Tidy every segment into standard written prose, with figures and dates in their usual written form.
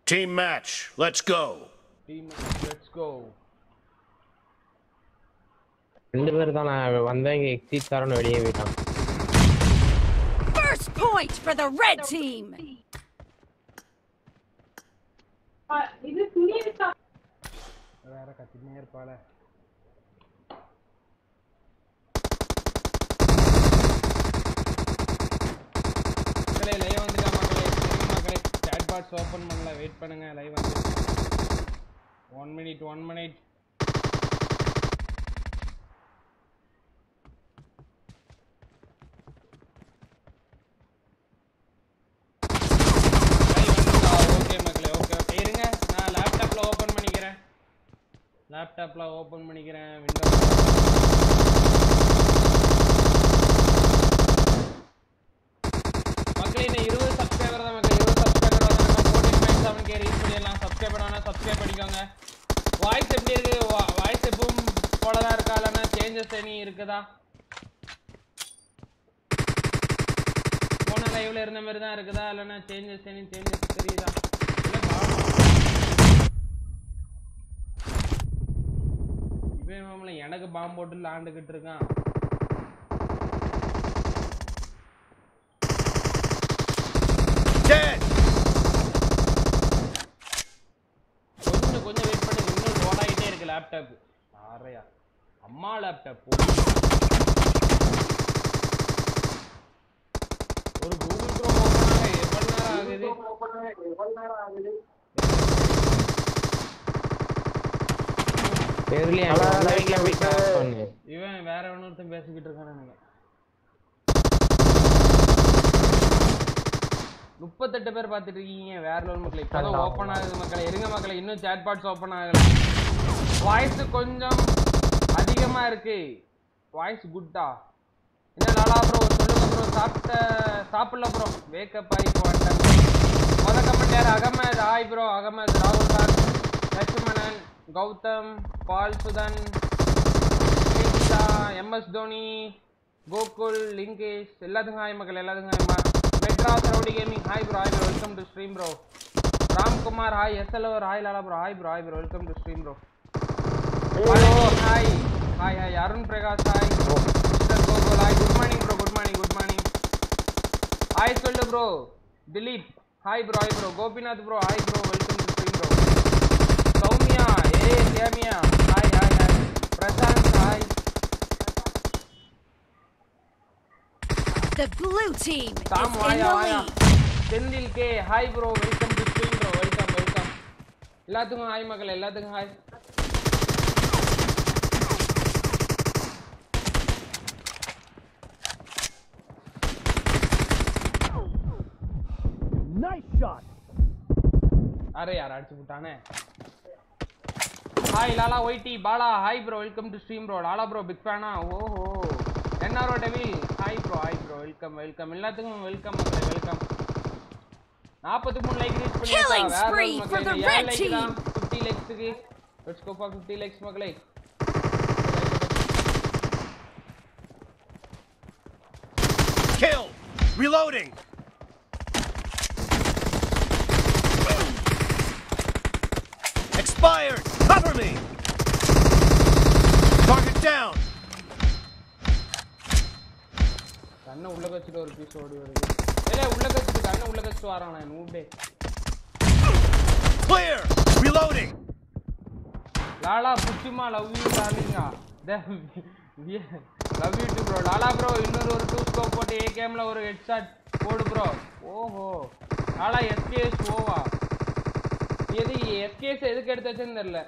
Team match. Let's go. Team match. Let's go. ரெண்டு பேர் தான் வந்தவங்க எக்ஸிட் காரன் வெளியே போயிட்டான். First point for the red team. இது துணியடா. வேற கத்தினே இருப்பாளே. மக்களே லைவ் வந்துடா மக்களே chat box ஓபன் பண்ணல வெயிட் பண்ணுங்க லைவ் வந்து 1 minute லேப்டாப்ல ஓபன் பண்ணிக்கிறேன் விண்டோ மக்களே இன்னும் 20 சப்ஸ்கிரைபர் தான் மக்களே 20 சப்ஸ்கிரைபர் தான் நம்ம 14.7k ரீச் பண்ணிடலாம் சப்ஸ்கிரைபர் ஆனா சப்ஸ்கிரைப் பண்ணிக்கோங்க வாய்ஸ் எப்படி இருக்கு வாய்ஸ் எப்பவும் போல தான் இருக்கா இல்லனா சேஞ்சஸ் எனி இருக்குதா போன லைவ்ல இருந்த மாதிரி தான் இருக்குதா இல்லனா சேஞ்சஸ் தெரியுதா இல்ல எனக்கு பாம்பு போட்டு லாண்டுகிட்டு இருக்கான் கொஞ்சம் வெயிட் பண்ணி இன்னும் லோட் ஆகிட்டே இருக்கு லேப்டாப் ஆறையா அம்மா லேப்டாப் ஒரு கூகுள் குரோம் ஓபன் ஆக எவ்வளவு நேரம் ஆகுது இவன் வேற ஒருத்தன் பேசிக்கிட்டு இருக்கானே 38 பேர் பார்த்துட்டு இருக்கீங்க வேற லெவல் மக்களே இப்பதான் ஓபன் ஆகுது மக்களே இருங்க மக்களே இன்னும் chat box ஓபன் ஆகல வாய்ஸ் கொஞ்சம் அதிகமா இருக்கு வாய்ஸ் குட்டா என்ன லாலா ப்ரோ சொல்லுங்க ப்ரோ சாப்பிடல ப்ரோ வேக் அப் ஆகி போட்டேன் முத கமெண்ட் யார் அகமது ஹாய் ப்ரோ அகமது ராகுல் கான் லட்சுமணன் கௌதம் பால் சுதன் MS தோனி கோகுல் லிங்கேஷ் எல்லாத்துக்கும் ஹாய் மக்கள் எல்லாத்துக்கும் ஹாய்மா Madras rowdy gaming hi bro welcome to stream bro Ramkumar hi SLR hi Lala bro hi bro welcome to stream bro hi Arun Prakash hi mister Gokul hi good morning bro good morning hi சொல்லு bro Dileep hi bro Gopinath bro hi bro welcome to stream bro Soumya சேமியா hi Prashanth hi The blue team is in the lead. Senthil K hi bro welcome to stream bro welcome எல்லாத்துக்கும் hi மக்கள் எல்லாத்துக்கும் hi Nice shot. அரே யார் அடிச்சு விட்டானே hi Lala YT Bala hi bro welcome to stream bro Lala bro big ஃபேனா ஓஹோ NRO devil hi bro welcome எல்லாத்துக்கும் வெல்கம் மக்களே வெல்கம் 43 லைக் ரீச் பண்ணியாச்சா வேற மக்களே 7 லைக் தான் 50 லைக்ஸ்க்கு லெட்ஸ் கோ ஃபார் 50 லைக்ஸ் மக்களே Kill. Reloading. Expired. Cover me. Target down. கண்ணை உள்ள கச்சிட்டு ஒரு பீஸ் ஓடி வருது ஏலே உள்ள கச்சிட்டு கண்ணை உள்ள கச்சிட்டு வரானே நூபே Clear. Reloading. லாலா புச்சிமா லவ் யூ டார்லிங்கா love you too bro Lala bro இன்னொரு ஒரு 2 ஸ்கோப் போட்டு ஏகேம்ல ஒரு ஹெட்ஷாட் போடு ப்ரோ ஓஹோ லாலா எஸ்கேஎஸ் ஓவா எது எஸ்கேஎஸ் எதுக்கு எடுத்து வச்சேன்னு தெரியல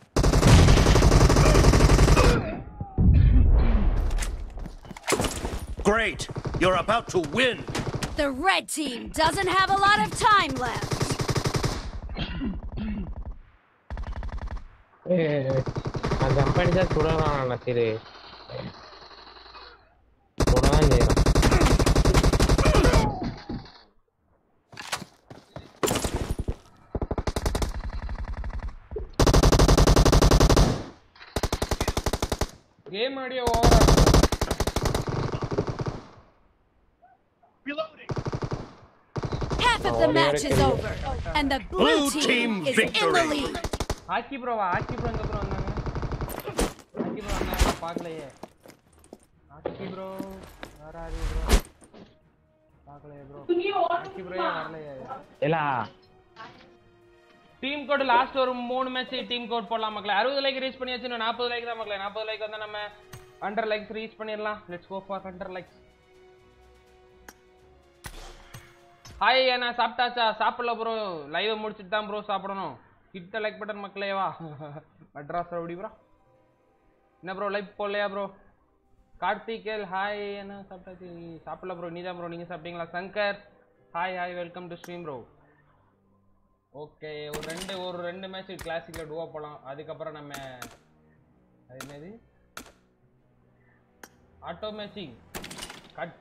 Great. You're about to win. The red team doesn't have a lot of time left. நான் ஜம்ப் அடிச்சா சுடலாம் நசீரு சுடதான் செய்யலாம் கேம் ஆடியோ ஓவரா Reloading. Half Half of the match is over, and the blue team is in the lead. ஆக்கி ப்ரோவா ஆக்கி bro எங்க ப்ரோ வந்தாங்க ஆக்கி ப்ரோ வந்தாங்க பார்க்கலையே ஆக்கி ப்ரோ வராது ப்ரோ பார்க்கலையே ப்ரோ ஆக்கி ப்ரோ வரலையே இல்ல டீம் கோட் லாஸ்ட் ஒரு 3 மேட்ச் டீம் கோட் போடலாம் மக்களே 60 லைக் ரீச் பண்ணியாச்சு 40 லைக் தான் மக்களே 40 லைக் வந்தா நம்ம 100 லைக்ஸ் ரீச் பண்ணிரலாம் let's go for 100 likes hi அண்ணா சாப்பிட்டாச்சா சாப்பிடல ப்ரோ லைவ் முடிச்சிட்டு தான் ப்ரோ சாப்பிடணும் கிட்ட லைக் பட்டன் மக்களே வா மெட்ராஸ் ரவுடி ப்ரோ என்ன ப்ரோ லைவ் போடலையா ப்ரோ கார்த்திகேல் ஹாய் அண்ணா சாப்பிட்டாச்சு சாப்பிடல ப்ரோ நீதான் ப்ரோ நீங்க சாப்பிட்டீங்களா Shankar hi hi welcome to stream bro okay ஒரு ரெண்டு மேட்ச் கிளாசிக்ல டுவா போலாம் அதுக்கப்புறம் நம்ம அது என்னது ஆட்டோ மேட்சிங் கட்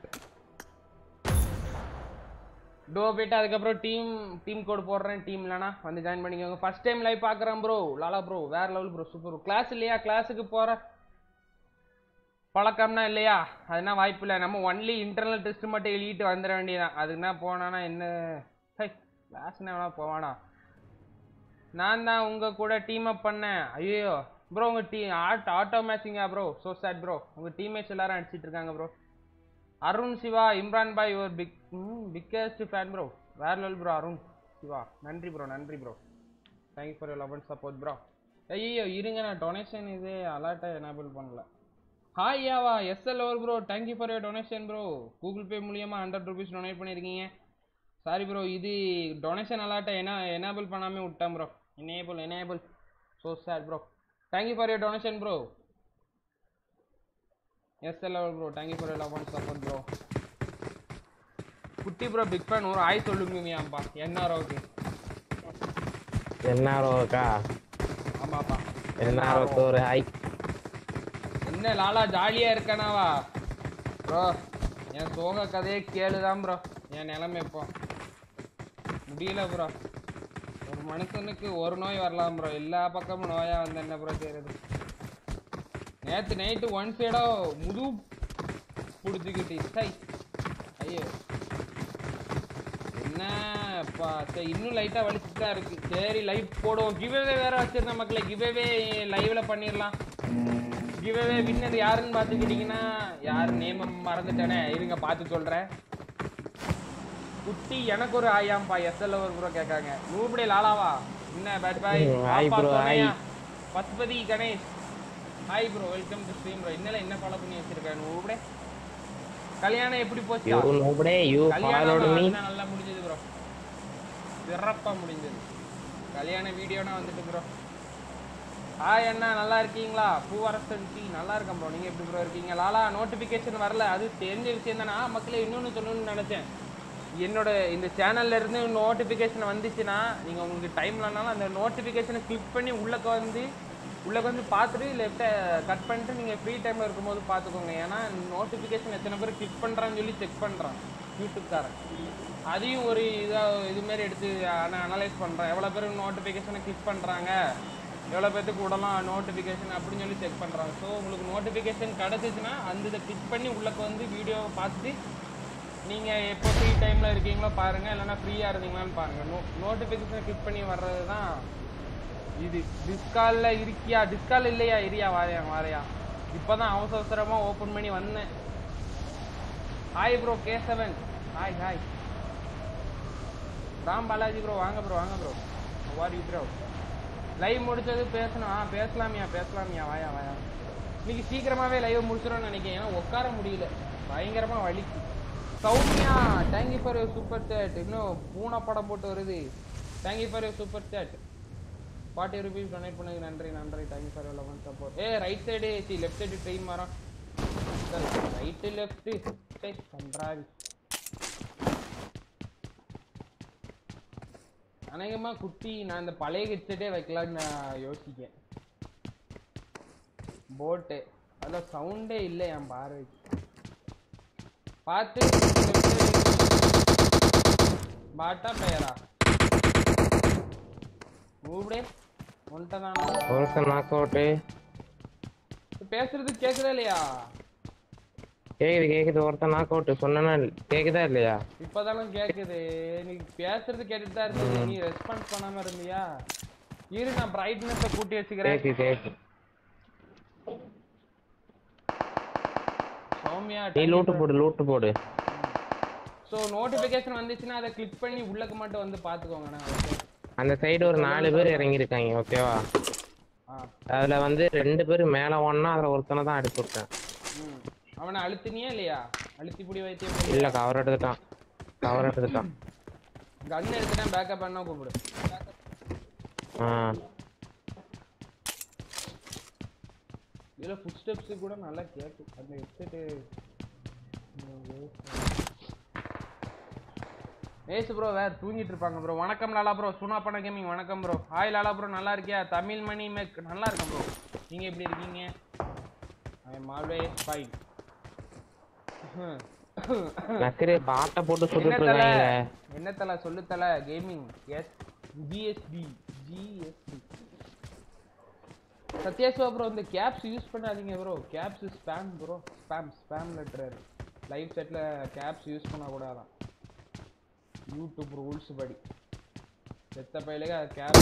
டுவா போயிட்டு அதுக்கப்புறம் டீம் கோட் போடுறேன் டீம் இல்லைனா வந்து ஜாயின் பண்ணிக்கோங்க ஃபர்ஸ்ட் டைம் லைவ் பார்க்குறேன் ப்ரோ லாலா ப்ரோ வேற level bro super bro class இல்லையா கிளாஸுக்கு போகிற பழக்கம்னா இல்லையா அதுனா வாய்ப்பு இல்லை நம்ம ஒன்லி இன்டர்னல் டெஸ்ட் மட்டும் எழுதிட்டு வந்துட வேண்டியதான் அதுக்குன்னா போனானா என்ன கிளாஸ்னா எவ்வளோ போவானா நான் தான் உங்க கூட டீம் அப் பண்ணேன் ஐயோ ப்ரோ உங்க ஆட்டோ மேட்சிங்கா ப்ரோ சோ சேட் ப்ரோ உங்க டீம்மேட்ஸ் எல்லாரும் அடிச்சிட்டு இருக்காங்க bro Arun Siva Imran bhai your biggest fan bro வேற லெவல் ப்ரோ அருண் சிவா நன்றி bro thank you for your love and support bro ஐயோ இருங்க நான் டொனேஷன் இது அலர்ட்டை எனேபிள் பண்ணல ஹாய் யாவா SL over bro thank you for your donation bro Google Pay மூலியமா 100 rupees டொனேட் பண்ணியிருக்கீங்க சாரி ப்ரோ இது டொனேஷன் அலர்ட்டை எனேபிள் பண்ணாமே விட்டேன் bro enable so sad bro thank you for your donation bro yes hello bro thank you for your love and support bro குட்டி bro big fan ஒரு hi சொல்லுங்க மியாம்பா என்ஆர்ஓக்கு என்ஆர்ஓக்கா ஆமாப்பா என்ஆர்ஓக்கு ஒரு ஹாய் என்ன லாலா ஜாலியா இருக்கானாவா bro என் சோக கதையை கேளுதான் bro என் நிலைமை இப்போ முடியல bro ஒரு மனுஷனுக்கு ஒரு நோய் வரலாம் ப்ரோ எல்லா பக்கமும் நோயா வந்து என்ன ப்ரோ செய்யறது நேற்று நைட்டு ஒன் சைடா முது பிடிச்சிக்கிட்டு சை ஐயோ என்னப்பா சரி இன்னும் லைட்டா வலிச்சுட்டு தான் இருக்கு சரி லைவ் போடுவோம் கிவ்அவே வேற வச்சிருந்தேன் மக்களே கிவ்அவே லைவ்ல பண்ணிடலாம் கிவ்அவே வின்னர் யாருன்னு பார்த்துக்கிட்டீங்கன்னா யார் நேம் மறந்துட்டேனே இருங்க பார்த்து சொல்றேன் குட்டி எனக்கு ஒரு ஆயாம்பா எஸ்எல் ஓவர் ப்ரோ கேட்காங்க நூபடி லாலாவா என்ன bad boy hi bro hi பத்பதி Ganesh hi bro welcome to stream bro இன்னல என்ன ஃபாலோ பண்ணி வச்சிருக்கேன் நூபடி கல்யாணம் எப்படி போச்சு you nobody you followed me நல்லா முடிஞ்சது ப்ரோ சிறப்பா முடிஞ்சது கல்யாண வீடியோனா வந்துட்டு ப்ரோ ஹாய் அண்ணா நல்லா இருக்கீங்களா பூவரசன் டி நல்லா இருக்கேன் ப்ரோ நீங்க எப்படி ப்ரோ இருக்கீங்க லாலா நோட்டிபிகேஷன் வரல அது தெரிஞ்ச விஷயம் தானா மக்களே இன்னொன்னு சொல்லணும்னு நினைச்சேன் என்னோட இந்த சேனல்ல இருந்து நோட்டிபிகேஷன் வந்துச்சுன்னா நீங்க உங்களுக்கு டைம் இல்லைனாலும் அந்த நோட்டிபிகேஷனை கிளிக் பண்ணி உள்ளக்க வந்து பார்த்துட்டு லெஃப்ட்டை கட் பண்ணிட்டு நீங்க ஃப்ரீ டைம்ல இருக்கும்போது பார்த்துக்கோங்க ஏன்னா நோட்டிபிகேஷன் எத்தனை பேர் கிளிக் பண்றான்னு சொல்லி செக் பண்றான் யூடியூப்காரன் அதையும் ஒரு இது மாதிரி எடுத்து அனலைஸ் பண்றேன் எவ்வளவு பேர் நோட்டிபிகேஷனை கிளிக் பண்றாங்க எவ்வளோ பேர்த்துக்கு விடலாம் நோட்டிஃபிகேஷன் அப்படின்னு சொல்லி செக் பண்ணுறாங்க ஸோ உங்களுக்கு நோட்டிஃபிகேஷன் கிடச்சிச்சின்னா அந்த இதை கிளிக் பண்ணி உள்ளக்க வந்து வீடியோவை பார்த்துட்டு நீங்கள் எப்போ ஃப்ரீ டைமில் இருக்கீங்களோ பாருங்கள் இல்லைனா ஃப்ரீயாக இருந்தீங்களான்னு பாருங்கள் நோட்டிஃபிகேஷனை கிளிக் பண்ணி வர்றது தான் இது டிஸ்காலில் இருக்கியா டிஸ்கால் இல்லையா இரியா வாரையா இப்போ தான் அவசரமாக ஓப்பன் பண்ணி வந்தேன் hi bro K7 hi hi Ram Balaji bro வாங்க ப்ரோ வார் யூ ப்ரோ லைவ் முடிச்சது பேசணும் பேசலாமியா வாயா இன்னைக்கு சீக்கிரமாவே லைவ் முடிச்சிடும்னு நினைக்கிறேன் ஏன்னா உட்கார முடியல பயங்கரமா வலிக்கு Soumya thank you for your super chat இன்னும் பூனை படம் போட்டு வருது thank you for your super chat 40 rupees donate பண்ணது நன்றி thank you for your love and support right side left side train மாறோம் ரைட்டு லெஃப்ட் கன்றாவி அநேகமா குட்டி நான் இந்த பழைய ஹெட்செட்டே வைக்கலான்னு நான் யோசிக்கேன் போட்டு அதில் சவுண்டே இல்லை என் பார்வைக்கு பார்த்து பாட்டா பெயரா ஊபடே ஒன்ட்டதானா ஒருத்தன் நாக் அவுட் பேசுறது கேக்குதா இல்லையா கேக்குது ஒருத்தன் நாக் அவுட் சொன்னா கேக்குதா இல்லையா? இப்பதானே கேக்குது. நீ பேசுறது கேட்டுட்டு தான் இருந்தது. நீ ரெஸ்பான்ஸ் பண்ணாம இருந்தியா? இரு நான் பிரைட்னஸை கூட்டி வச்சுக்கிறேன். கேக்கு சௌமியா நீ லூட்டு போடு. ஸோ நோட்டிஃபிகேஷன் வந்துச்சுன்னா அதை கிளிக் பண்ணி உள்ளக்கு மட்டும் வந்து பார்த்துக்கோங்கண்ணா. ஓகே அந்த சைடு ஒரு 4 பேர் இறங்கியிருக்காங்க. ஓகேவா? அதுல வந்து 2 பேர் மேல ஓடனா அதுல ஒருத்தனை தான் அடிச்சு விட்டேன். அவனை அழுத்தினியா இல்லையா? அழுத்தி புடி வைத்தியம் இல்ல கவர் எடுத்துட்டான். கன் எடுத்துட்டேன். பேக்கப் பண்ணா கூப்பிடு. இதுல ஃபுட் ஸ்டெப்ஸ் கூட நல்லா கேட்கும். அந்த ஹெட்செட் ஏசு ப்ரோ வேற தூங்கிட்டு இருப்பாங்க ப்ரோ. வணக்கம் லாலா ப்ரோ. சுனாப்பன கேமிங் வணக்கம் ப்ரோ. ஹாய் லாலா ப்ரோ, நல்லா இருக்கியா? தமிழ் மணி மேக் நல்லா இருக்கேன் ப்ரோ. நீங்க எப்படி இருக்கீங்க? ஐ அம் ஆல்வேஸ் ஃபைன். நக்கரே பாட்ட போட்டு சொல்லிட்டு இருக்காங்க. என்ன தல சொல்லு தல. கேமிங் எஸ் ஜிஎஸ்டி சத்யேஸ்வா ப்ரோ. இந்த கேப்ஸ் யூஸ் பண்ணாதீங்க bro. Caps spam bro. Spam letter live செட்ல கேப்ஸ் யூஸ் பண்ண கூடாதான். யூடியூப் ரூல்ஸ் படி செத்த பையலுக்கு கேப்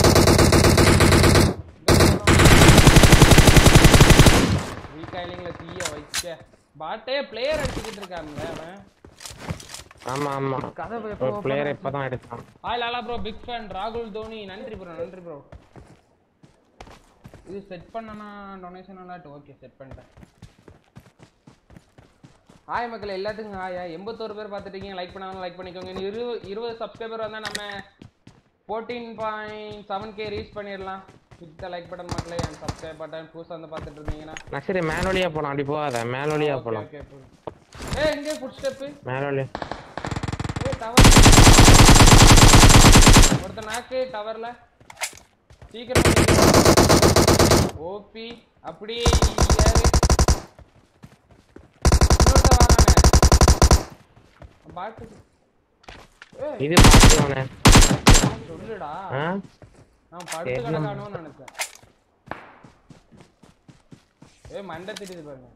ரீகாயிலிங்ல தீய வைக்க பாட்டே பிளேயர் அடிச்சுக்கிட்டு இருக்காங்க அவன். ஆமா கதை பிளேயர் இப்பதான் எடுத்தான். Hi Lala bro, big fan ராகுல் தோனி. நன்றி ப்ரோ. இது செட் பண்ணனா டொனேஷன் அலர்ட். ஓகே செட் பண்ணிட்டேன். ஹாய் மக்கள் எல்லாத்துக்கும் ஹாயா. 81 பேர் பார்த்துட்டீங்க. லைக் பண்ணாலும் லைக் பண்ணிக்கோங்க. 20 சப்ஸ்கிரைபர் வந்தால் நம்ம 14.7K ரீச் பண்ணிடலாம். கிட்ட லைக் பட்டன் மக்களே. என் சப்ஸ்கிரைப் பட்டன் புதுசாக வந்து பார்த்துட்டு இருந்தீங்கன்னா சரி மேனுவலியா போலாம். அப்படி போகாத மேனுவலியா போலாம். எங்கே ஃபுட் ஸ்டெப்பு மேனுவலியா டவர் ஒருத்த நாக்கு டவர்ல சீக்கிரம் ஓபி அப்படியே யாரு பாட்டு இது பாத்துவானே சொல்லுடா. நான் படுத்து கிடக்கானோன்னு நினைச்சேன். மண்டை திட்டுது பாருங்க.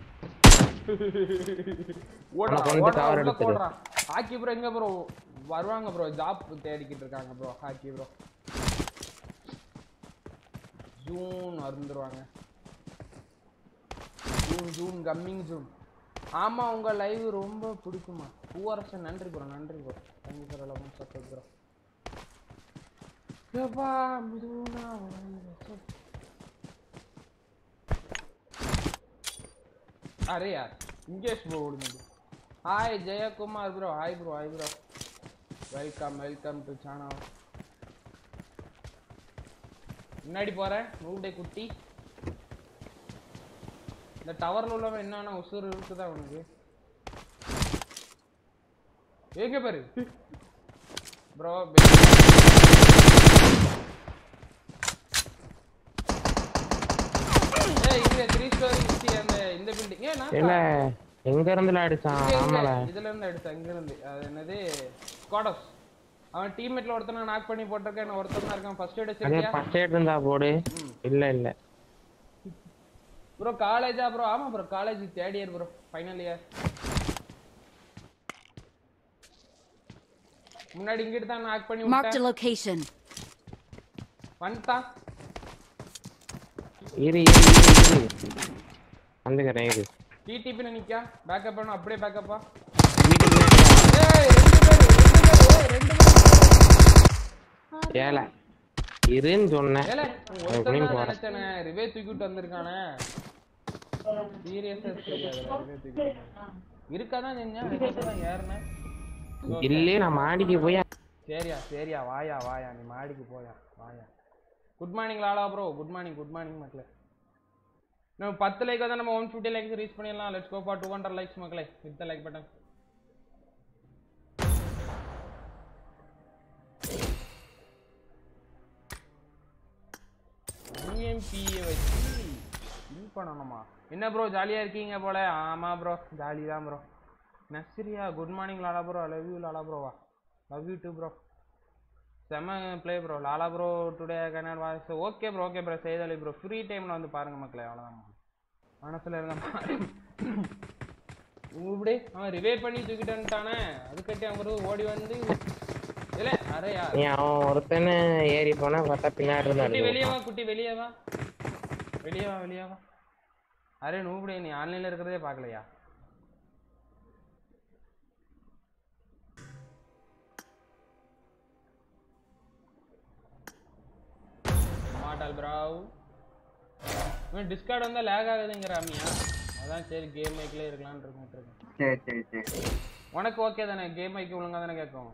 ஓடுறான். ஹாக்கி ப்ரோ எங்க ப்ரோ வருவாங்க ப்ரோ? ஜாப் தேடிக்கிட்டு இருக்காங்க ப்ரோ. ஹாக்கி ப்ரோ ஜூன் வந்துருவாங்க. June coming June. ஆமா உங்க லைவ் ரொம்ப பிடிக்குமா? பூவரசன் நன்றி bro. Thank you for 11 subscribe bro. எப்பா மிதுனா अरे यार इंगेश बोर्ड में hi Jay Kumar bro. Hi bro welcome to channel. முன்னாடி போறேன் நூடே குட்டி. இந்த டவர்ல உள்ளவன் என்னன்னா உசுறு இருக்குதா உனக்கு? எங்க பாரு ப்ரோ. இங்க 3 ஸ்டோரி அந்த இந்த பில்டிங் ஏனா இல்ல எங்க இருந்துல அடிச்சான்? ஆமால இதுல இருந்து அடிச்சான். இங்க இருந்து அது என்னது ஸ்குவாடஸ். அவன் டீம்மேட்ல ஒருத்தனை நாக் பண்ணி போட்டுருக்கான். ஒருத்தன் இருக்கான். ஃபர்ஸ்ட் எய்ட் வச்சிருக்கியா? ஃபர்ஸ்ட் எய்ட் இருந்தா போடு. இல்ல ப்ரோ காலேஜா ப்ரோ? ஆமா bro college 3rd year bro. Final year. முன்னாடி இங்கிட்டு தான் நாக் பண்ணி விட்டேன். Marked a location. வந்துட்டா. இரு வந்துக்கறேன். இரு டிடிபில நிக்கா. பேக்கப் பண்ணு. அப்படியே பேக்கப்பா. ஏய் ரெண்டு பேர் ஏல இருன்னு சொன்னேன். ஏல ஒருத்தன் தான் நினைச்சனே. ரிவே தூக்கிட்டு வந்திருக்கானே. சீரியஸா தெரியாதுடா. ரிவே தூக்கிட்டு இருக்காதான் செஞ்சா. அதுதான் ஏறனே. இல்ல நான் மாடிக்கு போய். சரியா வாயா நீ மாடிக்கு போயா. Good morning Lala bro. Good morning மக்களே. நம்ம 10 லைக் வந்தா நம்ம 150 லைக்ஸ் ரீச் பண்ணிடலாம். லெட்ஸ் கோ ஃபார் 200 லைக்ஸ் மக்களே. Hit the like button. UMP வச்சு இது பண்ணணுமா? என்ன ப்ரோ ஜாலியா இருக்கீங்க போல? ஆமா ப்ரோ ஜாலி தான் bro. Nazriya good morning Lala bro. I love you Lala ப்ரோவா. Love you too bro. செம play bro. Lala bro today கனல் வாய்ஸ். ஓகே ப்ரோ செய்தலி ப்ரோ. ஃப்ரீ டைம்ல வந்து பாருங்க மக்களே. அவ்வளவுதான் மனசுல இருந்த இப்படி அவன் ரிவைவ் பண்ணி தூக்கிட்டு வந்துட்டானே அதுக்கட்டி அவன் ஓடி வந்து இல்ல அரையா நீ அவன் ஒருத்தனை ஏறி போனா பார்த்தா பின்னாடி குட்டி இருந்து வெளியே வா குட்டி வெளியே வா வெளியே வா வெளியே வா அரே நூபடி நீ ஆன்லைன்ல இருக்கிறதே பார்க்கலையா மாட்டால் ப்ராவ் இவன் டிஸ்கார்ட் வந்தா லேக் ஆகுதுங்கறாமியா அதான் சரி கேம் மைக்ல இருக்கலாம்னு இருக்கேன் சரி உனக்கு ஓகே தானே கேம் மைக் ஒழுங்கா தானே கேட்கும்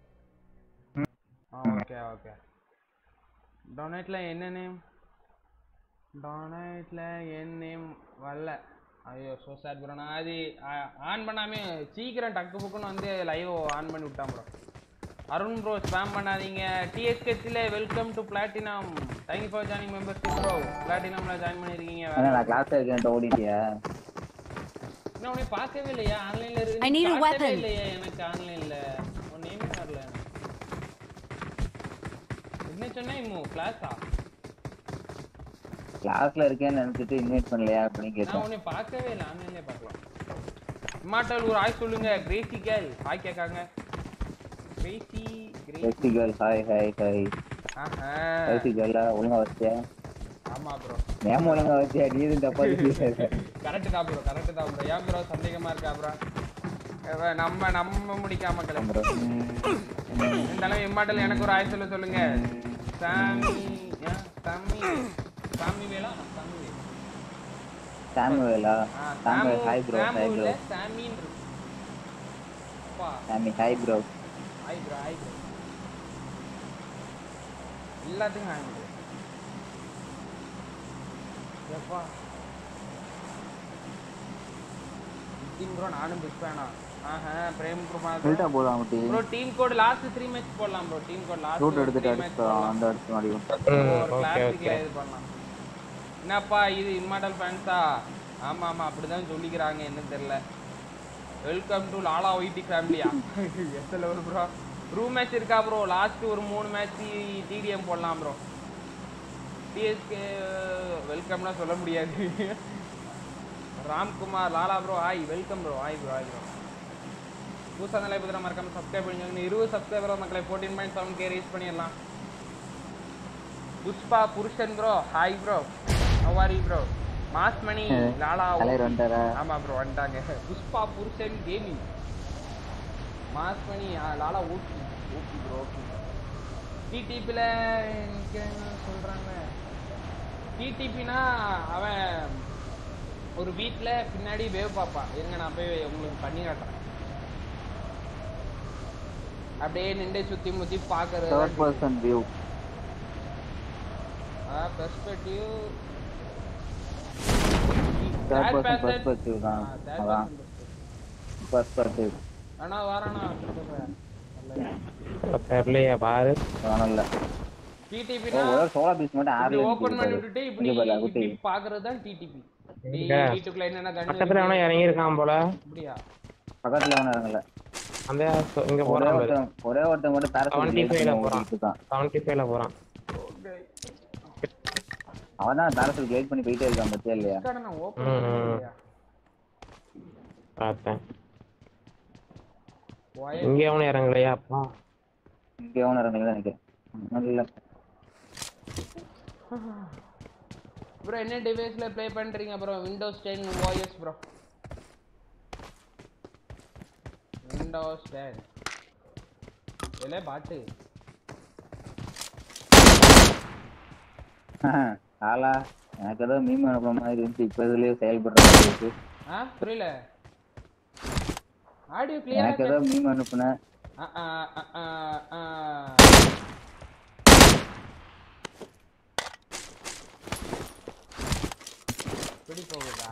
ஓகே ஓகே டொனேட்ல என்ன நேம் டொனேட்ல என் நேம் வரல ஐயோ சோ சாட் ப்ரோ நான் அது ஆன் பண்ணாமே சீக்கிரம் டக்கு புக்குன்னு வந்து லைவ் ஆன் பண்ணி விட்டான் ப்ரோ அருண் ப்ரோ ஸ்பாம் பண்ணாதீங்க டிஎஸ்கேல welcome to platinum thank you for joining membership bro பிளாட்டினம்ல ஜாயின் பண்ணிருக்கீங்க நான் கிளாஸ்ல இருக்கேன் ஓடிட்டியா நான் உன்னை பார்க்கவே இல்லையா ஆன்லைன்ல I need a இருக்கு weapon. இல்லையா எனக்கு ஆன்லைன்ல உன் நேமே வரல என்ன சொன்னா இம்மு கிளாஸா கிளாஸ்ல இருக்கேன்னு நினைச்சிட்டு இன்வைட் பண்ணலையா அப்படின்னு நான் கேட்டேன் உன்னை பார்க்கவே இல்லை ஆன்லைன்லயே பார்க்கலாம் இம்மார்டல் ஒரு ஹாய் சொல்லுங்க கிரேசி கேர்ள் ஹாய் கேட்காங்க கிரேசி கேர்ள் ஹாய் ஆஹா கிரேசி கேர்ல ஒழுங்கா வச்சியா ஆமா ப்ரோ நேம் ஒழுங்கா வச்சியா நீ எதுவும் தப்பா கரெக்ட் தான் ப்ரோ ஏன் ப்ரோ சந்தேகமா இருக்கா ப்ரோ நம்ம முடிக்காம கிளம்பு இந்த அளவு இம்மார்டல் எனக்கு ஒரு ஹாய் சொல்லுங்க சாமி வேலா சாமுவேலா சாமுவேல் ஹாய் ப்ரோ சாமின் அப்பா சாமி ஹாய் ப்ரோ ஹாய் ப்ரோ எல்லாத்துக்கும் ஹாய் ப்ரோ எப்பா டீம் ப்ரோ நானும் பிக் ஃபேனா ஆஹா பிரேம் குமார் சொல்லிட்டா போலாம் முட்டி bro team code last 3 match போடலாம் bro team code last route எடுத்துட்டு அந்த அடுத்து மாடி கிளாசிக்ல இது பண்ணலாம் என்னப்பா இது இம்மார்டல் ஃபேன்ஸா ஆமா அப்படிதான் சொல்லிக்கிறாங்க என்ன தெரியல வெல்கம் டு லாலா ஒய்டி ஃபேமிலியா எத்த லெவல் ப்ரோ ரூம் மேட்ச் இருக்கா ப்ரோ லாஸ்ட் ஒரு 3 மேட்ச் டிடிஎம் போடலாம் ப்ரோ டிஎஸ்கே வெல்கம்லாம் சொல்ல முடியாது Ramkumar Lala bro hi welcome bro hi bro புதுசாக நல்லா இப்போ மறக்காம சப்ஸ்கிரைப் பண்ணிக்கோங்க 20 சப்ஸ்கிரைபர் மக்களை 14.7K ரீச் பண்ணிடலாம் புஷ்பா புருஷன் bro hi bro how are you bro mass Mani Lala ஆமா ப்ரோ வந்துட்டாங்க புஷ்பா புருஷன் gaming mass Mani Lala okay bro டிடிபில என்ன சொல்றாங்க டிடிபினா அவன் ஒரு வீட்ல பின்னாடி வேவ் பாப்பான் இருங்க நான் போய் உங்களுக்கு பண்ணி காட்டுறேன் அப்படியே நின்று சுத்தி முத்தி பாக்குறது third person view perspective third person perspective தான் அதான் பெர்ஸ்பெக்டிவ் அண்ணா வாரண்ணா தெரியலையா பாரு அதனால டிடிபி ஒரு சோலா பீஸ் மட்டும் ஆர்ல ஓபன் பண்ணி விட்டுட்டு இப்படி பாக்குறது தான் டிடிபி வீட்டுக்குள்ள என்னென்ன கன் பக்கத்துல அவன இறங்கி இருக்கான் போல அப்படியா பக்கத்துல அவன இறங்கல அந்த இங்க போறான் ஒரே ஒருத்தன் மட்டும் பேரசூட் 75ல போறான் 75ல போறான் அவன் தான் பேரசூட் கைட் பண்ணி போயிட்டே இருக்கான் பத்தியா இல்லையா நான் ஓபன் பண்ணலையா பார்த்தேன் இங்க அவன இறங்கலையா அப்பா இங்க அவன இறங்கல நினைக்கிறேன் நல்ல ப்ரோ என்ன டிவைஸ்ல ப்ளே பண்றீங்க bro Windows 10 OS bro Windows 10 எலே பாட்டு ஆலா எனக்கு ஏதோ மீம் அனுப்புற மாதிரி இருந்துச்சு இப்ப இதுலயே செயல்படுற மாதிரி இருக்கு புரியல ஆடியோ கிளியரா எனக்கு ஏதோ மீம் அனுப்புனேன் எப்படி போகுதா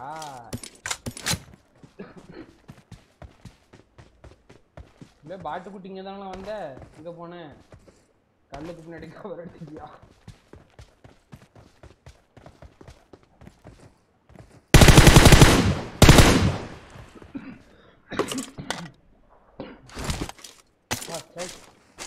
இல்லை பாட்டு குட்டி இங்கே தானே வந்த இங்கே போனேன் கல்லுக்கு பின்னாடி கவர் அடிச்சியா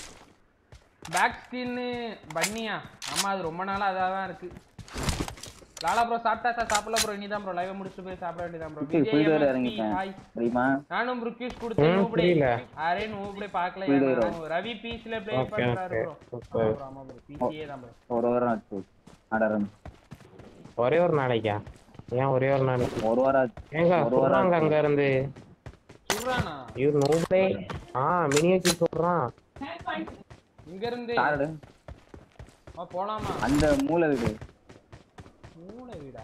பேக் ஸ்கின்னு பண்ணியா ஆமா அது ரொம்ப நாளா அதான் இருக்கு லாலா ப்ரோ சாப்பிட்டா சாப்பிடல ப்ரோ இனிதான் ப்ரோ லைவ் முடிச்சிட்டு போய் சாப்பிட வேண்டியதான் ப்ரோ ஸ்பீட் வேற இறங்கிட்டேன் ஹாய் தெரியுமா நானும் ருக்கீஸ் கொடுத்தேன் நூப்டே புரியல. அரே நூப்டே பார்க்கல ரவி பீஸ்ல ப்ளே Okay, பண்றாரு okay. Bro Super. ஆமா ப்ரோ பிசிஏ தான் ப்ரோ ஒரு வாரம் ஆச்சு ஆடறேன் ஒரே ஒரு நாளைக்கா? ஏன் ஒரே ஒரு நாளைக்கு? ஒரு வாரம் ஆச்சு ஏங்க ஒரு வாரம் சொல்றாங்க ஆச்சு. அங்க இருந்து சுடுறானா ஐயோ நோபே மினியேச்சு சொல்றான். இங்க இருந்து காரடு போலாமா அந்த மூளை வீடு மூளை வீடா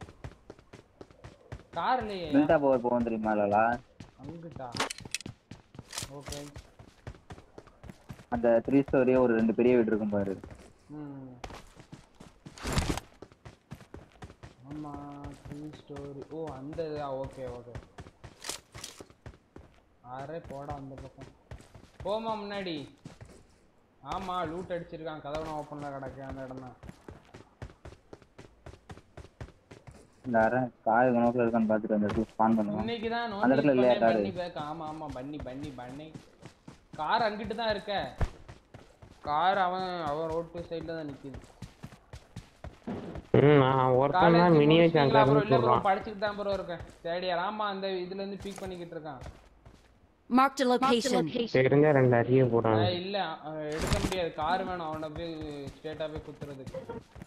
கார்லயே டெல்டா பவர் போவோம் தெரியுமா லாலா அங்கிட்டா ஓகே அந்த 3 ஸ்டோரியே ஒரு 2 பெரிய வீடு இருக்கும் பாரு ஆமா 3 ஸ்டோரி ஓ அந்த ஓகே ஓகே அரே போடா அந்த பக்கம் போமா முன்னாடி ஆமா லூட் அடிச்சிருக்கான் கதவு ஓபன்ல கிடக்கு அந்த இடம் தான் இந்த அரை காய் கணக்குல இருக்கான்னு பார்த்துட்டு அந்த இடத்துல ஸ்பான் பண்ணுவோம் இன்னைக்கு தான் அந்த இடத்துல இல்லையா காரு பண்ணி பேக் ஆமா ஆமா பண்ணி கார் அங்கிட்டு தான் இருக்க கார் அவன் ரோட் சைடுல தான் நிக்குது நான் ஒருத்தன் தான் மினியேச்சு அங்க இருந்து சொல்றான். படிச்சிட்டு தான் ப்ரோ இருக்கேன் தேடியா ஆமா அந்த இதுல இருந்து பீக் பண்ணிக்கிட்டு இருக்கான் Marked a location. தெரிஞ்ச 2 அரிய போறான். இல்ல எடுக்க முடியாது கார் வேணும் அவன போய் ஸ்ட்ரைட்டா போய் குத்துறதுக்கு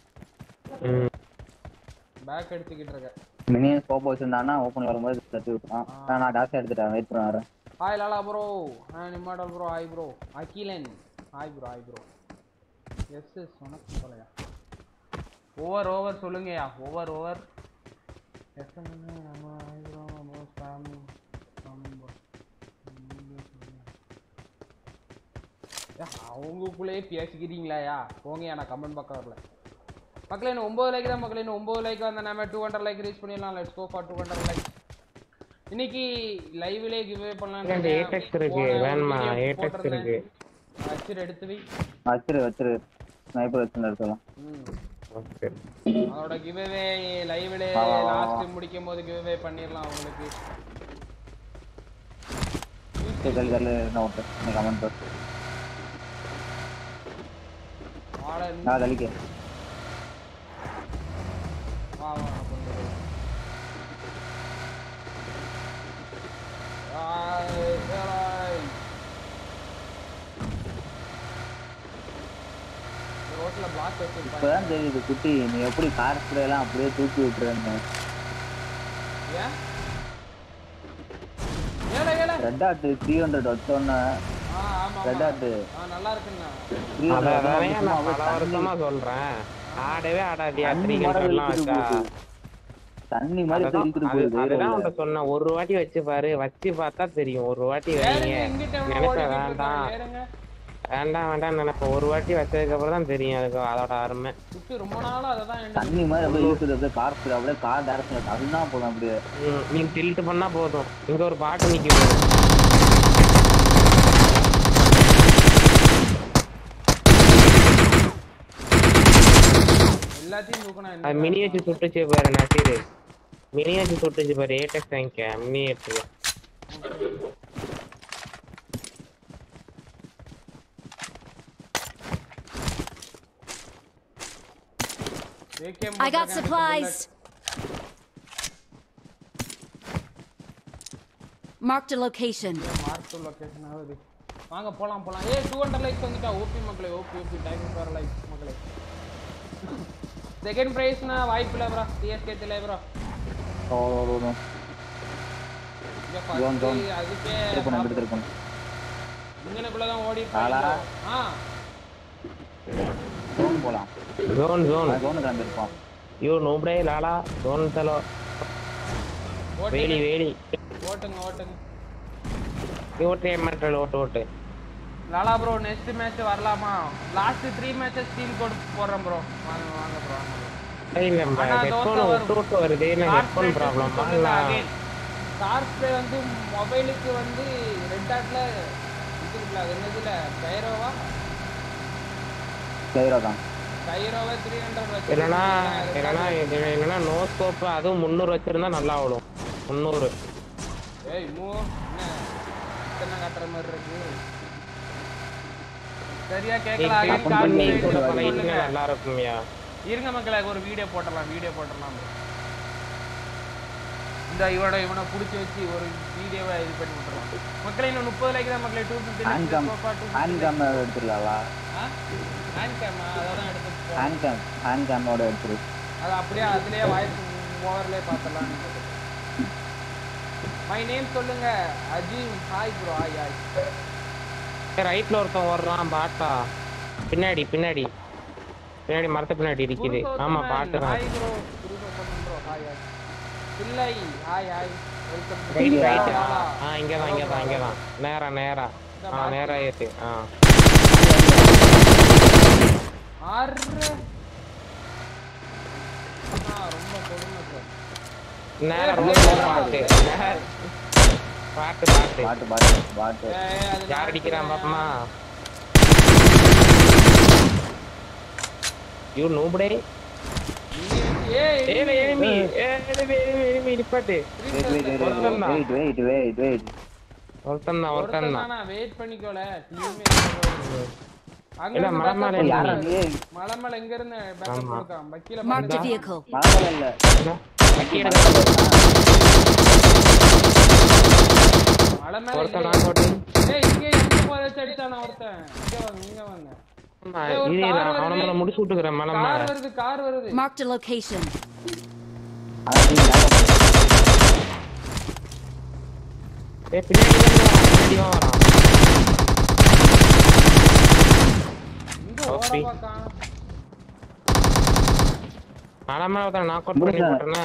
பேக் எடுத்துக்கிட்டு இருக்க மினியே ஸ்கோப் வச்சிருந்தானா ஓபன் வரும்போது தட்டி விட்டான் நான் டாஸ் எடுத்துட்டேன் வெயிட் பண்ண வரேன் ஹாய் லாலா ப்ரோ நிமாடல் bro hi bro Akilan hi bro yes உனக்கு போலையா ஓவர் சொல்லுங்கயா ஓவர் எஸ் நம்ம ஹாய் ப்ரோ நம்ம ஸ்பாம் அவங்களுக்குள்ளேயே பேசிக்கிறீங்களாயா போங்கயா நான் கமெண்ட் பார்க்க வரல மக்களே இன்னும் 9 லைக் தான் மக்களே இன்னும் 9 லைக் வந்தா நம்ம 200 லைக் ரீச் பண்ணிடலாம் லெட்ஸ் கோ ஃபார் 200 லைக் இன்னைக்கு லைவ்லயே கிவ் அவே பண்ணலாம் ஏடெக்ஸ் இருக்கு வேணுமா ஏடெக்ஸ் இருக்கு வச்சிரு எடுத்து வை வச்சிரு ஸ்னைப்பர் வச்சு எடுக்கலாம் ஓகே அதோட கிவ் அவே லைவ்ல லாஸ்ட் முடிக்கும் போது கிவ் அவே பண்ணிரலாம் உங்களுக்கு கல்ல நான் ஓட்ட நீ கமெண்ட் பண்ணு நான் தலிக்க வா கொண்டு ரோட்ல பிளாக் வச்சிருப்பாங்க இப்பதான் தெரியுது குட்டி நீ எப்படி கார் ஸ்ப்ரே எல்லாம் அப்படியே தூக்கி விட்டுறேன்னு ஏன் ஏல ரெட் டாட் 300 வச்சோன்னா ஆமா ரெட் டாட் நல்லா இருக்குண்ணா அதான் நான் பல வருஷமா சொல்றேன் ஆடவே ஆடாதியா 3 எல்லாம் வச்சா தண்ணி மாதிரி தெரிஞ்சிட்டு போகுது அதுதான் உன்கிட்ட சொன்னேன் ஒரு வாட்டி வச்சு பாரு வச்சு பார்த்தா தெரியும் ஒரு வாட்டி வைங்க நினைப்ப வேண்டாம் நினைப்ப ஒரு வாட்டி வச்சதுக்கு அப்புறம் தான் தெரியும் அதுக்கு அதோட அருமை ரொம்ப நாளா அததான் தண்ணி மாதிரி அப்படியே இருக்குது அப்படியே கார் ஸ்ப்ரே அப்படியே கார் டைரக்ஷன் அதுதான் போதும் அப்படியே நீ டில்ட் பண்ணா போதும் இங்க ஒரு பாட்டு நிக்குது எல்லாத்தையும் தூக்கணும் மினியேச்சு சுட்டுச்சு பாரு நசீர் மினியேச்சு சுட்டுச்சு பாரு ஏடெக்ஸ் வாங்கிக்க மினியேச்சு I got supplies. Marked a location. Marked a location ஆகுது வாங்க போலாம் ஏய் 200 லைக்ஸ் வந்துட்டா ஓபி மக்களே ஓபி டைம் ஃபார் லைக் மக்களே செகண்ட் பிரைஸ்னா வாய்ப்பில்லை ப்ரோ சிஎஸ்கே தெரியல ப்ரோ அதுக்கே இங்கனக்குள்ளதான் ஓடி போலாம் யோ நோபடே லாலா ஜோன் சலோ வேலி ஓட்டுங்க ஓட்டே மாட்டல ஓட்டு லாலா ப்ரோ நெக்ஸ்ட் மேட்ச் வரலாமா லாஸ்ட் 3 மேட்சஸ் ஸ்டீல் கோட் போறோம் ப்ரோ வாங்க ப்ரோ இல்ல ஹெட்போன் வருது இல்ல ஹெட்போன் ப்ராப்ளம் கார் ஸ்ப்ரே வந்து மொபைலுக்கு வந்து ரெட் டாட்ல இருக்குல்ல அது என்னதுல கைரோவா தான் கைரோவா 300 வச்சு இல்லனா நோ ஸ்கோப் அதுவும் 300 வச்சிருந்தா நல்லா ஓடும் 300 ஏய் என்ன காட்டுற மாதிரி இருக்கு சரியா கேக்கல நல்லா இருக்கும்யா இருங்க மக்களே ஒரு வீடியோ போடலாம் bro. இந்த இவனை புடிச்சு வச்சு ஒரு வீடியோவை இது பண்ணி விட்டுறலாம் மக்களே. இன்னும் 30 லைக் தான் மக்களே. 250 லைக் ஹேண்ட் கேம் எடுத்துடலாம். ஹேண்ட் கேம் அதான் எடுத்து ஹேண்ட் கேமோட எடுத்துரு. அது அப்படியே அதுலயே வாய்ஸ் ஓவர்லே பார்த்தலாம். மை நேம் சொல்லுங்க. அஜீம். Hi bro. ஹாய். ரைட்ல ஒருத்தன் ஓடுறான் பாட்டா. பின்னாடி மரத்து பின்னாடி இருக்குது. ஆமா பாட்டு. Hi bro. Bro hi. இல்லை. ஹாய். வெல்கம். ரைட். இங்கதான். நேரா. நேரா ஏத்து. ரொம்ப கொடுமை சார். நேரா பாட்டு. யார் அடிக்கிறான் பாப்பமா? யூ நோபடே. enemy நிப்பாட்டு. Wait. ஒருத்தன் வெயிட் பண்ணிக்கோல. இல்ல மலமல எங்க இருந்து பேக்கப் கொடுக்காம். பக்கில Marked a vehicle. மலமல இல்ல. பக்கி எடுக்க. மலமல ஒருத்தன் நான் போட்டு. இங்க எங்க போற அடிச்சானா ஒருத்தன். இங்க வாங்க. அவன முடிச்சு விட்டுக்கறேன். மலமல கார் வருது. Marked a location. பின்னாடி வரான். மலமல தான் நாக் அவுட் பண்ணி போட்டேனே.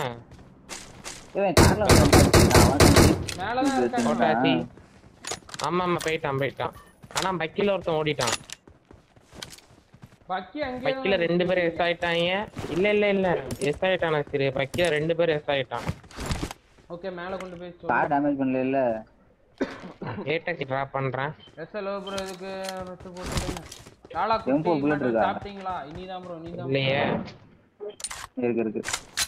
மேலதான் இருக்கான். போட்டாச்சி. ஆமா போயிட்டான். ஆனா பக்கில ஒருத்தன் ஓடிட்டான். பக்கில 2 பேர் எஸ் ஆயிட்டாங்க. இல்ல எஸ் ஆயிட்டானா? சரி பக்கில 2 பேர் எஸ் ஆயிட்டான். ஓகே மேல கொண்டு போய் கார் டேமேஜ் பண்ணல இல்ல. ஏட்டக்கு டிராப் பண்றேன். எஸ்எல் ப்ரோ இதுக்கு ரெஸ்ட் போட்டுடுங்க. லாலா குட்டி சாப்பிட்டீங்களா? இனிதான் ப்ரோ. இல்லையே. இருக்கு.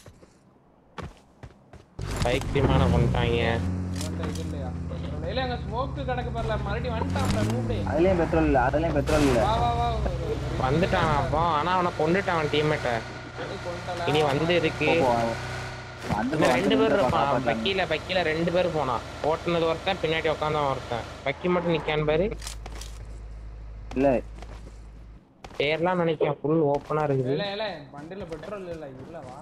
பைக் டிமான பண்ணிட்டாங்க. இது இல்லையா? இல்ல அங்க ஸ்மோக் கடக்க பரல. மறுபடியும் வந்துட்டான்டா நூபே. அதுலயும் பெட்ரோல் இல்ல. வா. வந்துட்டான் அப்போ. ஆனா அவனை கொன்னுட்டான் டீம்மேட்ட. இனி வந்து இருக்கு. ரெண்டு பேர் இருப்பான். பக்கில 2 பேர் போனா. ஓட்டுனது ஒருத்தன், பின்னாடி உட்கார்ந்தவன் ஒருத்தன். பக்கி மட்டும் நிக்கான் பாரு. இல்ல பேர்லாம் நினைக்கிறேன் ஃபுல் ஓபனா இருக்குது. இல்ல வண்டில பெட்ரோல் இல்ல வாடா.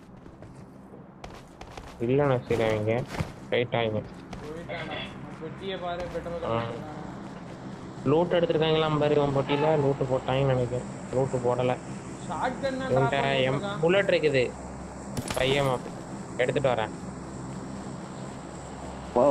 இல்லண்ணா சரிங்க. ரைட் ஆயிங்க. போயிட்டானா? பெட்டியை பாரு பெட்ரோல். லூட் எடுத்துட்டாங்களா பாரு. உன் பொட்டில லூட் போட்டாங்கன்னு நினைக்கிறேன். லூட் போடல. ஷாட்கன் புல்லட் இருக்குது. பையமா எடுத்துட்டு வரேன். போ.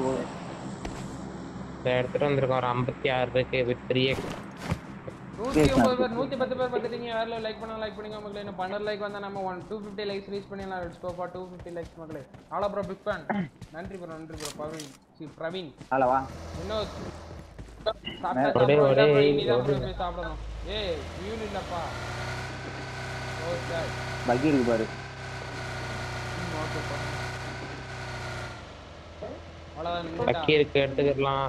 எடுத்துட்டு வந்திருக்கோம். ஒரு 56 இருக்கு வித் 3x. 109 பேர் 110 பேர் பார்த்துட்டீங்க. வேற லைக் பண்ணுங்க மக்களே. இன்னும் 12 லைக் வந்தா நம்ம 250 லைக்ஸ் ரீச் பண்ணிடலாம். லெட்ஸ் கோ ஃபார் 250 லைக்ஸ் மக்களே. ஆலா ப்ரோ பிக் ஃபேன். நன்றி ப்ரோ பிரவீன். ஹலோ வா. இன்னும் சாப்பிடணும். ஏய் வியூல் இல்லப்பா. ஓகே பக்கி இருக்கு பாரு. பக்கி இருக்கு எடுத்துக்கலாம்.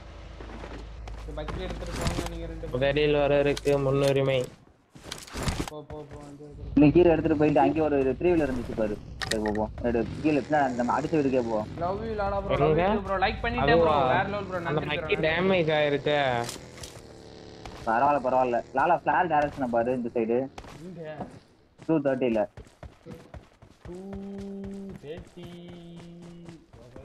பக்கி எடுத்துட்டு போங்க நீங்க 2 பேர். வெளியில வர இருக்கு முன்னுரிமை. போ நீ கீழ எடுத்துட்டு போயிட்டு அங்க ஒரு 3 வீலர் இருந்துச்சு பாரு. சரி போ. கீழ நம்ம அடிச்ச வீட்டுக்கே போ. Love you Lala bro. Bro like பண்ணிட்டேன் ப்ரோ. வேற லெவல் ப்ரோ. அந்த பக்கி டேமேஜ் ஆயிருச்சு. பரவாயில்ல. லாலா ஃபிளார் டைரக்ஷன் பாரு இந்த சைடு. இங்க 230 ல 230. ஓகே.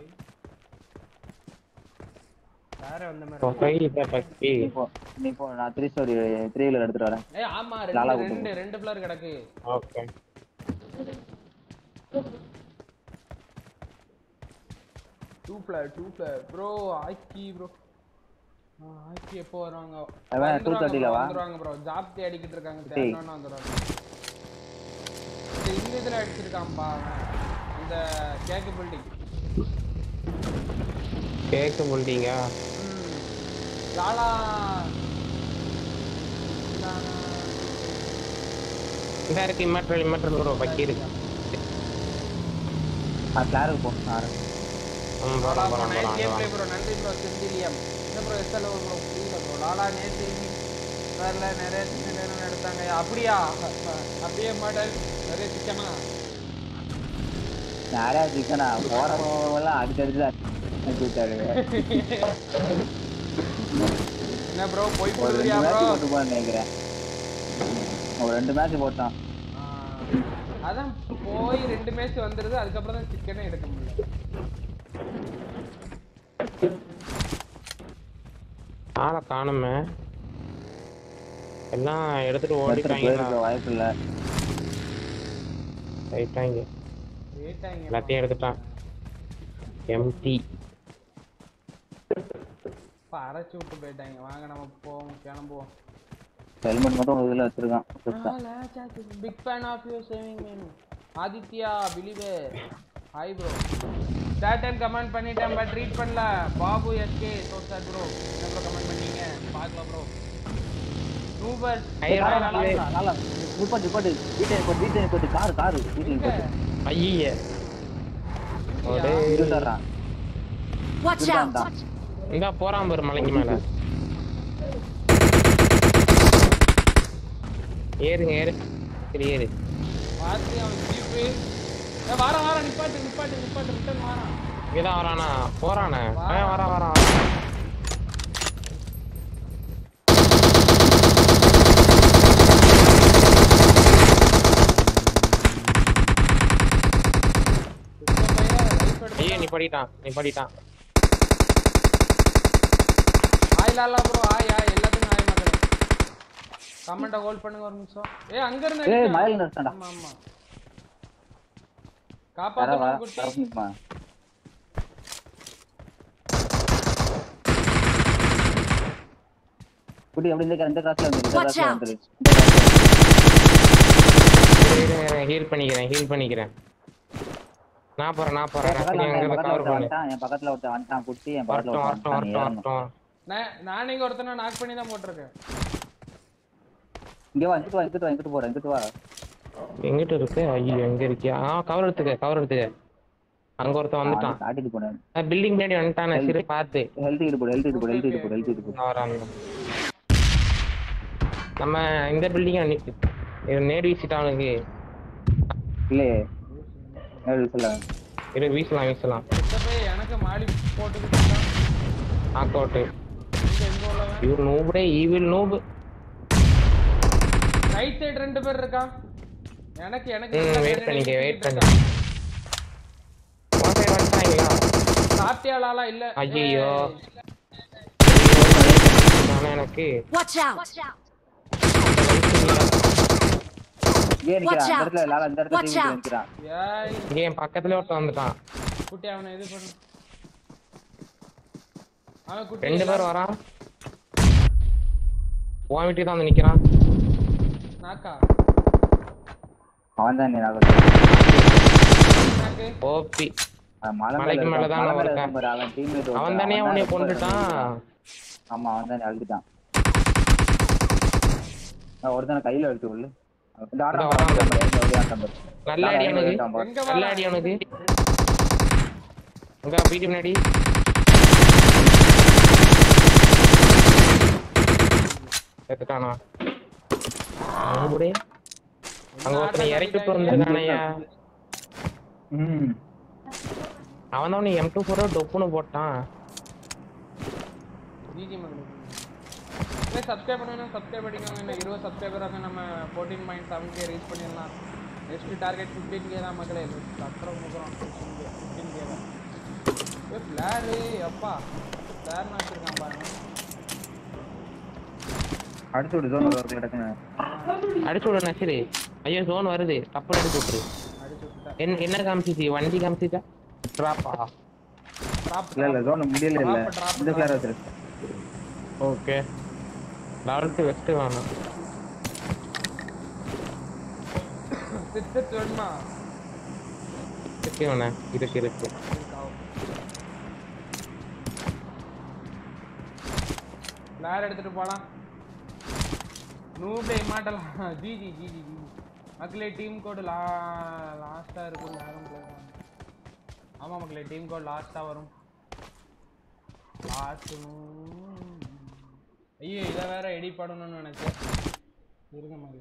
வேற வந்த மாதிரி. சைடுல பக்கி. நீ போ. நான் 3 வீலர் எடுத்துட்டு வரேன். ஏய் ஆமா ரெண்டு ஃபிளர் கிடக்கு. ஓகே. 2 flare bro. ஆக்கி ப்ரோ. ஆக்கி எப்போ வருவாங்க? 230 ல வந்துருவாங்க ப்ரோ. ஜாப் தேடிக்கிட்டு இருக்காங்க. தேடணும்னா வந்துருவாங்க. இந்த இதுல அடிச்சிருக்காம்பா இந்த கேக் பில்டிங்கா? லாலா இந்த இருக்கு. இம்மர்டல் ப்ரோ பக்கி இருக்கு. ஃபிளாருக்கு போ. Lala nice game play bro. நன்றி ப்ரோ. செந்திலியம். என்ன bro SL bro. Please bro. Lala நேத்து வரல நிறைய சிக்கன் எடுத்தாங்க. அப்படியா? அப்படியே மாடல் நிறைய சிக்கனா? நிறையா சிக்கனா போறவங்கலாம் அடுத்தடுத்து என்ன ப்ரோ போய் ஒரு 2 போடுறியா ப்ரோ? மேட்ச் போட்டு போன்னு நினைக்கிறேன். ஒரு 2 மேட்ச் போட்டான். அதான் போய் 2 மேட்ச் வந்துருது, அதுக்கப்புறம் தான் சிக்கனே எடுக்க முடியல. ஆளை காணுமே, எல்லாம் எடுத்துட்டு ஓடிட்டாங்க. வாய்ப்பு இல்லை. ரைட்டாங்க எல்லாத்தையும் எடுத்துட்டான். எம்டி அரைச்சு விட்டு போயிட்டாங்க. வாங்க நம்ம போவோம், கிளம்புவோம். ஹெல்மெட் மட்டும் ஒரு இதில் வச்சிருக்கான். Big fan of you saving man Aditya believer. Hi bro. சாட்டன் கமெண்ட் பண்ணிட்டேன் பட் ரீட் பண்ணல. Babu SK so sir bro என்ன ப்ரோ கமெண்ட் பண்ணீங்க பார்க்கலாம் ப்ரோ. நூபர் நிப்பாட்டு வீட்டை நிப்பாட்டு காரு வீட்டை நிப்பாட்டு. ஐயே Watch out! இங்க போறான் பாரு மலைக்கு மேல. ஏறு சரி ஏறு. பாத்து அவன் ஜீப்பு வார நிப்பாட்டு ரிட்டர்ன் வாரான். இங்கதான் வரானா? போறானே வரான். ஐயோ நீ படிட்டான். Hi Lala bro. ஹாய் எல்லாத்துக்கும் ஹாய் மக்களே. கமெண்ட ஹோல்ட் பண்ணுங்க ஒரு நிமிஷம். அங்க இருந்து மயில நிறுத்தடா. ஆமா காப்பாத்துங்க குட்டி. குட்டி அப்படி இந்த கிராஸ்ல வந்து ஹீல் பண்ணிக்கிறேன். நான் போறேன். கவர் பண்ணு. என் பக்கத்துல ஒருத்தன் வந்துட்டான் குட்டி. என் பக்கத்துல வரட்டும். நான் இங்க ஒருத்தனை நாக் பண்ணி தான் போட்டுருக்கேன். இங்க வா இங்கிட்டு போறேன். எங்கிட்ட இருக்கு? ஐயோ எங்க இருக்கியா? கவர் எடுத்துக்க. அங்க ஒருத்தன் வந்துட்டான். காட்டிட்டு போறேன். பில்டிங் முன்னாடி வந்துட்டானே. சரி பாத்து ஹெல்த் போடு. நம்ம இந்த பில்டிங் நிக்கு. நேடு வீசிட்டான் அவனுக்கு. இல்லையே நேடு வீசலாம். எனக்கு மாடி போட்டுக்கிட்டு நாக் அவுட். யூ நூப்டே ஈவில் நூப். ரைட் சைடு 2 பேர் இருக்கா. எனக்கு வெயிட் பண்ணு. ஓகே வந்துட்டாங்களா? சாப்பிட்டியாளா? இல்ல. ஐயோ எனக்கு Watch out! என் பக்கத்துல ஒருத்தன் வந்துட்டான். குட்டி அவனை இது பண்ணு. அவன் குட்டி 2 பேர் வரான். உன் வீட்டுக்கு தான் வந்து நிக்கிறான். நாக்கா அவன் தான் ஓபி மலைக்கு மேலதான் அவன் தானே உன்னை கொண்டுட்டான். ஆமா அவன் தானே அழுதுட்டான். ஒருத்தனை கையில எடுத்து கொள்ளு. நல்ல அடி அவனுக்கு. அங்க வீட்டு முன்னாடி எடுத்துட்டானா? அங்க ஒருத்தனை இறக்கிட்டு வந்துருக்கானையா. அவன் தான் M24 டொப்புன்னு போட்டான். ஜிஜி மகளே சப்ஸ்கிரைப் பண்ணுங்க. சப்ஸ்கிரைப் பண்ணிக்கோங்க. இன்னும் 20 சப்ஸ்கிரைபர் வந்து நம்ம 14.7k ரீச் பண்ணிடலாம். நெக்ஸ்ட் டார்கெட் 15k தான் மக்களே. அப்புறம் 15k தான். ஃபிளேர் அப்பா ஃபிளேர் வச்சிருக்கான் பாருங்க. அடிச்சு விடு. ஜோன் வருது கிடக்குங்க. அடிச்சு விடு நசிரி. ஐயோ ஜோன் வருது. தப்பு அடிச்சு விட்டுரு. என்ன காமிச்சிச்சு? வண்டி காமிச்சிச்சா? டிராப்பா? இல்ல ஜோன் முடியல. இல்ல இந்த ஃபிளேர் வச்சிரு. ஓகே லால்ட் வெஸ்ட் வேணும். சிட் வேணுமா? வேணா இருக்கு. ஃபிளேர் எடுத்துட்டு போலாம். நூபே இமாட்டல். ஜிஜி மக்களே டீம் கோட் லாஸ்டா இருக்கும். யாரும் போவாங்க. ஆமா மக்களே டீம் கோட் லாஸ்டா வரும். ஐயோ இதை வேற எடிட் பண்ணணும்னு நினைச்சேன். இருங்க மாதிரி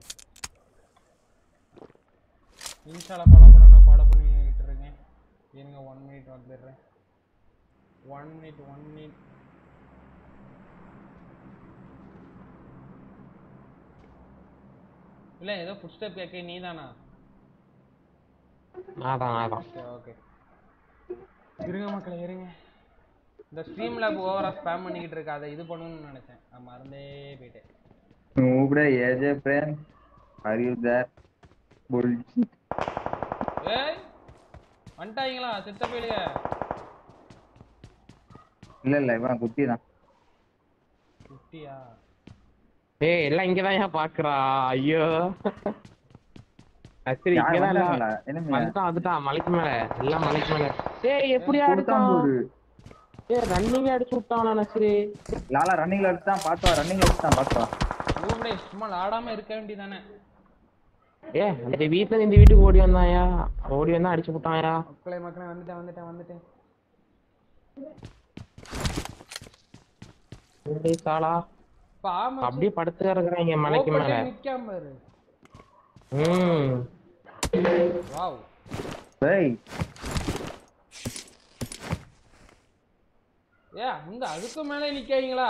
இன்ஸ்டால ஃபாலோ பண்ண நான் ஃபாலோ பண்ணிட்டு இருக்கேன். இருங்க 1 மினிட் வந்துடுறேன். 1 மினிட் இல்ல ஏதோ ஃபுட் ஸ்டெப் கேட்க நீ தானா? அதான் ஓகே இருங்க மக்களே இருங்க. இந்த ஸ்ட்ரீம் லேப் ஓவரா ஸ்பாம் பண்ணிக்கிட்டு இருக்க, அதை இது பண்ணணும்னு நினைச்சேன், நான் மறந்தே போயிட்டேன். நூப்டே AJ Prem are you there bullshit. ஏய் வந்துட்டாங்களா செத்த போயிடுங்க. இல்ல இவன் குட்டி தான். குட்டியா? ஏய் எல்லாம் இங்கதான் ஏன் பாக்குறா? ஐயோ சரி இங்கதான் வந்துட்டான் மலைக்கு மேல, எல்லாம் மலைக்கு மேல. ஏய் எப்படியா அடிச்சான்? ஏய் ரன்னிங் அடிச்சு விட்டானா நஸ்ரி? லாலா ரன்னிங்ல அடிச்சான் பாத்துவா, ரன்னிங்ல அடிச்சான் பாத்துவா. நூப்டே சும்மா ஆடாம இருக்க வேண்டியதானே. ஏ அந்த வீட்டுல இந்த வீட்டுக்கு ஓடி வந்தாயா, ஓடி வந்தா அடிச்சு விட்டாயா. மக்களே வந்துட்டேன். சாலா அப்படியே படுத்து இருக்கிறாங்க மலைக்கு மேல. நிக்காம பாரு. வாவ் டேய் ஏ அங்க அதுக்கு மேல நிக்காதீங்களா?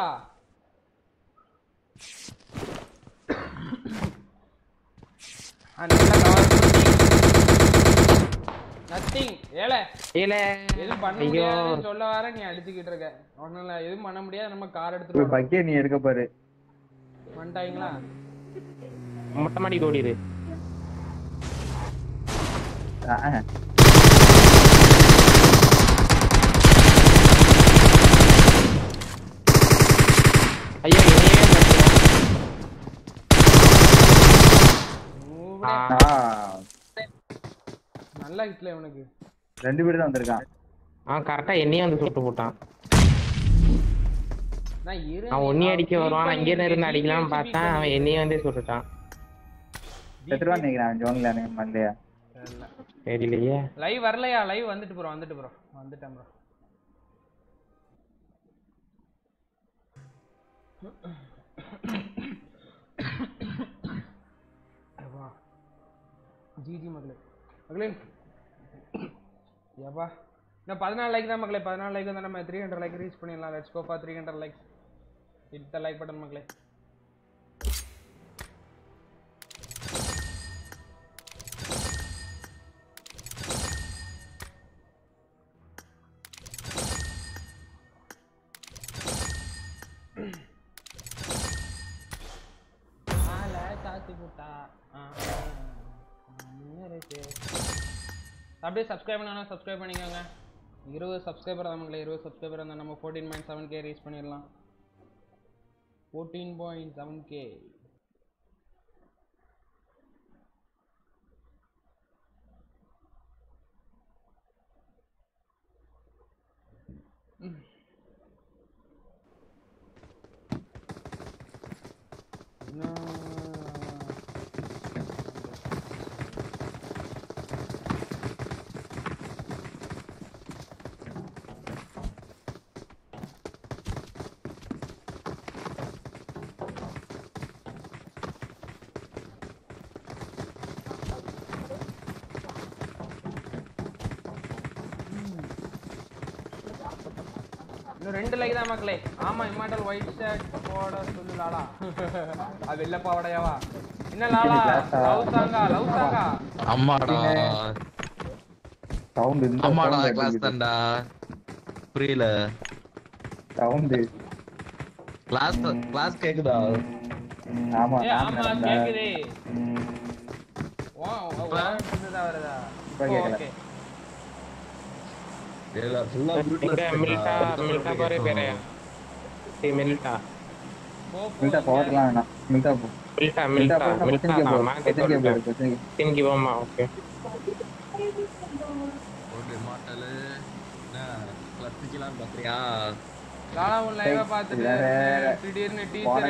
நத்திங் ஏலே எதுவும் பண்ண முடியாதுன்னு சொல்ல வர நீ அடிச்சுக்கிட்டு இருக்க. ஒண்ணுல எதுவும் பண்ண முடியாது. நம்ம கார் எடுத்துட்டு பக்கே நீ எடுக்க பாரு. வந்துட்டாங்களா? மொட்டை மாடி ஓடிடு. ஐயோ நல்லா ஹிட்ல இவனுக்கு. 2 பேர் தான் வந்திருக்கான். கரெக்டா என்னையே வந்து சுட்டு போட்டான். நான் ஒன்னே அடிக்க வருவான், இங்கே இருந்து அடிக்கலாம் பார்த்தேன், அவன் என்னையே வந்து சுட்டுட்டான். செத்துருவான் நினைக்கிறேன் ஜோன்ல. மண்டையா தெரியலையே. லைவ் வரலையா? லைவ் வந்துட்டு ப்ரோ வந்துட்டேன் ப்ரோ. ஜிஜி மகளே யப்பா இன்னும் 14 லைக் தான் மக்களே. 14 லைக் வந்து நம்ம 300 லைக் ரீச் பண்ணிடலாம். Let's go for 300 likes. Hit the like button மக்களே. அப்படியே சப்ஸ்கிரைப் பண்ணா சப்ஸ்கிரைப் பண்ணிக்கோங்க. 20 சப்ஸ்கிரைபர் தான் மக்களே. 20 சப்ஸ்கிரைபர் இருந்தால் நம்ம 14.7k ரீச் பண்ணிடலாம். 14.7k. இன்னும் 2 லைக் தான் மக்களே. ஆமா இம்மார்டல் ஒயிட் ஷர்ட் போட சொல்லு லாலா. அது வெள்ள பாவடையாவா? என்ன லாலா லவ் சாங்கா? அம்மாடா சவுண்ட் இந்த அம்மாடா கிளாஸ் தான்டா. புரியல சவுண்ட். கிளாஸ் கேக்குதா? ஆமா ஆமா கேக்குதே. வா இதுதா வரதா? ஓகே இல்ல ஃபுல்லா மில்டா பாரு பேரே. மில்டா போடலாம் வேணாம். மில்டா திங்கி போமா. ஓகே ஓகே மாட்டல கிளப்லாம் பாக்குறியா? லாலா உன் லைவ் பார்த்துட்டு திடீர்னு டீச்சர்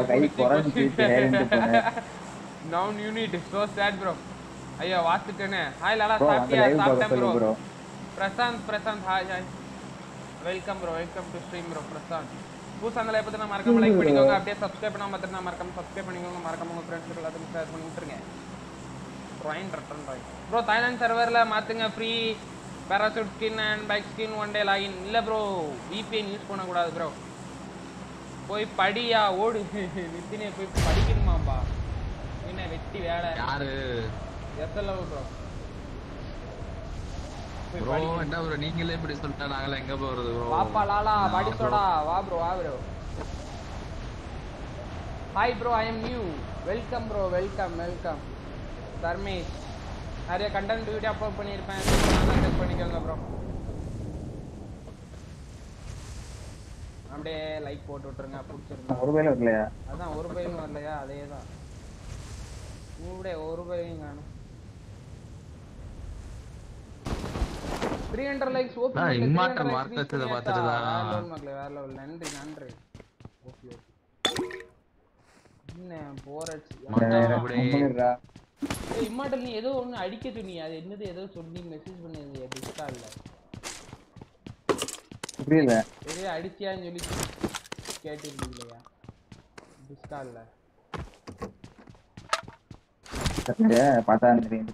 நவுன் யூனிட் சோ சேட் ப்ரோ. ஐயோ வாசிட்டேனே. ஹாய் லாலா சாப்பிட்டியா? சாப்பிட்டேன் bro. Prashanth hi welcome to stream bro. Prashanth புதுசா அந்த லைக் பத்தி மறக்காம லைக் பண்ணிக்கோங்க. அப்படியே சப்ஸ்கிரைப் பண்ணாம பார்த்தா மறக்காம சப்ஸ்கிரைப் பண்ணிக்கோங்க. மறக்காம உங்க ஃப்ரெண்ட்ஸ்க்கு எல்லாத்துக்கும் ஷேர் பண்ணி விட்டுருங்க. ப்ரோ தாய்லாந்து சர்வர்ல மாத்துங்க free parachute skin and bike skin one day login. இல்ல ப்ரோ VPN யூஸ் பண்ண கூடாது ப்ரோ. போய் படியா ஓடு. நித்தினே போய் படிக்கணுமாப்பா. என்ன வெட்டி வேலை யாரு எத்தலவ் ப்ரோ. ப்ரோ என்ன ப்ரோ நீங்களே இப்படி சொல்லிட்டா நாங்களே எங்க போறது ப்ரோ? வாப்பா லாலா பாடி சோடா வா ப்ரோ வா bro. Hi bro I am new. Welcome bro welcome welcome. Dharmesh நிறைய கண்டென்ட் வீடியோ அப்லோட் பண்ணியிருப்பேன். செக் பண்ணிக்கோங்க ப்ரோ. அப்படியே லைக் போட்டு விட்டுருங்க பிடிச்சிருந்தா. ஒரு பையில வரலையா? அதான் ஒரு பையனும் வரலையா? அதே தான் கூட ஒரு பையன் காணும். 300 லைக்ஸ் ஓபன் இம்மார்டல் மார்க் வச்சத பாத்துறதா மக்களே வேற லெவல். நன்றி நன்றி. Okay okay. என்ன போறச்சு அப்படிடா. இம்மார்டல் நீ ஏதோ ஒன்னு அடிக்க சொன்னீங்க. அது என்னது ஏதோ சொல்லி மெசேஜ் பண்ணீங்க டிஸ்கார்ட்ல. புரியல. ஏதோ அடிச்சியான்னு சொல்லி கேட்டிருந்தீங்களா டிஸ்கார்ட்ல? பார்த்தா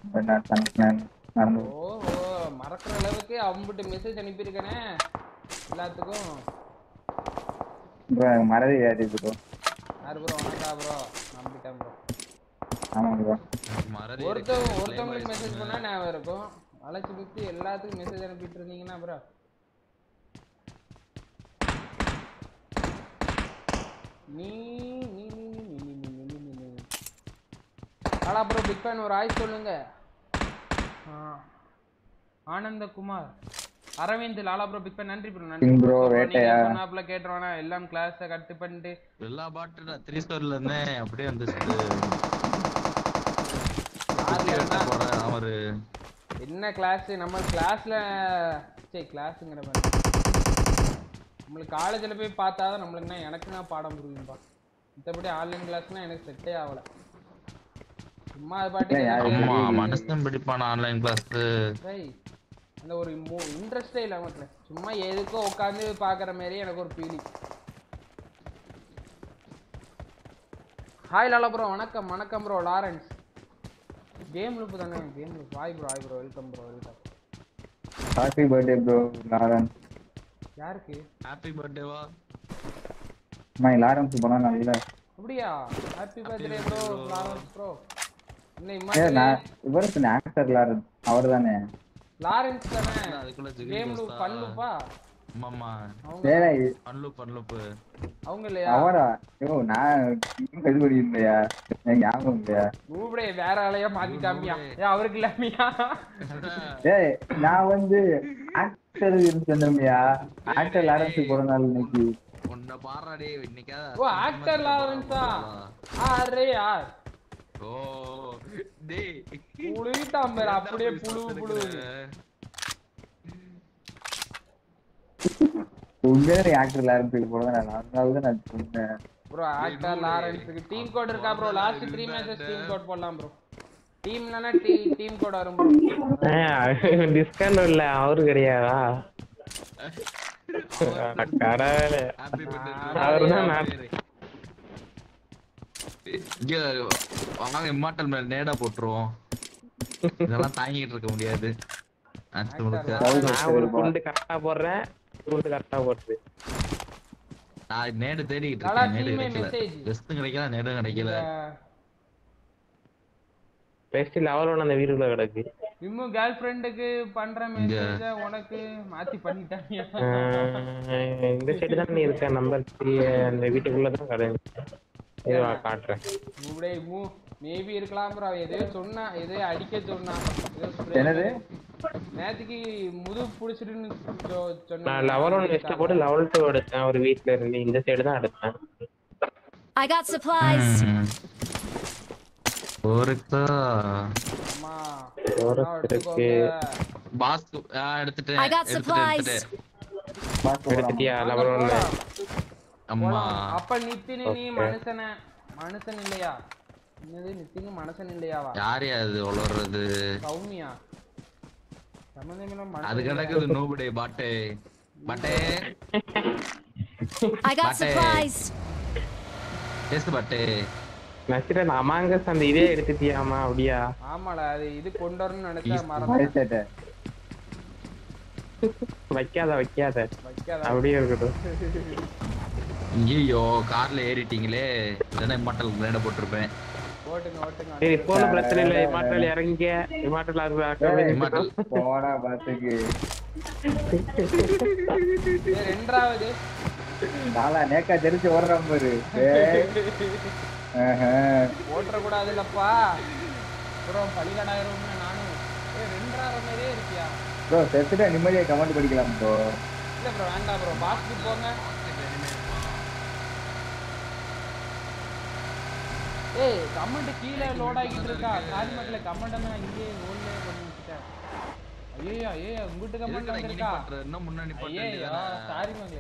ஓஹோ மறக்கிற அளவுக்கு அம்பிட்டு மெசேஜ் அனுப்பியிருக்கனே எல்லாத்துக்கும். மறதி யாரு ப்ரோ? யாரு ப்ரோ? வணக்கா ப்ரோ. நம்பிட்டேன் ப்ரோ. ஆமா ப்ரோ. ஒருத்தவங்களுக்கு மெசேஜ் பண்ணா ஞாபகம் இருக்கும். அழைச்சி பத்தி எல்லாத்துக்கும் மெசேஜ் அனுப்பிட்டு இருந்தீங்கன்னா ப்ரோ நீ நீ நீ நீ நீ நீ நீ நீ நீ ஆலா ப்ரோ பிக் ஃபேன் ஒரு ஆய் சொல்லுங்க. Anandakumar Aravind Lala bro big fan நன்றி ப்ரோ. நன்றி ப்ரோ. நீங்க சொன்னாப்ல கேட்றவானா எல்லாம் கிளாஸை கட் பண்ணிட்டு எல்லா பாட்டுடா 3 ஸ்டோர்ல இருந்தே அப்படியே வந்துச்சு. அவரு என்ன கிளாஸ் நம்ம கிளாஸ்ல சரி கிளாஸ்ங்கற மாதிரி நம்மளுக்கு காலேஜ்ல போய் பார்த்தாதான் நம்மளுக்கு என்ன எனக்கு நான் பாடம் புரியும்பா. மத்தபடி ஆன்லைன் கிளாஸ்னா எனக்கு செட்டே ஆகல. சும்மா அது பாட்டு மனசம் பிடிப்பான ஆன்லைன் கிளாஸ் அந்த ஒரு இன்ட்ரெஸ்டே இல்ல நமக்கு. சும்மா எதுக்கோ உட்காந்து பாக்குற மாதிரி எனக்கு ஒரு ஃபீலிங். Hi Lala bro. வணக்கம் வணக்கம் ப்ரோ. லாரன்ஸ் கேம் லூப் தானே? Game loop. Hi bro hi bro. Welcome bro welcome. Happy birthday bro Lawrence. யாருக்கு ஹாப்பி பர்த்டேவா? லாரன்ஸ் போனா நல்ல. அப்படியா? Happy birthday bro Lawrence bro. என்ன இவருக்கு ஆக்டர் லாரன்ஸ் அவர்தானே? லாரன்ஸ் தானே? கேம் லூப் ஃபன் லூப்பா? அம்மா டேய் பன்லூப் அவங்க இல்லையா? அவரா? யோ நான் இது பண்ணிருந்தயா? எனக்கு ஞாபகம் இல்லையா? ஊபடே வேற ஆளையா மாத்திட்டாமியா? அவருக்கு இல்லமியா? டேய் நான் வந்து ஆக்டர் சொன்னமியா. ஆக்டர் லாரன்ஸ் போறனால இன்னைக்கு உன்ன பாறா டேய் இன்னைக்கு. ஓ ஆக்டர் லாரன்ஸா? அரே யார்? ஓ டேய் புளுயிட்டாம் பாரு அப்படியே புளு. உண்மையிலே ஆக்டர் லாரன்ஸ் போறனால அதனால நான் சொன்னேன். ப்ரோ ஆக்டர் லாரன்ஸ்க்கு டீம் கோட் இருக்கா bro? Last 3 matches team code போடலாம் ப்ரோ. டீம்லனா டீம் கோட் வரும் ப்ரோ. டிஸ்கவுண்ட் இல்ல அவரு கிடையாதா? கடவுளே ஹாப்பி பர்த்டே. அவர்தான் நான் இங்க வாங்க இம்மார்டல் மேல நேடா போட்டுருவோம். இதெல்லாம் தாங்கிட்டு இருக்க முடியாது. நான் ஒரு குண்டு கரெக்டா போடுறேன். குண்டு கரெக்டா போடுது. நான் நேடு தேடிட்டு இருக்கேன். நேடு கிடைக்கல. வெஸ்ட் கிடைக்கல. நேடு கிடைக்கல. பெஸ்ட் லெவல் 1 அந்த வீட்டுக்குள்ள கிடக்கு. இன்னும் கேர்ள் ஃப்ரெண்டுக்கு பண்ற மெசேஜ் உனக்கு மாத்தி பண்ணிட்டாங்க. இந்த சைடு தான் நீ இருக்க. நம்பர் 3 அந்த வீட்டுக்குள்ள தான் கிடக்கு. இதுவா காட்றேன். ஊபடே மேபி இருக்கலாம் ப்ரோ. எதையோ சொன்னா எதையோ அடிக்க சொன்னா. என்னது? நேத்துக்கு முது புடிச்சிட்டுன்னு சொன்னா. நான் லெவல் 1 வெஸ்ட் போட்டு லெவல் 2 எடுத்தேன். ஒரு வீட்ல இருந்து இந்த சைடு தான் எடுத்தேன். I got supplies. ஒருக்கா அம்மா ஒருத்தருக்கு பாஸ் எடுத்துட்டேன். I got supplies. எடுத்துட்டியா லெவல் 1? அம்மா அப்ப நித்தினி நீ மனுஷன் இல்லையா? என்னது நித்தினி மனுஷன் இல்லையாவா? யாரு அது வளர்றது? சௌமியா சம்பந்தமில்ல அது கிடக்குது. நோபடே பாட்டே பாட்டே I got supplies. டேஸ்ட் பட்டே நசிரன் அமாங்கஸ் அந்த இதே எடுத்துட்டியாமா அப்படியா? ஆமாடா அது இது கொண்டு வரணும்னு நினைச்சா மறந்துட்டேன். வைக்காத வைக்காத. அப்படியே இருக்கட்டும். ஐயோ கார்ல ஏறிட்டீங்களே, இல்லைன்னா இம்மார்டல் கிரேட போட்டிருப்பேன். ஓட்டுங்க. சரி இப்போ ஒன்றும் பிரச்சனை இல்லை. இமாட்டல் இறங்கிக்க. இமாட்டல் போடா பாத்துக்கு. ரெண்டாவது நாளா நேக்கா தெரிஞ்சு ஓடுறான் பாரு. ஓட்டுற கூடாது இல்லப்பா. அப்புறம் பலிகடாயிரும் நானும். ரெண்டாவது மாதிரியே இருக்கியா ப்ரோ? செத்துட்டா நிம்மதியா கமெண்ட் படிக்கலாம் ப்ரோ. இல்ல ப்ரோ வேண்டாம் ப்ரோ, பாஸ்கெட் போங்க. ஏய் கமெண்ட் கீழே லோட் ஆகிட்டு இருக்கா. சாரி மக்களே, கமெண்ட் நான் இங்கே ஹோல்ல பண்ணி வச்சிட்டேன். ஐயோ உங்ககிட்ட கமெண்ட் வந்திருக்கா? இன்னும் முன்னாடி ஐயோ சாரி மக்களே.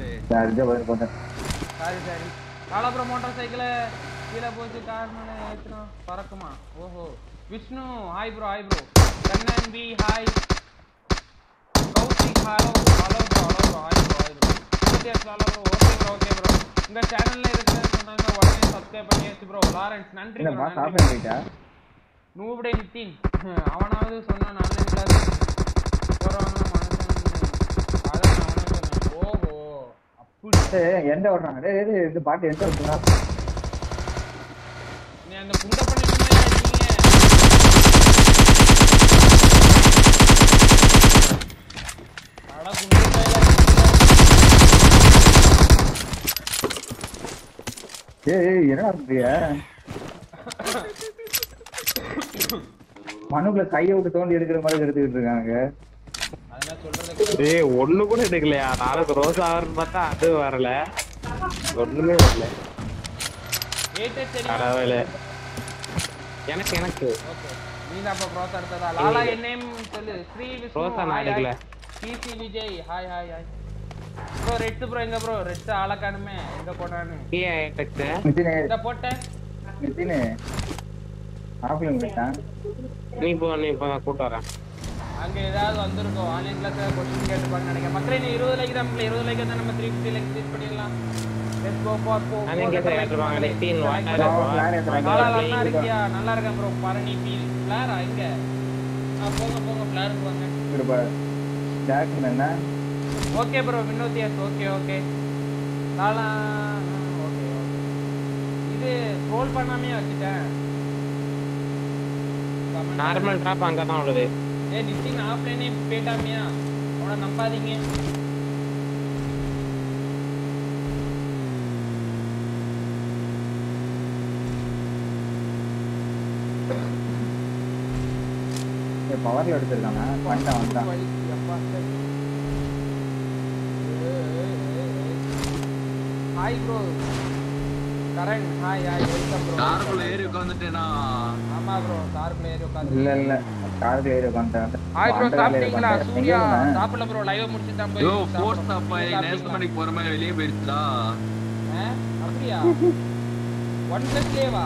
சாரி காலா ப்ரோ மோட்டார் சைக்கிள் கீழே போச்சு, கார் மேல ஏத்துனா பறக்குமா? ஓஹோ. Vishnu hi bro. Kannan B hi. Kaushik hello bro. Hi bro. சத்யாஸ் ஹலோ ப்ரோ. Okay bro. இந்த சேனல்ல இருக்கிறது சொன்னாங்க, உடனே சப்ஸ்கிரைப் பண்ணியாச்சு ப்ரோ. லாரன்ஸ் நன்றி ப்ரோ. நூபடே நித்தின் அவனாவது சொன்னான் ஆன்லைன் கிளாஸ் போறவங்க மனசன். அதான் அவனே சொன்னான். ஓஹோ அப்படி எந்த ஓடுறாங்க? இது பாட்டு எந்த ஓடுறா? நீ அந்த குண்ட பண்ணிட்டு என்ன மனுக்குள்ள கையை விட்டு தோண்டி எடுக்கிற மாதிரி எடுத்துக்கிட்டு இருக்காங்க. ஒண்ணு கூட எடுக்கலையா? நாளைக்கு ரோஸ் ஆவர்னு பார்த்தா அது வரல, ஒண்ணுமே வரல. எனக்கு நீதான் அப்ப ப்ரோஸ் அடுத்ததா. லாலா என் நேம் சொல்லு. ஸ்ரீ விஷ்ணு எடுக்கல. PC Vijay hi bro. Red bro எங்க ப்ரோ? ரெட் ஆளக்கானுமே எங்க போனானு இத போட்டேன். நிதினே ஆஃப்லைன் விட்டான். நீ போ கூட்டு வரேன். அங்க ஏதாவது வந்திருக்கும் ஆன்லைன் கிளாஸ் क्वेश्चन கேட்டுப்பான்னு நினைக்கிறேன். மக்களே நீ 20 லைக் தான். 20 லைக் தான் நம்ம 350 லைக் ரீச் பண்ணிடலாம். லெட்ஸ் கோ ஃபார் அங்க கேட்பாங்க 18 நல்லா இருக்கியா? நல்லா இருக்கேன் ப்ரோ. பரணி பீல் ஃபிளேர் எங்க? போங்க ஃபிளேர் போங்க. இருப்பா டாக் என்ன? Okay bro. வினோதியாஸ் ஓகே. நாளா ஓகே. இது ஸ்க்ரோல் பண்ணாமே வச்சிட்டேன். நார்மல் டிராப் அங்க தான் உள்ளது. ஏய் நிதின் ஆஃப்லைனே போய்டாமியா? அவன நம்பாதீங்க. பவர்ல எடுத்துருக்காங்க. வந்தான். Hi bro. Karan hi welcome bro. கார்ல ஏறி உட்கார்ந்துட்டேனா? ஆமா ப்ரோ கார்ல ஏறி உட்கார்ந்து. இல்ல கார்ல ஏறி உட்கார்ந்தேன். ஹாய் ப்ரோ சாப்பிட்டீங்களா? சூர்யா சாப்பிடல ப்ரோ. லைவ் முடிச்சிட்டு தான் போய். யோ ஃபோர்ஸ் அப்பா நேஷனல் மணிக்கு போற மாதிரி வெளிய போயிடுச்சுடா. அப்படியே 1+ லேவா?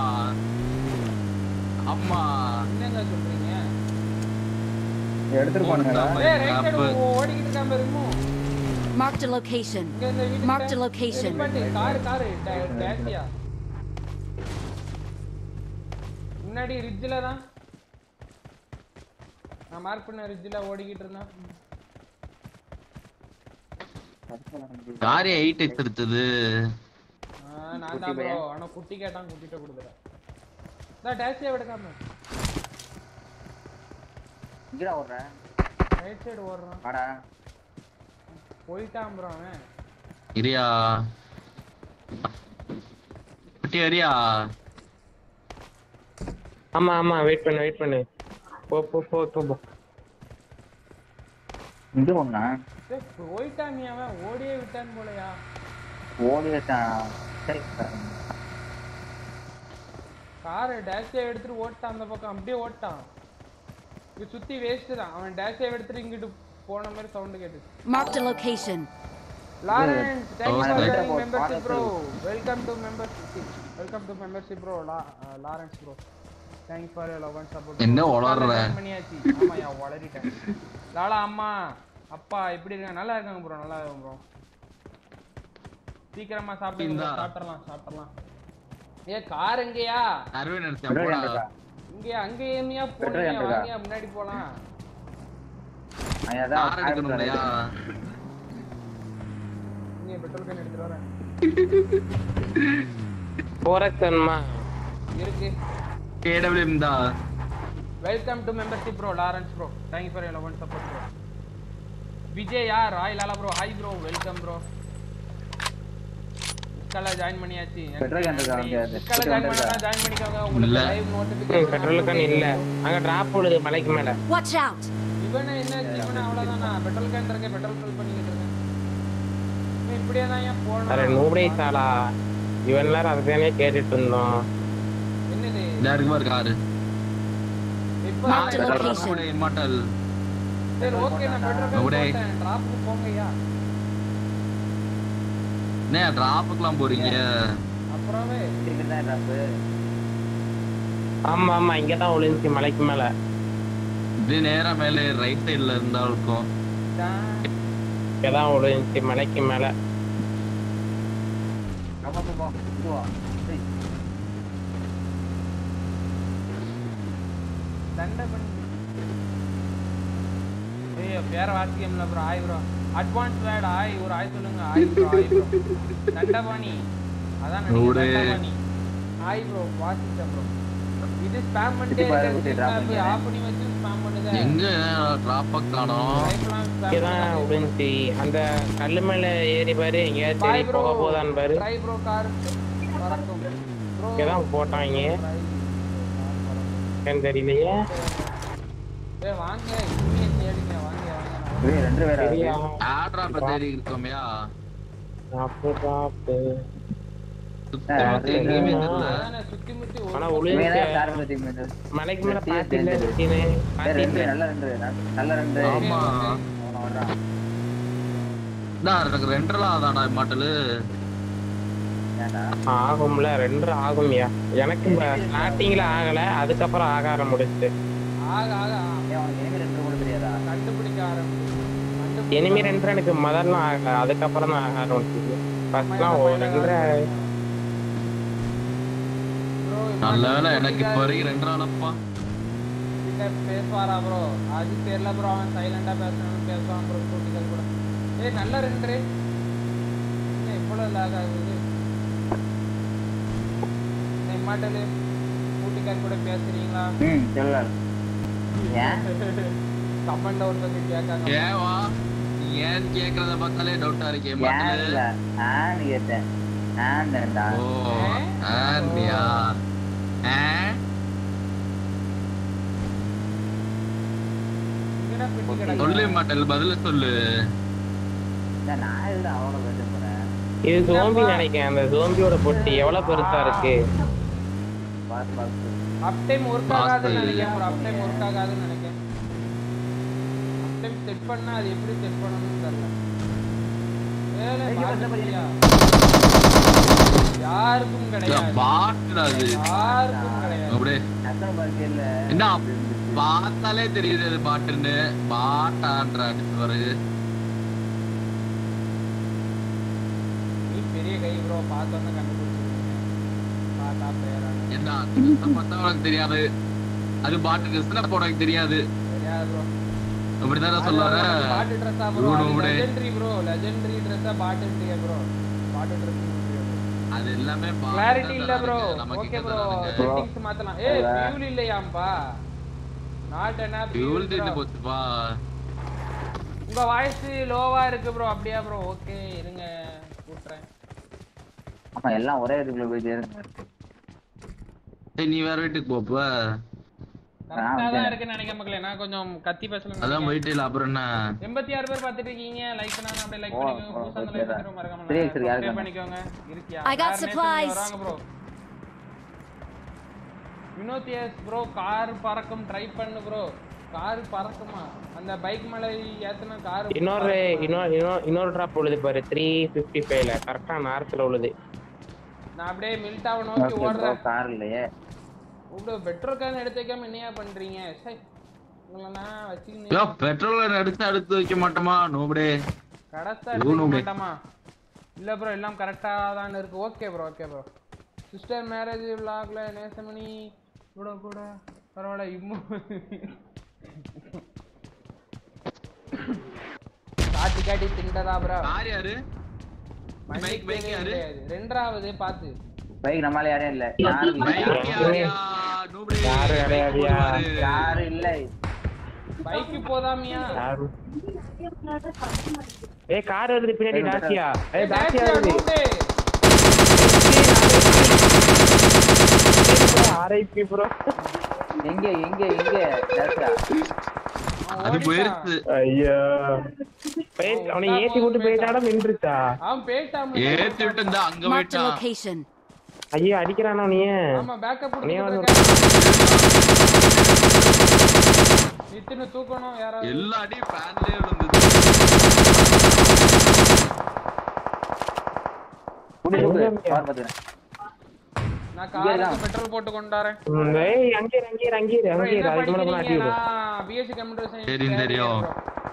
அம்மா என்னங்க சொல்றீங்க? எடுத்துட்டு போனுடா. ஏய் ரைட் சைடு ஓடிக்கிட்டு இருக்கான் பாருங்க. Marked a location. கார் டாக்ஸியா முன்னாடி ரிட்ஜ்ல தான் நான் மார்க் பண்ண ரிட்ஜ்ல ஓடிக்கிட்டு இருந்தான். கார் 8x எடுத்தது. நான் தான் ப்ரோ. ஆனா குட்டி கேட்டான், குட்டிட்ட கொடுத்துறேன். நான் டாக்ஸியா எடுக்காம இங்கடா ஓடுற. ரைட் சைடு ஓடுறான். வாடா. போயிட்டான் ப்ரோ அவன். இரியா குட்டி இரியா. ஆமா வெயிட் பண்ணு. போ. இங்க போனா போயிட்டான் நீ. அவன் ஓடியே விட்டான் போலயா? ஓடிட்டான். கார் டாக்ஸியா எடுத்துட்டு ஓட்டான் அந்த பக்கம். அப்படியே ஓட்டான். இது சுத்தி வேஸ்ட் தான். அவன் டாக்ஸியா எடுத்துட்டு இங்கிட்டு போன மாதிரி சவுண்ட் கேட்டுச்சு. Marked a location. Lawrence, thank you for joining membership bro. Welcome to membership bro. Lawrence bro. Thank you for your love and support. என்ன ஓளறற? பண்ணியாச்சு. ஆமாயா வளரிட்டேன். லாலா அம்மா அப்பா எப்படி இருக்காங்க? நல்லா இருக்காங்க ப்ரோ. சீக்கிரமா சாப்பிடுங்க சாப்பிடலாம். ஏ கார் எங்கயா? அரவிந்த் நினைச்சேன் போடா. இங்கயா அங்க ஏமியா போறீங்க? வாங்க முன்னாடி போலாம். அதான் கார் எடுக்கணும்லையா? நீ பெட்ரோல் கேன் எடுத்துட்டு வரேன். போறக்கன்மா இருக்கு. KWM da. Welcome to membership bro, Lawrence bro. Thank you for your love and support bro. Vijay yaar, hi Lala bro, hi bro, welcome bro. இஸ்கால ஜாயின் பண்ணியாச்சு. பெட்ரோல் கேன் இருக்கா அங்க? இஸ்கால join பண்ணா join பண்ணிக்கோங்க. உங்களுக்கு லைவ் நோட்டிஃபிகேஷன். பெட்ரோல் கேன் இல்ல. அங்க drop போடுது மலைக்கு மேல. Watch out. இவனே என்ன இவனே அவ்வளவுதானா? பெட்ரோல் கேன் இருக்க பெட்ரோல் ஃபில் பண்ணிட்டு இருக்கேன். நீ இப்படியே தான் ஏன் போறணும்? அரே நூபடே சாலா. இவன் எல்லாரும் அதனே கேட்டிட்டு இருந்தோம். என்னது? யாருக்கு பாரு கார். இப்போ நான் இம்மார்டல். சரி ஓகே நான் பெட்ரோல் கேன் போறேன். டிராப் போங்கயா. நே டிராப்புக்குலாம் போறீங்க. அப்புறமே இதுதான் டிராப். ஆமா ஆமா இங்க தான் ஒளிஞ்சி மலைக்கு மேல. இது நேரா மேலே ரைட் சைடுல இருந்தா இருக்கும். இங்க தான் ஒளிஞ்சி மலைக்கு மேல. போ இதுவா. தண்டை பண்ணி ஏய் பேர வாசிக்கம்ல bro hi bro advance word hi ஒரு ஆய் சொல்லுங்க ஆய் ப்ரோ தண்டபாணி அதான் தண்டபாணி ஆய் ப்ரோ வாசிச்சேன் ப்ரோ இது ஸ்பாம் பண்ணிட்டே இருக்கு ஆஃப் பண்ணி வச்சு ஸ்பாம் பண்ணுதே எங்க டிராப் காணோம் இங்க தான் ஒளிஞ்சி அந்த கல்லு மேல ஏறி பாரு எங்க தேடி போக போதான்னு பாரு ட்ரை ப்ரோ கார் பறக்கும் ப்ரோ இங்க தான் போட்டாங்க ஏன் தெரியலையே ஏய் வாங்க இங்கே தேடிங்க வாங்க ஏய் ரெண்டு பேரா சரியா ஆட்ராப் தேடி இருக்கோம்யா டிராப் சுத்தி சுத்தி முத்தி ஆனா ஒளிஞ்சி சார்பு டீம் மலைக்கு மேல பாத்தி இல்ல இருக்கீனே ரெண்டு நல்ல ரெண்டு ஆமா வர்றான் நான் எனக்கு ரெண்டரலாம் அதான்டா இம்மார்டல் ஏண்டா ஆகும்ல ரெண்டு ஆகும்யா எனக்கு ஸ்டார்டிங்ல ஆகல அதுக்கப்புறம் ஆக ஆரம்பிச்சு ஆக ஆக அவனுக்கு ஏமி ரெண்டு கூட தெரியாதா கண்டுபிடிக்க ஆரம்பிச்சு எனிமி ரெண்டரை எனக்கு முதல்ல ஆகல அதுக்கப்புறம் தான் ஆக ஆரம்பிச்சு ஃபர்ஸ்ட்லாம் ரெண்டரை நல்ல வேலை எனக்கு இப்போ வரைக்கும் ரெண்டராலப்பா கிட்ட பேசுவாரா ப்ரோ அது தெரியல ப்ரோ அவன் சைலண்டா பேசுவான் ப்ரோ கூட்டிகள் கூட ஏய் நல்ல ரெண்டரே என்ன இவ்வளோ லாக் ஆகுது மாட்டல கூட்டிகள் கூட பேசுறீங்களா சொல்லல ஏன் கமெண்ட் ஒருத்தங்க கேட்காங்க ஏவா ஏன் கேக்குறத பார்த்தாலே டவுட்டா இருக்கே ஏன் மாட்டல இல்ல நான் கேட்டேன் நான் தான்டா ஓ ஆன்யா இங்கடா பிட்டி கடை சொல்லு மாட்டல் பதில சொல்லு நான் இல்ல அவளை பேச போறேன் இது ஜோம்பி நினைக்கிறேன் அந்த ஜோம்பியோட பொட்டி எவ்வளவு பெருசா இருக்கு பாஸ் பாஸ் அப் டைம் ஒர்க் ஆகாதுன்னு நினைக்கிறேன் ஒரு அப் டைம் ஒர்க் ஆகாதுன்னு நினைக்கிறேன் அப் டைம் செட் பண்ணா அது எப்படி செட் பண்ணணும்னு தெரியல ஏலே பாத்தியா யாருக்கும் கிடையாது பாட்டுடா அது யாருக்கும் கிடையாது அப்படியே அத்தனை பாக்கி இல்ல என்ன பார்த்தாலே தெரியுது அது பாட்டுன்னு பாட்டான்ற அடிச்சு வருது நீ பெரிய கை ப்ரோ பார்த்தோன்னு கண்டுபிடிச்சிருக்கீங்க பார்த்தா பேரான என்ன பார்த்தா உனக்கு தெரியாது அது பாட்டு ட்ரெஸ்னா போட தெரியாது தெரியாது ப்ரோ அப்படிதான் சொல்லுவாரு பாட்டு ட்ரெஸ்ஸா ப்ரோ லெஜெண்டரி ப்ரோ லெஜெண்டரி ட்ரெஸ்ஸா பாட்டுன்றியா ப்ரோ பாட்டு ட்ரெஸ் அது எல்லாமே கிளாரிட்டி இல்ல ப்ரோ ஓகே ப்ரோ செட்டிங்ஸ் மாத்தலாம் ஏய் ஃபியூல் இல்லையாம்பா நாட் என்ன ஃபியூல் தீர்ந்து போச்சுப்பா உங்க வாய்ஸ் லோவா இருக்கு ப்ரோ அப்படியே ப்ரோ ஓகே இருங்க கூட்றேன் ஆமா எல்லாம் ஒரே இதுக்குள்ள போய் சேருங்க ஏய் நீ வேற வீட்டுக்கு போப்ப கரெக்ட்டா தான் இருக்குன்னு நினைக்கிறேன் மக்களே நான் கொஞ்சம் கத்தி பேசலாம் அதான் போயிட்டே அப்புறம் என்ன 86 பேர் பார்த்துட்டு இருக்கீங்க லைக் பண்ணா அப்படியே லைக் பண்ணிக்கோங்க புதுசா அந்த லைக் பண்ணுங்க மறக்காம சரி, சரி, சப்ஸ்கிரைப் பண்ணிக்கோங்க இருக்கியா I got supplies. வராங்க bro Vinod yes bro car பறக்கும் ட்ரை பண்ணு ப்ரோ கார் பறக்குமா அந்த பைக் மேல ஏத்துனா கார் இன்னொரு டிராப் உழுது பாரு 355ல கரெக்டா நார்த்ல உழுது நான் அப்படியே மில்டாவை நோக்கி ஓடுறேன் கார் இல்லையே உங்க பெட்ரோல் கேன் எடுத்து வைக்காம என்னையா பண்றீங்க சை உங்களை நான் யோ பெட்ரோல் எடுத்து வைக்க மாட்டோமா நோபடே கடத்தா எடுக்க மாட்டோமா இல்ல ப்ரோ எல்லாம் கரெக்டா தான் இருக்கு. ஓகே ப்ரோ சிஸ்டர் மேரேஜ் vlogல நேசமணி கூட பரவாயில்ல இம்மு காட்டி திண்டதா ப்ரோ. யாரு பைக் யாரு? ரெண்டாவது பாத்து பைக் நம்மால யாரும் இல்ல. யாரும் இல்ல. பைக்கு போதாமியா? ஏய் கார் வருது பின்னாடி டாசியா. ஏய் டாசியா வருது. RIP bro. எங்க டாசியா? அது போயிருச்சு. ஐயோ. அவனை ஏத்தி விட்டு போயிட்டாடா நின்றுச்சா? அவன் போயிட்டான். ஏத்தி விட்டு இருந்தா அங்க Marked a போயிட்டான். location. ஐயோ அடிக்கறானோ நீ? ஆமா பேக்கப் நீ நித்தின தூக்கணும் யாராவது. எல்லா அடி ஃபேன்லயே விழுந்தது. கார் பாத்துறேன். நான் காருக்கு பெட்ரோல் போட்டு கொண்டாரேன். ஏய் அங்கே அதுக்கு மேல அடி விடு. நான் பிஎஸ்சி கம்ப்யூட்டர் சயின்ஸ் தெரியும்.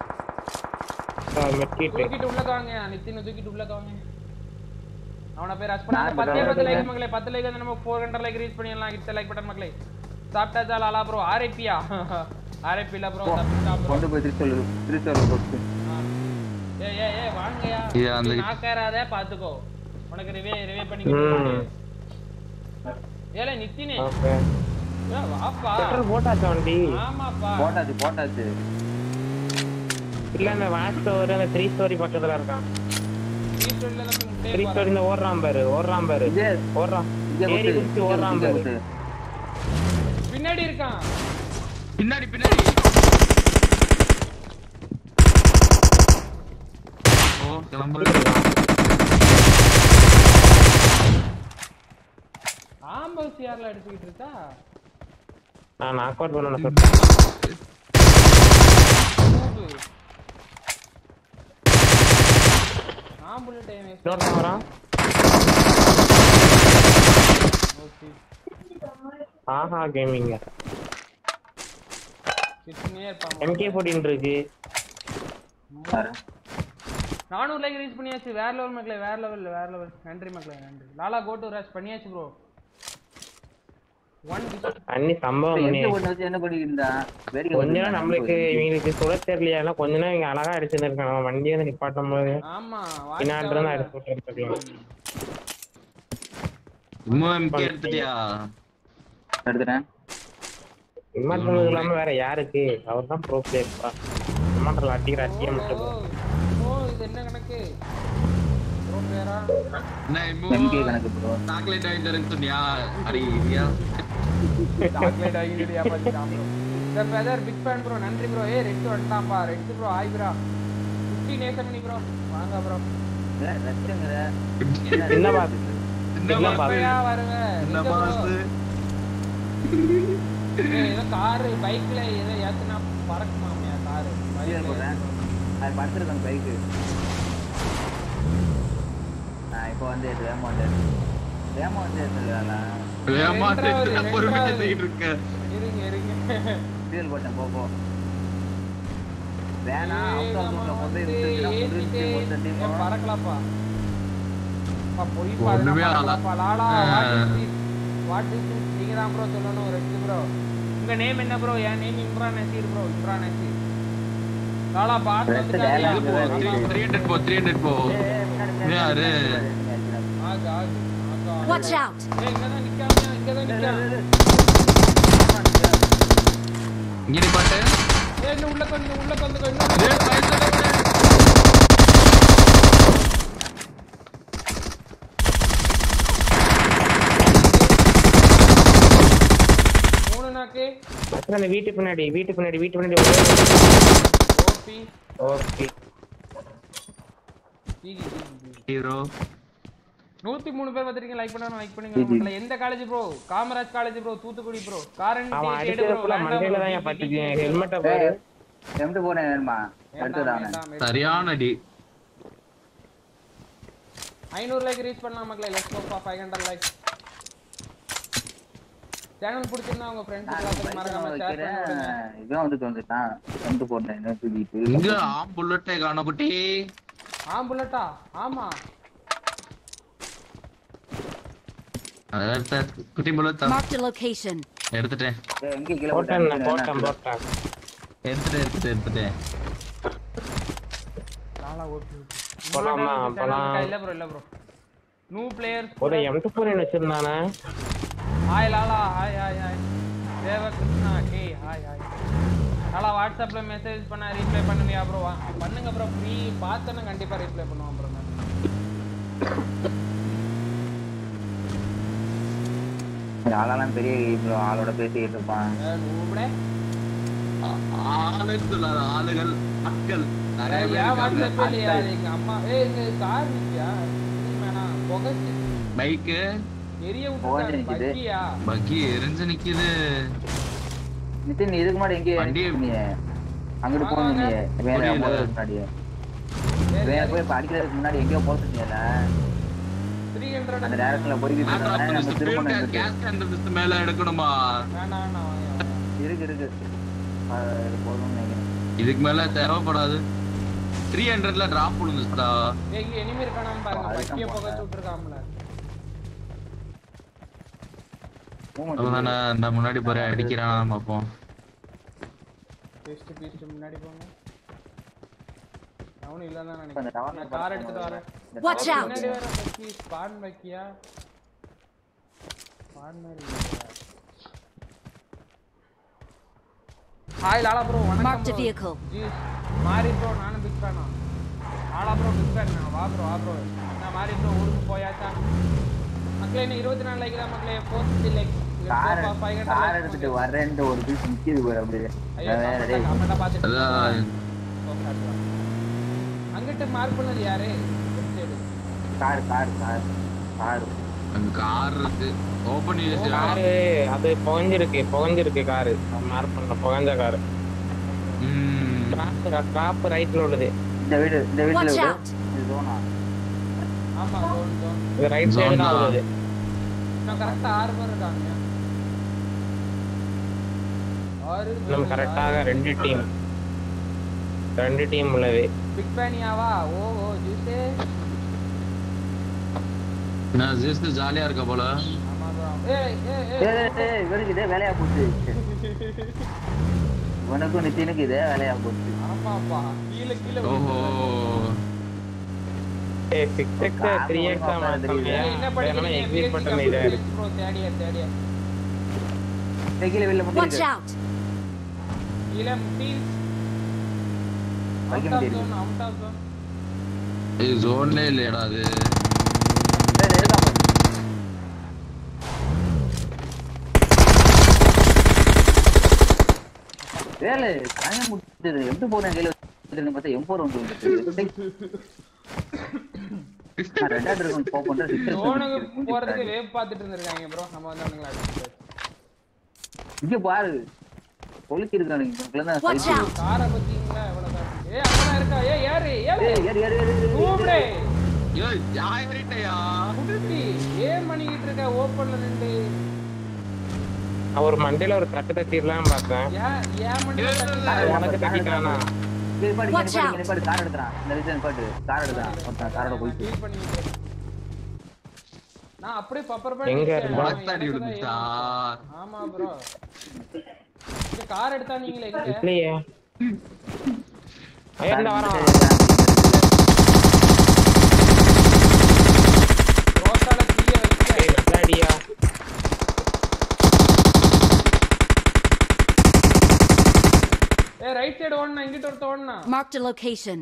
தூக்கிட்டு உள்ள வாங்க. நித்தின தூக்கிட்டு உள்ள வாங்க. அவன பேர் ரஷ் பண்ணாங்க. 10 லைக் மக்களே 10 லைக் வந்து நம்ம 400 லைக் ரீச் பண்ணிடலாம். கிட்ட லைக் பட்டன் மக்களே. சாப்பிட்டாச்சா லாலா ப்ரோ? ஆர்ஐபியா? ஆர்ஐபி இல்ல ப்ரோ. தப்பிட்டா ப்ரோ. கொண்டு போய் திருச்செல்வம் போட்டு. ஏய் வாங்கயா. நீ நாக்கறாதே பாத்துக்கோ. உனக்கு ரிவே பண்ணிக்கிட்டு. ஏல நித்தினே. ஓகே. வாப்பா. பெட்ரோல் போட்டாச்சா வண்டி? ஆமாப்பா. போட்டாச்சு. இல்ல அந்த வாட்ச் ஸ்டோர் அந்த 3 ஸ்டோரி பக்கத்துல இருக்கான். 3 ஸ்டோரில தான் 3 ஸ்டோரி இந்த ஓடுறான் பாரு. ஓடுறான். ஏறி குச்சி ஓடுறான் பாரு. பின்னாடி இருக்கான். பின்னாடி ஓ கிளம்புறது. ஆம்பல்ஸ் யார்ல அடிச்சிட்டு இருக்கா? நான் நாக் அவுட் பண்ணனும் சொல்றேன். ஆம்புலட் டைம் ஸ்டோர் வரான். ஓகே. ஆஹா கேமிங். கிட்னே இருப்பான். MK14 இருக்கு. 400 லைக் ரீச் பண்ணியாச்சு. வேற லெவல் மக்களே, வேற லெவல். நன்றி மக்களே, நன்றி. லாலா கோ டு ரஷ் பண்ணியாச்சு ப்ரோ. அன்னி சம்பவம் பண்ணி என்ன பண்ணிருந்தா கொஞ்ச நேரம் நம்மளுக்கு இவங்களுக்கு சொல்ல தெரியலையா? கொஞ்ச நேரம் இங்க அழகா அடிச்சிருக்காங்க. நம்ம வண்டியை வந்து நிப்பாட்டும் போது ஆமா பின்னாடி தான் அடிச்சு விட்டுருக்கலாம். MK எடுத்துட்டியா? எடுத்துட்டேன். இம்மார்டல் இல்லாம வேற யாருக்கு? அவர் தான் ப்ரோ பிளேயர்ப்பா. இம்மார்டல் அடிக்கிற அடிக்க மட்டும். ஓ இது என்ன கணக்கு? ப்ரோ பிளேயரா? MK கணக்கு ப்ரோ. சாக்லேட் வாங்கி தரேன்னு சொன்னியா? அடியா சாக்லேட் வாங்கிடியா பாத்துட்டான் bro. Sir weather big fan bro. நன்றி ப்ரோ. ஏய் ரெட் வந்துட்டான்பா. Red bro hi bro. 50 Nesamani bro. வாங்க ப்ரோ. ரெட்ங்கற என்ன பாஸ்? என்ன பையா வருங்க. என்ன பாஸ்? ஏதோ கார் பைக்ல ஏதோ ஏத்துனா பறக்குமாமியா கார். பைக்ல போறேன். அது படுத்துறேன் பைக். நான் இப்போ வந்து ஏமாந்து ஏத்துறானா? ஏமாந்து பொறுமையா செய்யிட்டு இருக்க. இருங்க. டீல் போட்டேன் போ. வேணா அவுட் ஆஃப் த மொபைல் விட்டுட்டா முடிஞ்சு மொத்த டீம் பறக்கலாம்ப்பா. போய் பாருப்பா. Lala what is this? நீங்க தான் ப்ரோ சொல்லணும். Red bro. உங்க நேம் என்ன ப்ரோ? என் name Imran Nazeer bro. Imran Nazeer. Lala boss வந்துட்டாரியா? 300 போ. யாரு? ஆகா. Watch out. ஏய் இங்க தான் நிக்காம. இங்க பாட்டு. ஏய் இன்னும் உள்ள கொஞ்சம் டேய் பைசா மூணுனாக்கு அந்த வீட்டு பின்னாடி ஓகே. ஹீரோ 103 பேர் வந்துட்டீங்க. லைக் பண்ணுங்க மக்களே. எந்த college bro? Kamaraj college bro. Thoothukudi bro. காரன் அவன் கேடு ப்ரோ. அடிச்சதுல மண்டையில தான் பட்டுச்சு. ஹெல்மெட்ட பாரு. எம்டி போனே வேணுமா? எடுத்துறானே. சரியான அடி. 500 லைக் ரீச் பண்ணலாம் மக்களே. Let's go for 500 like. Channel பிடிச்சிருந்தா உங்க ஃப்ரெண்ட்ஸ் எல்லாத்துக்கும் மறக்காம ஷேர் பண்ணுங்க. இவன் வந்து வந்துட்டான். எம்டி போனே என்ன தூக்கிட்டு. இங்க ஆம் புல்லட்டே காண குட்டி. ஆம் புல்லட்டா? ஆமா. அத குட்டி புல்லட் Marked a location. எடுத்துட்டேன். எங்க கீழ போட்டேன் போட்டேன் போட்டேன். எடுத்துட்டேன். லாலா ஓட்டு போலாமா போலாம். இல்ல ப்ரோ நியூ பிளேயர்ஸ் ஒரு M24 வச்சிருந்தானே. ஹாய் லாலா ஹாய் தேவகிருஷ்ணா டே ஹாய் லாலா வாட்ஸ்அப்ல மெசேஜ் பண்ணா ரீப்ளை பண்ணுவியா ப்ரோ? பண்ணுங்க ப்ரோ, ஃப்ரீ பார்த்தேன்னா கண்டிப்பா ரீப்ளை பண்ணுவான் ப்ரோ. நான் ஆளாலாம் பெரிய ப்ரோ ஆளோட பேசிட்டு இருப்பான். நூபடே ஆளுகள் மக்கள் நிறைய யா பேர் வாட்ஸ்அப் இல்லையா எங்க அம்மா எங்க கார் நிக்கியா வேணா புகச்சு பைக் எரிய விட்டுட்டாரு பக்கியா பக்கி எரிஞ்சு நிக்குது. நிதின் இதுக்கு முன்னாடி எங்க நீ அங்கிட்டு போனீங்க வேற முன்னாடியே வேற போய் படிக்கிறதுக்கு முன்னாடி எங்கயோ போறீங்கல 300 அந்த டைரக்ஷன்ல போயிட்டு இருக்காங்க. நம்ம திரும்ப கேஸ் அந்த மேல எடுக்கணுமா? வேணா இருக்கு போதும் நினைக்கிறேன். இதுக்கு மேல தேவைப்படாது. 300ல டிராப் விழுந்துச்சுடா. எங்க எனிமி இருக்கானான்னு பாருங்க. பக்கிய புகச்சு விட்டுருக்காம்ல. அவன் நான் முன்னாடி போற அடிக்கிறான் பாப்போம். பீஸ்ட் முன்னாடி போங்க. அவனு இல்லன்னா நினைக்கிறேன். நான் கார் எடுத்துட்டு வரேன். Watch out. முன்னாடி வர பக்கி ஸ்பான் பக்கியா ஸ்பான் மாதிரி hi Lala bro Marked a வணக்கம் vehicle. ஜீஸ் மாரி ப்ரோ நானும் பிக் ஃபேனா. லாலா ப்ரோ பிக் ஃபேன் வா ப்ரோ நான் மாரி ப்ரோ ஊருக்கு போயாச்சா மக்களே? இன்னும் 24 லைக் தான் மக்களே. 40 லைக் கார் எடுத்துட்டு வரேன்னு ஒரு பீஸ் நிக்குது பாரு அப்படியே. கமெண்டா பாத்துட்டு அங்கிட்டு மார்க் பண்ணது யாரு? கார் அங்க கார் இருக்கு. ஓபன் யூஸ் கார் அது புகஞ்சிருக்கு கார். மார்க் பண்ண புகஞ்ச கார். டிராப் ரைட்ல உள்ளது. இந்த வீட்ல Watch இது out. ஜோனா. ஆமா ஜோன் இது ரைட் சைடு தான் உள்ளது. நான் கரெக்ட்டா 6 பேர் இருக்காங்க. நம்ம கரெக்ட்டாக ரெண்டு டீம் உள்ளது. பிக் ஃபேனியாவா? ஓ ஜூஸ் நான் ஜஸ்ட் ஜாலியா இருக்க போல. ஆமா ப்ரோ. ஏய் இவருக்கு இதே வேலையா போச்சு. உனக்கும் நிதினுக்கு இதே வேலையா போச்சு. ஆமாப்பா கீழ ஓஹோ ஏய் 6x 3x மாத்தலையா? என்ன படிக்கிறீங்க? எக்ஸிட் பட்டன் இதே இருக்கு. ப்ரோ தேடியா கீழ வெளில Watch முட்டிருக்கு. out. கீழ டீம் வைக்க முடியல. Out of zone. இது ஜோன்ல இல்லடா அது. வேலை காய முடிச்சது. எங்க போறேன் கையில வச்சிருந்தேன் பார்த்தா M4 வந்து நான் ரெண்டாவது இருக்கும் போ பண்றது. ஜோனுக்கு போறதுக்கு வேவ் பார்த்துட்டு இருந்திருக்காங்க ப்ரோ. நம்ம வந்து அவங்கள அடிச்சிட்டோம். இங்க பாரு பொலிக்கு இருக்கானுங்க. இவங்கள தான் Watch out. காரை பத்திங்களா எவ்வளவு தான்? அங்கதான் இருக்கா. ஏறு ஏறு கூப்டே. ஏய் யாயிரட்டயா. குடுத்தி ஏன் பண்ணிக்கிட்டு இருக்க ஓபன்ல நின்னு? ஒரு மண்டையில ஒரு தட்டு தட்டிரலாம் பார்த்தேன். ஏன் உனக்கு தட்டிட்டானா? Watch out. பாரு கார் எடுத்துறான். இந்த ரீசன் பாட்டு கார் எடுத்துறான். ஒருத்தன் காரோட போயிட்டு ஃபீல் பண்ணிட்டு இருக்கேன். நான் அப்படியே பப்பர் பண்ணி எங்க மாத்தாடி விடுச்சா. ஆமா ப்ரோ. இந்த கார் எடுத்தா நீங்களே எங்க? இல்லையே. ஐயோ வரான். ரோட்டால கீழ வச்சு ஏய் நல்லாடியா. ரைட் சைடு ஓடுனா இங்கிட்ட ஒருத்த ஓடுனா. Marked a location.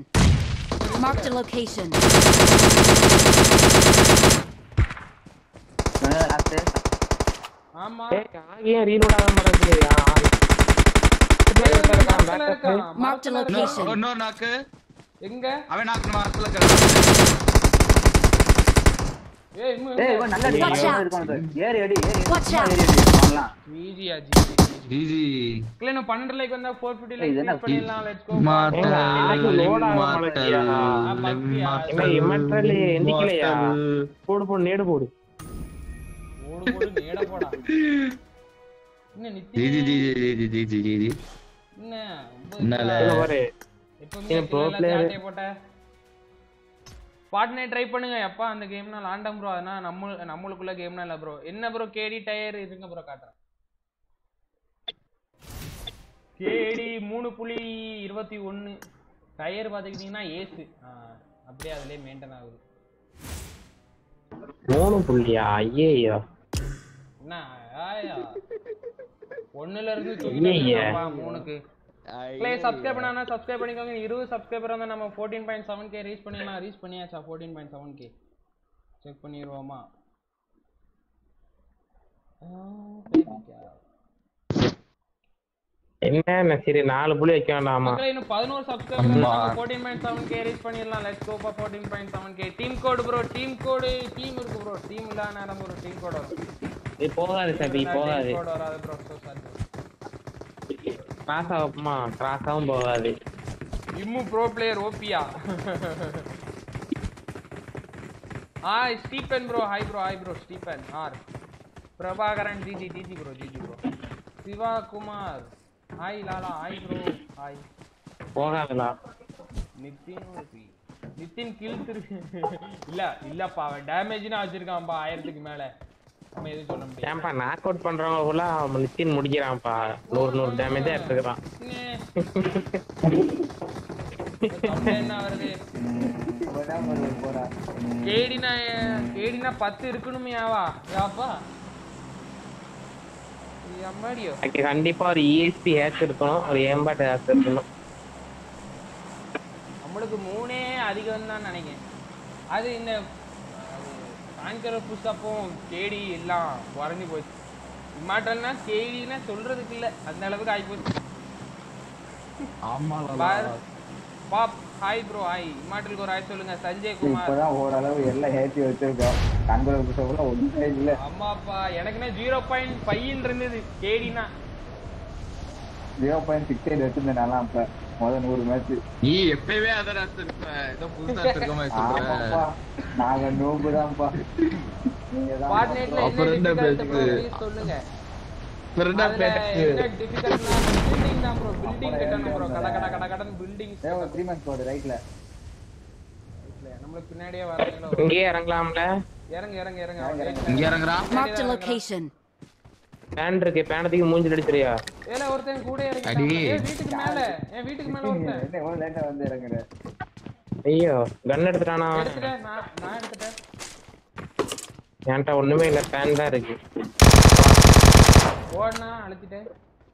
ஆமா ஏய் ஆகியே ரீலோட் ஆக மாட்டேங்குது. Marked a location. நோ நாக்கு எங்க? அவன் நாக்கு மார்க்ல கரெக்ட். ஏய் இவன் நல்ல Watch out. இருக்கான். ஏறி அடி Watch out. பண்ணலாம். ஜிஜியா ஜிஜி இல்ல நான் 12 லைக் வந்தா 450 இது லைக் என்ன பண்ணிடலாம். Let's go. இமெட்ரல் எந்திக்கலையா? போடு நேடு போடு. ஓடு நேட போடா. என்ன நித்தி ஜிஜி என்ன என்னல பாரு. எப்பவுமே pro player. சாட்டே போட்ட ஃபார்ட்நைட் ட்ரை பண்ணுங்க. எப்பா அந்த கேம்னா லாண்டம் ப்ரோ. அதனா நம்மளுக்குள்ள கேம்னா இல்ல ப்ரோ. என்ன ப்ரோ கேடி டயர் இருங்க ப்ரோ காட்டுறேன். கேடி 3.21 டயர் பாத்துக்கிட்டீங்கன்னா ஏசு அப்படியே அதுலயே மெயின்டைன் ஆகுது. 3 புள்ளியா? ஐயோ என்ன ஆயா 1ல இருந்து தூக்கிட்டேன்ப்பா 3க்கு. ப்ளே சப்ஸ்கிரைப் பண்ணானா சப்ஸ்கிரைப் பண்ணிக்கோங்க. 20 சப்ஸ்கிரைபர் வந்தா நம்ம 14.7k ரீச் பண்ணிடலாம். ரீச் பண்ணியாச்சா 14.7k? செக் பண்ணிடுவோமா? என்ன சரி 4 புள்ளி வைக்க வேண்டாமா? மக்களே இன்னும் 11 சப்ஸ்கிரைபர் நம்ம 14.7k ரீச் பண்ணிடலாம். Let's go for 14.7k. Team code bro. Team code team இருக்கு ப்ரோ. டீம் இல்ல நேரம் ஒரு டீம் கோட் வரும். இது போகாது சபி போகாது. கோட் வராது ப்ரோ. So sorry. கிராஸ் ஆகுமா? கிராஸாவும் போகாது. இம்மு ப்ரோ பிளேயர் ஓபியா. Hi Stephen bro. Hi bro Stephen. R Prabhakaran GG bro. Siva Kumar. Hi Lala. Hi bro. Hi. போகாதுடா. நிதின் கில்ஸ் இருக்கு. இல்லப்பா அவன் டேமேஜ்னா வச்சிருக்கான்ப்பா 1000க்கு மேல. நம்ம எதுவும் சொல்ல முடியாது. ஏன்பா நாக் அவுட் பண்றவங்க ஃபுல்லா நிதின் முடிக்கிறான்ப்பா. 100 டேமேஜ் எடுத்துக்கிறான். என்ன வருது? கேடினா 10 இருக்கணுமையாவா? யாப்பா அம்மாடியோ. கண்டிப்பா ஒரு ESP ஹேக் இருக்கணும். ஒரு ஏம்பாட் ஹேக் இருக்கணும். நம்மளுக்கு 3 அதிகம் தான் நினைக்கிறேன். அது இந்த ஆங்கர் புஷ்அப்பும் கேடி எல்லாம் குறைஞ்சி போச்சு. இம்மாட்டல்னா கேடினா சொல்றதுக்கு இல்ல அந்த அளவுக்கு ஆகி போச்சு. Bob hi bro. ஹாய் இம்மாட்டலுக்கு ஒரு ஹாய் சொல்லுங்க. சஞ்சய் குமார். இப்பதான் ஓரளவு எல்லாம் ஏத்தி வச்சிருக்கோம். ஆங்கர் புஷ்அப்ல ஒண்ணுமே இல்ல. ஆமாப்பா எனக்குன்னா 0.5 இருந்தது கேடினா. 0.68 வச்சிருந்தேன் நான் அப்ப முதல் 100 மேட்ச். நீ எப்பவே அதரா இருப்ப. ஏதோ புதுசா இருக்க மாதிரி சொல்ற. நாங்க நோபு தான்ப்பா. நீங்க தான் ஃபார்ட்நைட்ல என்ன டிஃபிகல்ட் சொல்லுங்க. என்ன டிஃபிகல்ட்னா பில்டிங் தான் ப்ரோ. பில்டிங் கட்டணும் ப்ரோ. கட பில்டிங். 3 மந்த்ஸ் போடு ரைட்ல. நம்மளுக்கு பின்னாடியே வரீங்களோ? இங்கே இறங்கலாம்ல. இறங்க. இங்க இறங்குறா. Marked a location. பேன் இருக்கு. பேனத்துக்கு மூஞ்சில அடிச்சிரியா? ஏல ஒருத்தன் கூட இறங்கிட்டான். வீட்டுக்கு மேல. வீட்டுக்கு மேல ஒருத்தன். என்ன இவ்வளவு லேட்டா வந்து இறங்குற? ஐயோ கன் எடுத்துட்டானா? எடுத்துட்டேன் நான் எடுத்துட்டேன். ஏன்டா ஒண்ணுமே இல்ல. பேன் தான் இருக்கு. ஓடுனா அழுத்திட்டேன்.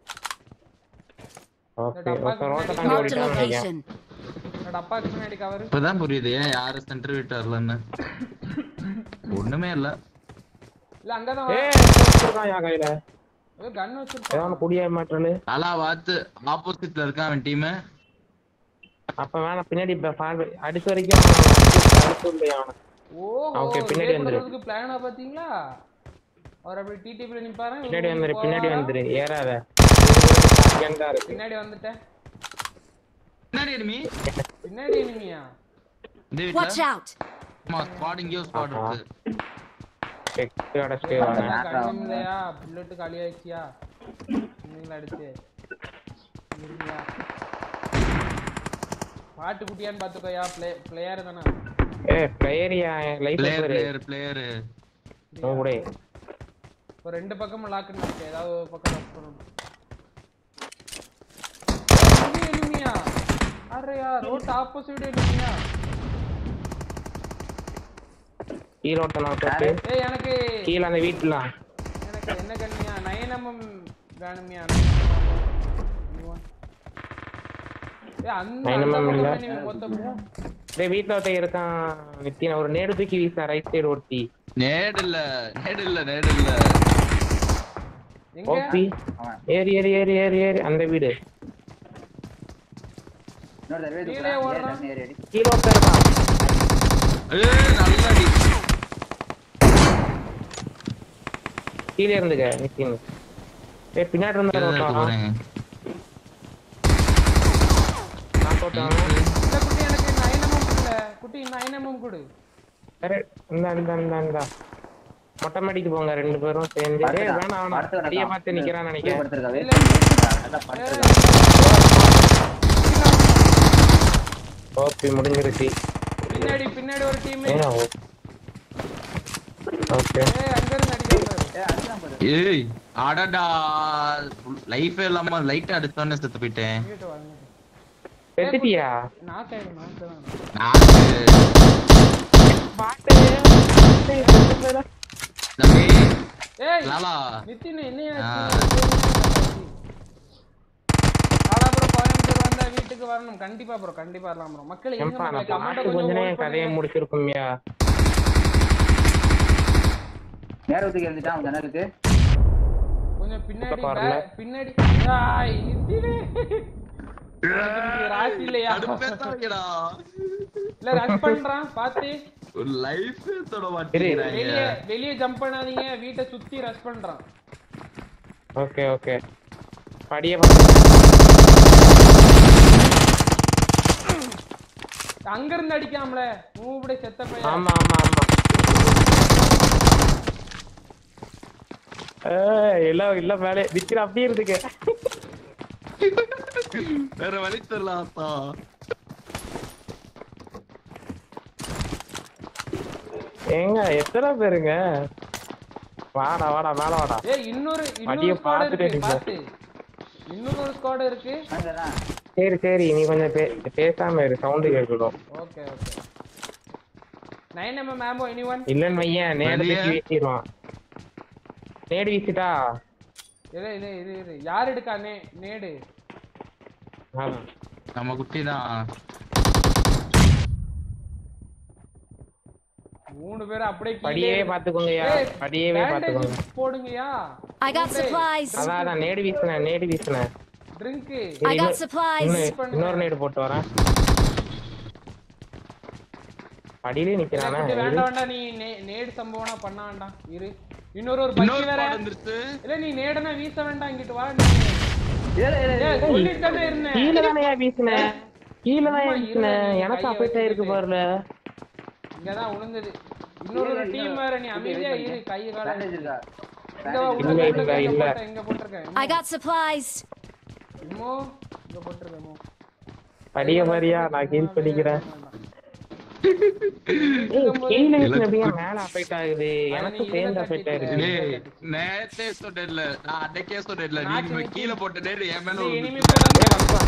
ஓகே ஓகே ரோட்ட தாண்டி Marked a ஓடிட்டான் நினைக்கிறேன். location. டப்பாக்கு முன்னாடி கவர். இப்பதான் புரியுது ஏன் யாரு சென்டர் விட்டு வரலன்னு. ஒண்ணுமே இல்ல. இல்ல அங்கதான் வச்சிருக்கான் யா கையில. ஏதோ கன் வச்சிருக்கான். ஏதாவது குடிய மாட்டறல. நல்லா வாத்து ஆப்போசிட்ல இருக்கான் அவன் டீம். அப்ப வேணா பின்னாடி அடிச்ச வரைக்கும் அடிச்சுடலையா அவன. ஓகே பின்னாடி வந்துரு. அதுக்கு பிளானா பாத்தீங்களா? அவர் அப்படி டிடிபில நிப்பாரா. பின்னாடி வந்துரு ஏறாத. கேண்டா இருக்கு. பின்னாடி வந்துட்டேன். பின்னாடி எனிமியா? Watch out. ஸ்குவாட் இங்கயோ ஸ்குவாட் இருக்கு. செக் அடிச்சிட்டே வாங்க. இல்லையா புல்லட் காலி ஆயிச்சியா? நீங்க அடிச்சு. இருங்க. பாட்டு குட்டியான்னு பாத்துக்கோயா. பிளேயர் தானா? பிளேயரியா லைஃப் பிளேயர். ஓடே. ஒரு ரெண்டு பக்கமும் லாக் பண்ணிட்டேன். ஏதாவது ஒரு பக்கம் லாக் பண்ணனும். எனிமியா? அரேயா ரோட் ஆப்போசிட் எனிமியா? கீழ ஓட்டனா போட்டு. எனக்கு கீழ அந்த வீட்ல. எனக்கு என்ன கண்ணியா? 9mm வேணுமியா? அந்த வீட்ல ஒருத்தன் இருக்கான். நித்தின் ஒரு நேடு தூக்கி வீசா ரைட் சைடு ஓட்டி. நேடு இல்ல. ஓபி ஏறி அந்த வீடு. இன்னொரு தடவை கீழே ஓடுறான். கீழ ஒருத்தன் இருக்கான். நல்ல அடி. கீழ இருந்துங்க நித்தின். பின்னாடி இருந்தா ஓட்டான். நான் போட்டான். இந்த குட்டி எனக்கு 9mm இல்ல. குட்டி 9mm கொடு. சரி இந்த மொட்டை மாடிக்கு போங்க ரெண்டு பேரும் சேர்ந்து. வேணாம் அவன அடிய பார்த்து நிக்கிறான்னு நினைக்கிறேன். ஓபி முடிஞ்சிருச்சு. பின்னாடி ஒரு டீம். ஓகே ஏய் அங்க இருந்து அடிக்கலாம் பாரு. ஏய் அடடா லைஃப் இல்லாம லைட் அடிச்சானே செத்து போயிட்டேன். இங்கிட்டு வாங்க. செத்துட்டியா? நாக் தான். பாட்டு தம்பி ஏய் லாலா நித்தின் என்னையா ஆளா ப்ரோ கோயம்புத்தூர் வந்தா வீட்டுக்கு வரணும். கண்டிப்பா ப்ரோ கண்டிப்பா வரலாம் ப்ரோ. மக்கள் எங்க ஏம்பா மக்களே கமெண்ட் கொஞ்ச கொஞ்சம் நேரம் vote கதையை பண்ணுங்க. முடிச்சிருக்கும்யா. நேரத்துக்கு இருந்துட்டான் அவன் ஜன்னலுக்கு. கொஞ்சம் பின்னாடி வரல. பின்னாடி ஆய் நித்தினே ராசி இல்லையா? அடுப்பேத்தாங்கடா இல்ல ரஷ் பண்றான் பாத்து. ஒரு லைஃப் தொட மாட்டேங்கறாங்க. வெளிய ஜம்ப் பண்ணாதீங்க. வீட்டை சுத்தி ரஷ் பண்றான். ஓகே ஓகே படியே அங்க இருந்து அடிக்காமல மூவ் செத்த பையன். ஆமா ஆமா ஆமா. இல்ல வேலை விக்கிற அப்படியே இருக்கு. வேற வழி தெரியலாத்தா. ஏங்க எத்தனை பேருங்க? வாடா வாடா மேல வாடா. ஏய் இன்னொரு ஸ்குவாட் இருக்கு பாத்து. இன்னொரு ஸ்குவாட் இருக்கு. அங்கதான். சரி சரி நீ கொஞ்சம் பேசாம இரு சவுண்ட் கேட்கணும். Okay okay 9mm ammo anyone? இல்லன்னு வையன் நேடு வீசிடுவான். நேடு வீசிட்டா இது யார் எடுக்கா நேடு? நம்ம குட்டி தான். 3 பேர் அப்படியே படியே பாத்துக்கோங்கயா. படியவே பாத்துக்கோங்க. போடுங்கயா. I got supplies. அதான் நேடு வீசுன. ட்ரிங்க். I got supplies. இன்னொரு நேடு போட்டு வரேன். படியிலே நிக்கறானே. வேண்டாம் நீ நேடு சம்பவனா பண்ண வேண்டாம். இரு. இன்னொரு பக்கி வேற வந்துருச்சு. இல்ல நீ நேடனா வீச வேண்டாம் இங்கிட்டு வா. சொல்லிட்டே இருந்தேன். கீழ தானயா வீசுன. எனக்கு அஃபெக்ட் ஆயிருக்கு பாருல. இங்க தான் உளுந்தது. இன்னொரு டீம் வேற. நீ அமைதியா இரு. கை கால பேண்டேஜ் இருக்கா? இல்ல எங்க போட்டுருக்கேன். I got supplies. இங்க போட்டுருக்கேன். படிய மாதிரியா நான் ஹீல் பண்ணிக்கிறேன். கீழ வீசுனபியா மேல அஃபெக்ட் ஆகுது. எனக்கு சேர்ந்து அஃபெக்ட் ஆயிருக்கு. டேய் நேத்தே சொன்னேன்ல. நான் அன்னைக்கே சொன்னேன்ல. நீ கீழ போட்ட நேடு என் மேல எனிமி வெயிட்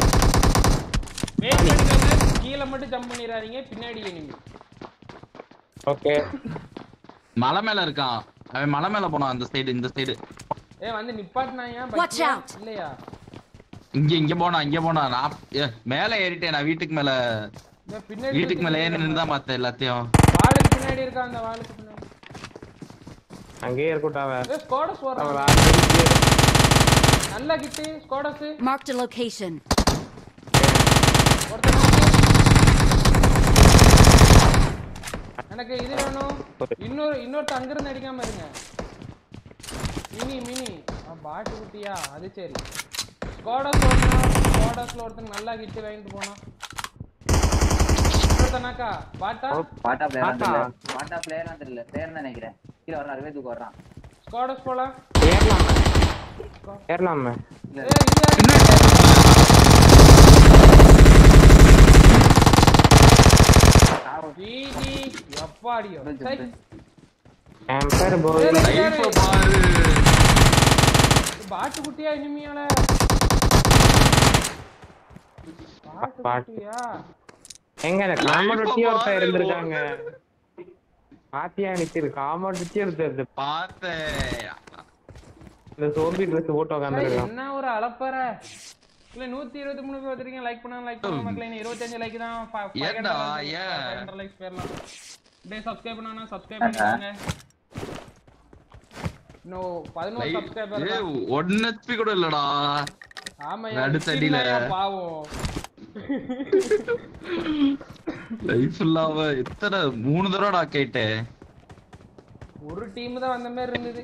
பண்ணுங்க. கீழ மட்டும் ஜம்ப் பண்ணிராதீங்க. பின்னாடி எனிமி. ஓகே மலை மேல இருக்கான். அவன் மலை மேல போறான் அந்த சைடு இந்த சைடு. வந்து நிப்பாட்னாயா Watch out. இல்லையா? இங்க போனா நான் மேல ஏறிட்டேன். நான் வீட்டுக்கு மேல ஏறி நின்னு தான் பார்த்தேன் எல்லாத்தையும். வாளுக்கு பின்னாடி இருக்கா. அந்த வாளுக்கு பின்னாடி அங்கேயே இருக்கட்டாவ. ஸ்குவாட்ஸ் வரான். நல்ல கிட்டு ஸ்குவாட்ஸ். Marked a location. எனக்கு இது வேணும். இன்னொரு அங்க இருந்து அடிக்காம இருங்க. மினி பாட்டு குட்டியா? அது சரி. ஸ்குவாட்ஸ்ல ஒருத்தன் நல்லா கிட்டு வாங்கிட்டு போனா. ஒருத்தனாக்கா பாட்டா பிளேயரா தெரியல. பிளேயர் நினைக்கிறேன். கீழ வர அறுவே தூக்கு வர்றான். ஸ்குவாட்ஸ் போலாம். ஏறலாமே. ஜிஜி எப்பாடியோ. Camper boy. லைஃப் பாரு. பாட்டு குட்டியா இனிமையால. பாட்டு குட்டியா? எங்க காமோடிட்டி ஒருத்தர் இருந்திருக்காங்க. பாத்தியா நிக்கிது காமோடிட்டி ஒருத்தர் பார்த்தேன். இந்த சோம்பி Dress போட்டு உட்கார்ந்திருக்கான். என்ன ஒரு அலப்பற. இல்ல 123 பேர் வந்திருக்கீங்க. லைக் பண்ணுங்க மக்களே. 25 லைக் தான். 500 லைக்ஸ் பேர்லாம். டேய் சப்ஸ்கிரைப் பண்ணானா சப்ஸ்கிரைப் பண்ணிடுங்க. No 11 subscriber. ஏய் 1 HP கூட இல்லடா. ஆமா நடுத்தடில பாவம். லைஃப் இல்லாம எத்தனை 3 தடவைடா கேட்டேன். ஒரு டீம் தான் வந்த மாதிரி இருந்தது.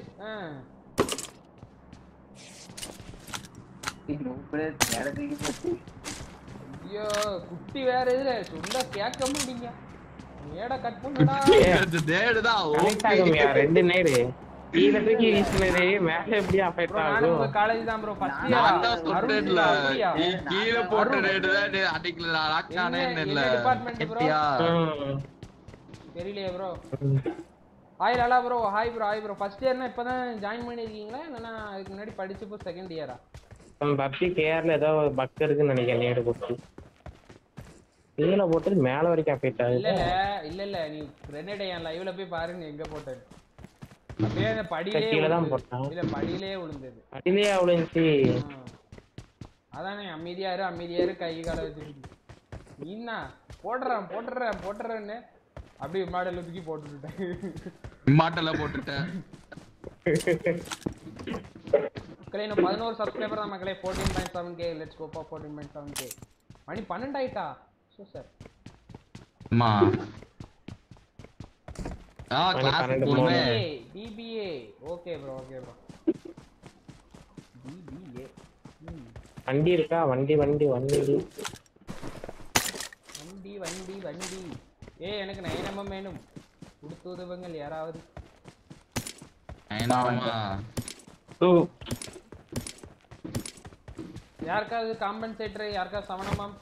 ஐயோ குட்டி வேற இதுல சொல்ல கேட்க முடியுங்க. நேட கட் பண்ணுடா. கனெக்ட் ஆகும்யா. ரெண்டு நேடு கீழ தூக்கி வீசுனது மேல எப்படி அஃபெக்ட் நானும் ஆகும்? உங்க காலேஜ் தான் ப்ரோ ஃபர்ஸ்ட் இயர். நான் தான் சொல்றேன்ல கீழ போட்ட ரேட் தான் அடிக்கல ராக்கானே இல்ல டிபார்ட்மென்ட் ப்ரோ தெரியலையே bro. Hi Lala bro. Hi bro first இயர்னா இப்பதான் ஜாயின் பண்ணிருக்கீங்களா இல்லனா அதுக்கு முன்னாடி படிச்சப்போ செகண்ட் இயரா? பப்பி கேர்ல ஏதோ பக் இருக்குன்னு நினைக்கிறேன். நேடு போட்டு கீழ போட்டு மேல வரைக்கும் அஃபெக்ட் ஆகுது. இல்ல நீ கிரனேட் என் லைவ்ல போய் பாருங்க எங்க போட்டது. அப்படியே அந்த படியிலே கீழ தான் போட்டான். இல்ல படியிலே விழுந்தது. படியிலே விழுந்துச்சு. அதானே அமைதியாரு கை கால வச்சிட்டு நீனா போடுறேன்னு அப்படியே மாடல தூக்கி போட்டுட்டேன். மாடல போட்டுட்டேன். மக்களே இன்னும் 11 சப்ஸ்கிரைபர் தான் மக்களே. 14.7k. Let's go for 14.7k. மணி 12 ஆயிட்டா. சோ சார் அம்மா கிளாஸ் போறே. DBA okay bro DBA. வண்டி இருக்கா? வண்டி எனக்கு 9mm வேணும். கொடுத்து உதவுங்கள் யாராவது. 9mm யாருக்காவது காம்பன்சேட்டர் யாருக்காவது சவணமாம்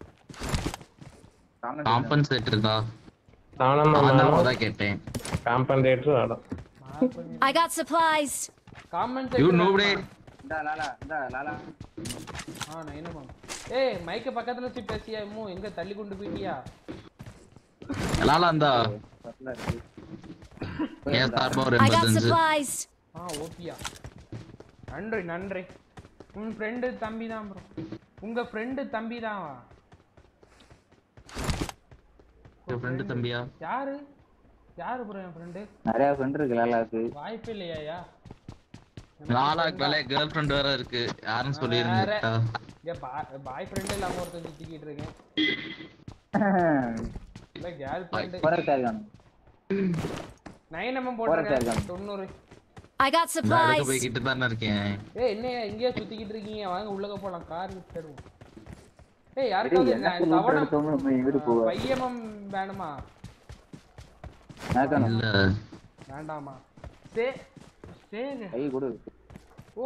காம்பன்சேட்டர் இருக்கா? சவணமாம் கேட்டேன். காம்பன்சேட்டர் வேணும். I got supplies. Compensator you nobody. Lala 9mm. மைக்க பக்கத்துல வச்சு பேசியா இம்மு எங்க தள்ளி கொண்டு போயிட்டியா? லாலா அந்த I got supplies. ஓபியா நன்றி. உன் ஃப்ரெண்ட் தம்பி தான் ப்ரோ. உங்க ஃப்ரெண்ட் தம்பி தான். ஃப்ரெண்ட் தம்பியா? யாரு ப்ரோ என் ஃப்ரெண்ட்? நிறைய ஃப்ரெண்ட் இருக்கு லாலாக்கு. வாய்ப்பு இல்லையா? லாலாக்கு வேற கேர்ள் ஃப்ரெண்ட் வேற இருக்கு. யாரும் சொல்லிருந்தா. இங்க பாய் ஃப்ரெண்ட் இல்லாம ஒருத்தன் சுத்திக்கிட்டு இருக்கேன். இல்ல கேர்ள் ஃப்ரெண்ட். போறேன் 9mm போடுறேன் 90. I got supplies. நான் போய்கிட்டு தான் இருக்கேன். என்ன இங்கே சுத்திக்கிட்டு இருக்கீங்க? வாங்க உள்ளக போலாம். கார் விட்டுடுவோம். யாருக்காவது சவணம் பையமம் வேணுமா? இல்ல வேண்டாமா? கை கொடு. ஓ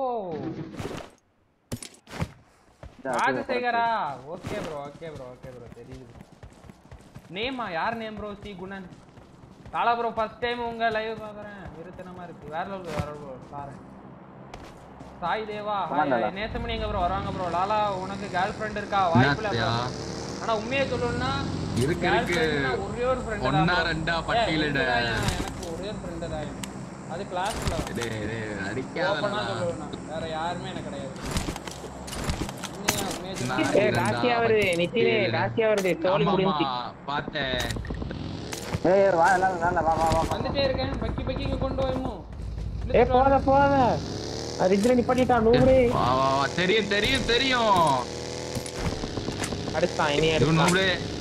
ராஜசேகரா. ஓகே ப்ரோ தெரியுது. நேமா யார் name bro? C Gunan. Lala bro first time உங்க லைவ் பாக்குறேன். விருத்தனமா இருக்கு. வேற ப்ரோ பாறேன். சாய் தேவா ஹாய். நேசமணி எங்க ப்ரோ வராங்க ப்ரோ? லாலா உனக்கு கேர்ள் ஃப்ரெண்ட் இருக்கா? வாய்ப்புல ப்ரோ. ஆனா உண்மையை சொல்லணும்னா இருக்கு ஒரே ஒரு ஃப்ரெண்ட் தான். ஒண்ணா ரெண்டா பட்டியலிட. எனக்கு ஒரே ஒரு ஃப்ரெண்ட் தான். அது கிளாஸ்ல. டேய் அடிக்காதடா. வேற யாருமே எனக்கு கிடையாது. ராசியா வருது. நித்தினே ராசியா வருது. தோலி முடிஞ்சு பார்த்தேன். வா லாலா. வந்துட்டே இருக்கேன். பக்கி இங்க கொண்டு போய்மோ. போத ரிஜ்ல நிப்பாட்டிட்டா நூறு. வா தெரியும். அடுத்தான் இனி இது நூறு.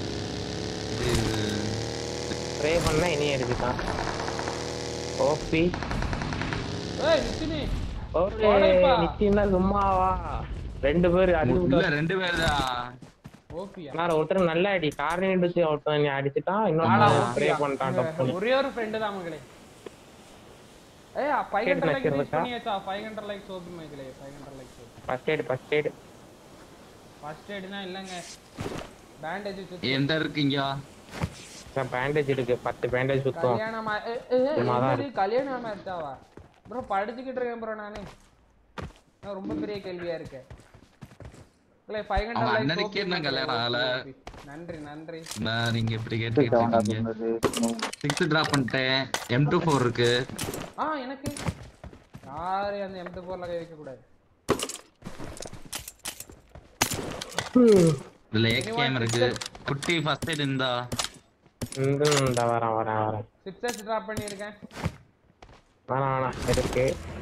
ப்ரே பண்ணா இனி எடுத்துட்டான். ஓபி. நித்தினே. நித்தினா சும்மாவா? ரெண்டு பேர் ரெண்டு பேர் தான். ஓபியா. நான் ஒருத்தர் நல்ல அடி கார்னிங் எடுத்து ஒருத்தன் நீ அடிச்சிட்டான். இன்னொரு ப்ரே பண்ணிட்டான். ஒரே ஒரு ஃப்ரெண்ட் தான் மகளே. 500 லைக் ரீச் பண்ணியாச்சா? 500 லைக்ஸ் ஓபி மகளே. 500 லைக்ஸ். ஃபர்ஸ்ட் எய்ட்னா இல்லங்க. பேண்டேஜ் சுத்தி எந்த இருக்கீங்க? பேண்டேஜ் இருக்கு. 10 பேண்டேஜ் சுத்தம். கல்யாணமா இருக்காவா ப்ரோ? படிச்சிட்டு இருக்கேன் ப்ரோ நானு. ரொம்ப பெரிய கேள்வியா இருக்கு. 500 லைக்ஸ் என்ன கல்யாணம் ஆகல. நன்றி நீங்க இப்படி கேட்டீங்க. 6 டிராப் பண்ணிட்டேன். M24 இருக்கு. எனக்கு யாரு அந்த M24ல கை வைக்க கூடாது. இதுல கேம் இருக்கு. குட்டி ஃபர்ஸ்ட் எய்ட் இருந்தா வரேன். 6s டிராப் பண்ணிருக்கேன். வேணாம் இருக்கு.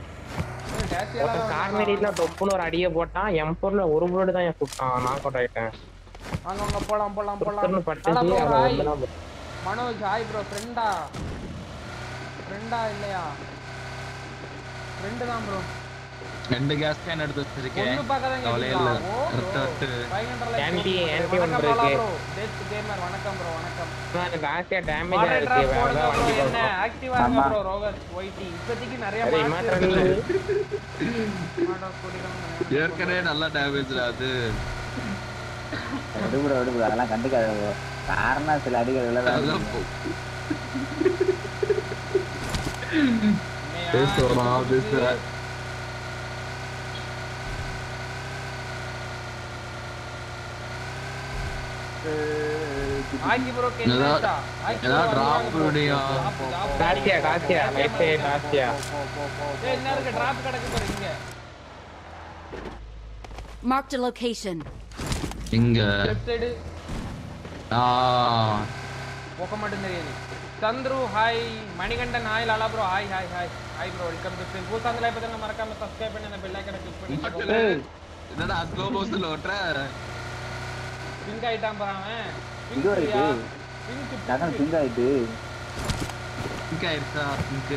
கார்னரில டொப்புன்னு ஒரு அடியை போட்டான். M4ல ஒரு புல்லட் தான் சுட்டான். நாக் அவுட் ஆயிட்டேன். வாங்க போலாம். Manoj hi bro. ஃப்ரெண்டா இல்லையா? ஃப்ரெண்ட் தான் ப்ரோ. 2 கேஸ் கேன் எடுத்து வச்சிருக்கேன். ஒண்ணு பக்கத்துல கவலையே இல்ல. கரெக்ட். 500 லைக் ஆன்டி வணக்கம் ஒன்று பாலா இருக்கு. ப்ரோ. டெத் கேமர் வணக்கம் ப்ரோ வணக்கம். நான் லாஸ்டா டேமேஜ் மாடரேட்டரா ஆயிருக்கு. போடுங்க வேற ப்ரோ. வண்டி என்ன போறோம். ஆக்டிவா இருங்க ப்ரோ ரோகர் ஒய்டி. இப்போதைக்கு நிறைய சரி மார்க்ஸ் இமாட்டரல் ஏற்கனவே நல்ல டேமேஜ் அது. விடுபட அதெல்லாம் கண்டுக்காத bro. காரணம் சில அடிகள் விழதான் அதான் போ. பேசுறா பேசுற. ஆகி ப்ரோ கேட்டா ஏதா டிராப் விடியா. டாசியா ரைட் சைடு டாசியா. ஏய் என்ன இருக்கு டிராப் கிடக்கு பாரு இங்க. Marked a location. இங்க லெஃப்ட் சைடு போக மாட்டேன் தெரியாது. Chandru hi, Manikandan hi, Lala bro hi hi hi hi bro welcome to stream. புதுசா இருந்தா இப்ப மறக்காம சப்ஸ்கிரைப் பண்ணி அந்த பெல் ஐகானை கிளிக் பண்ணி என்னடா ஸ்லோ மோஷன்ல ஓட்ற. பிங்க் ஆயிட்டான் பாறவன். இது வரைக்கும் டகன் சிங்க ஆயிட்டு பிங்க் ஆயிருச்சா பிங்க்.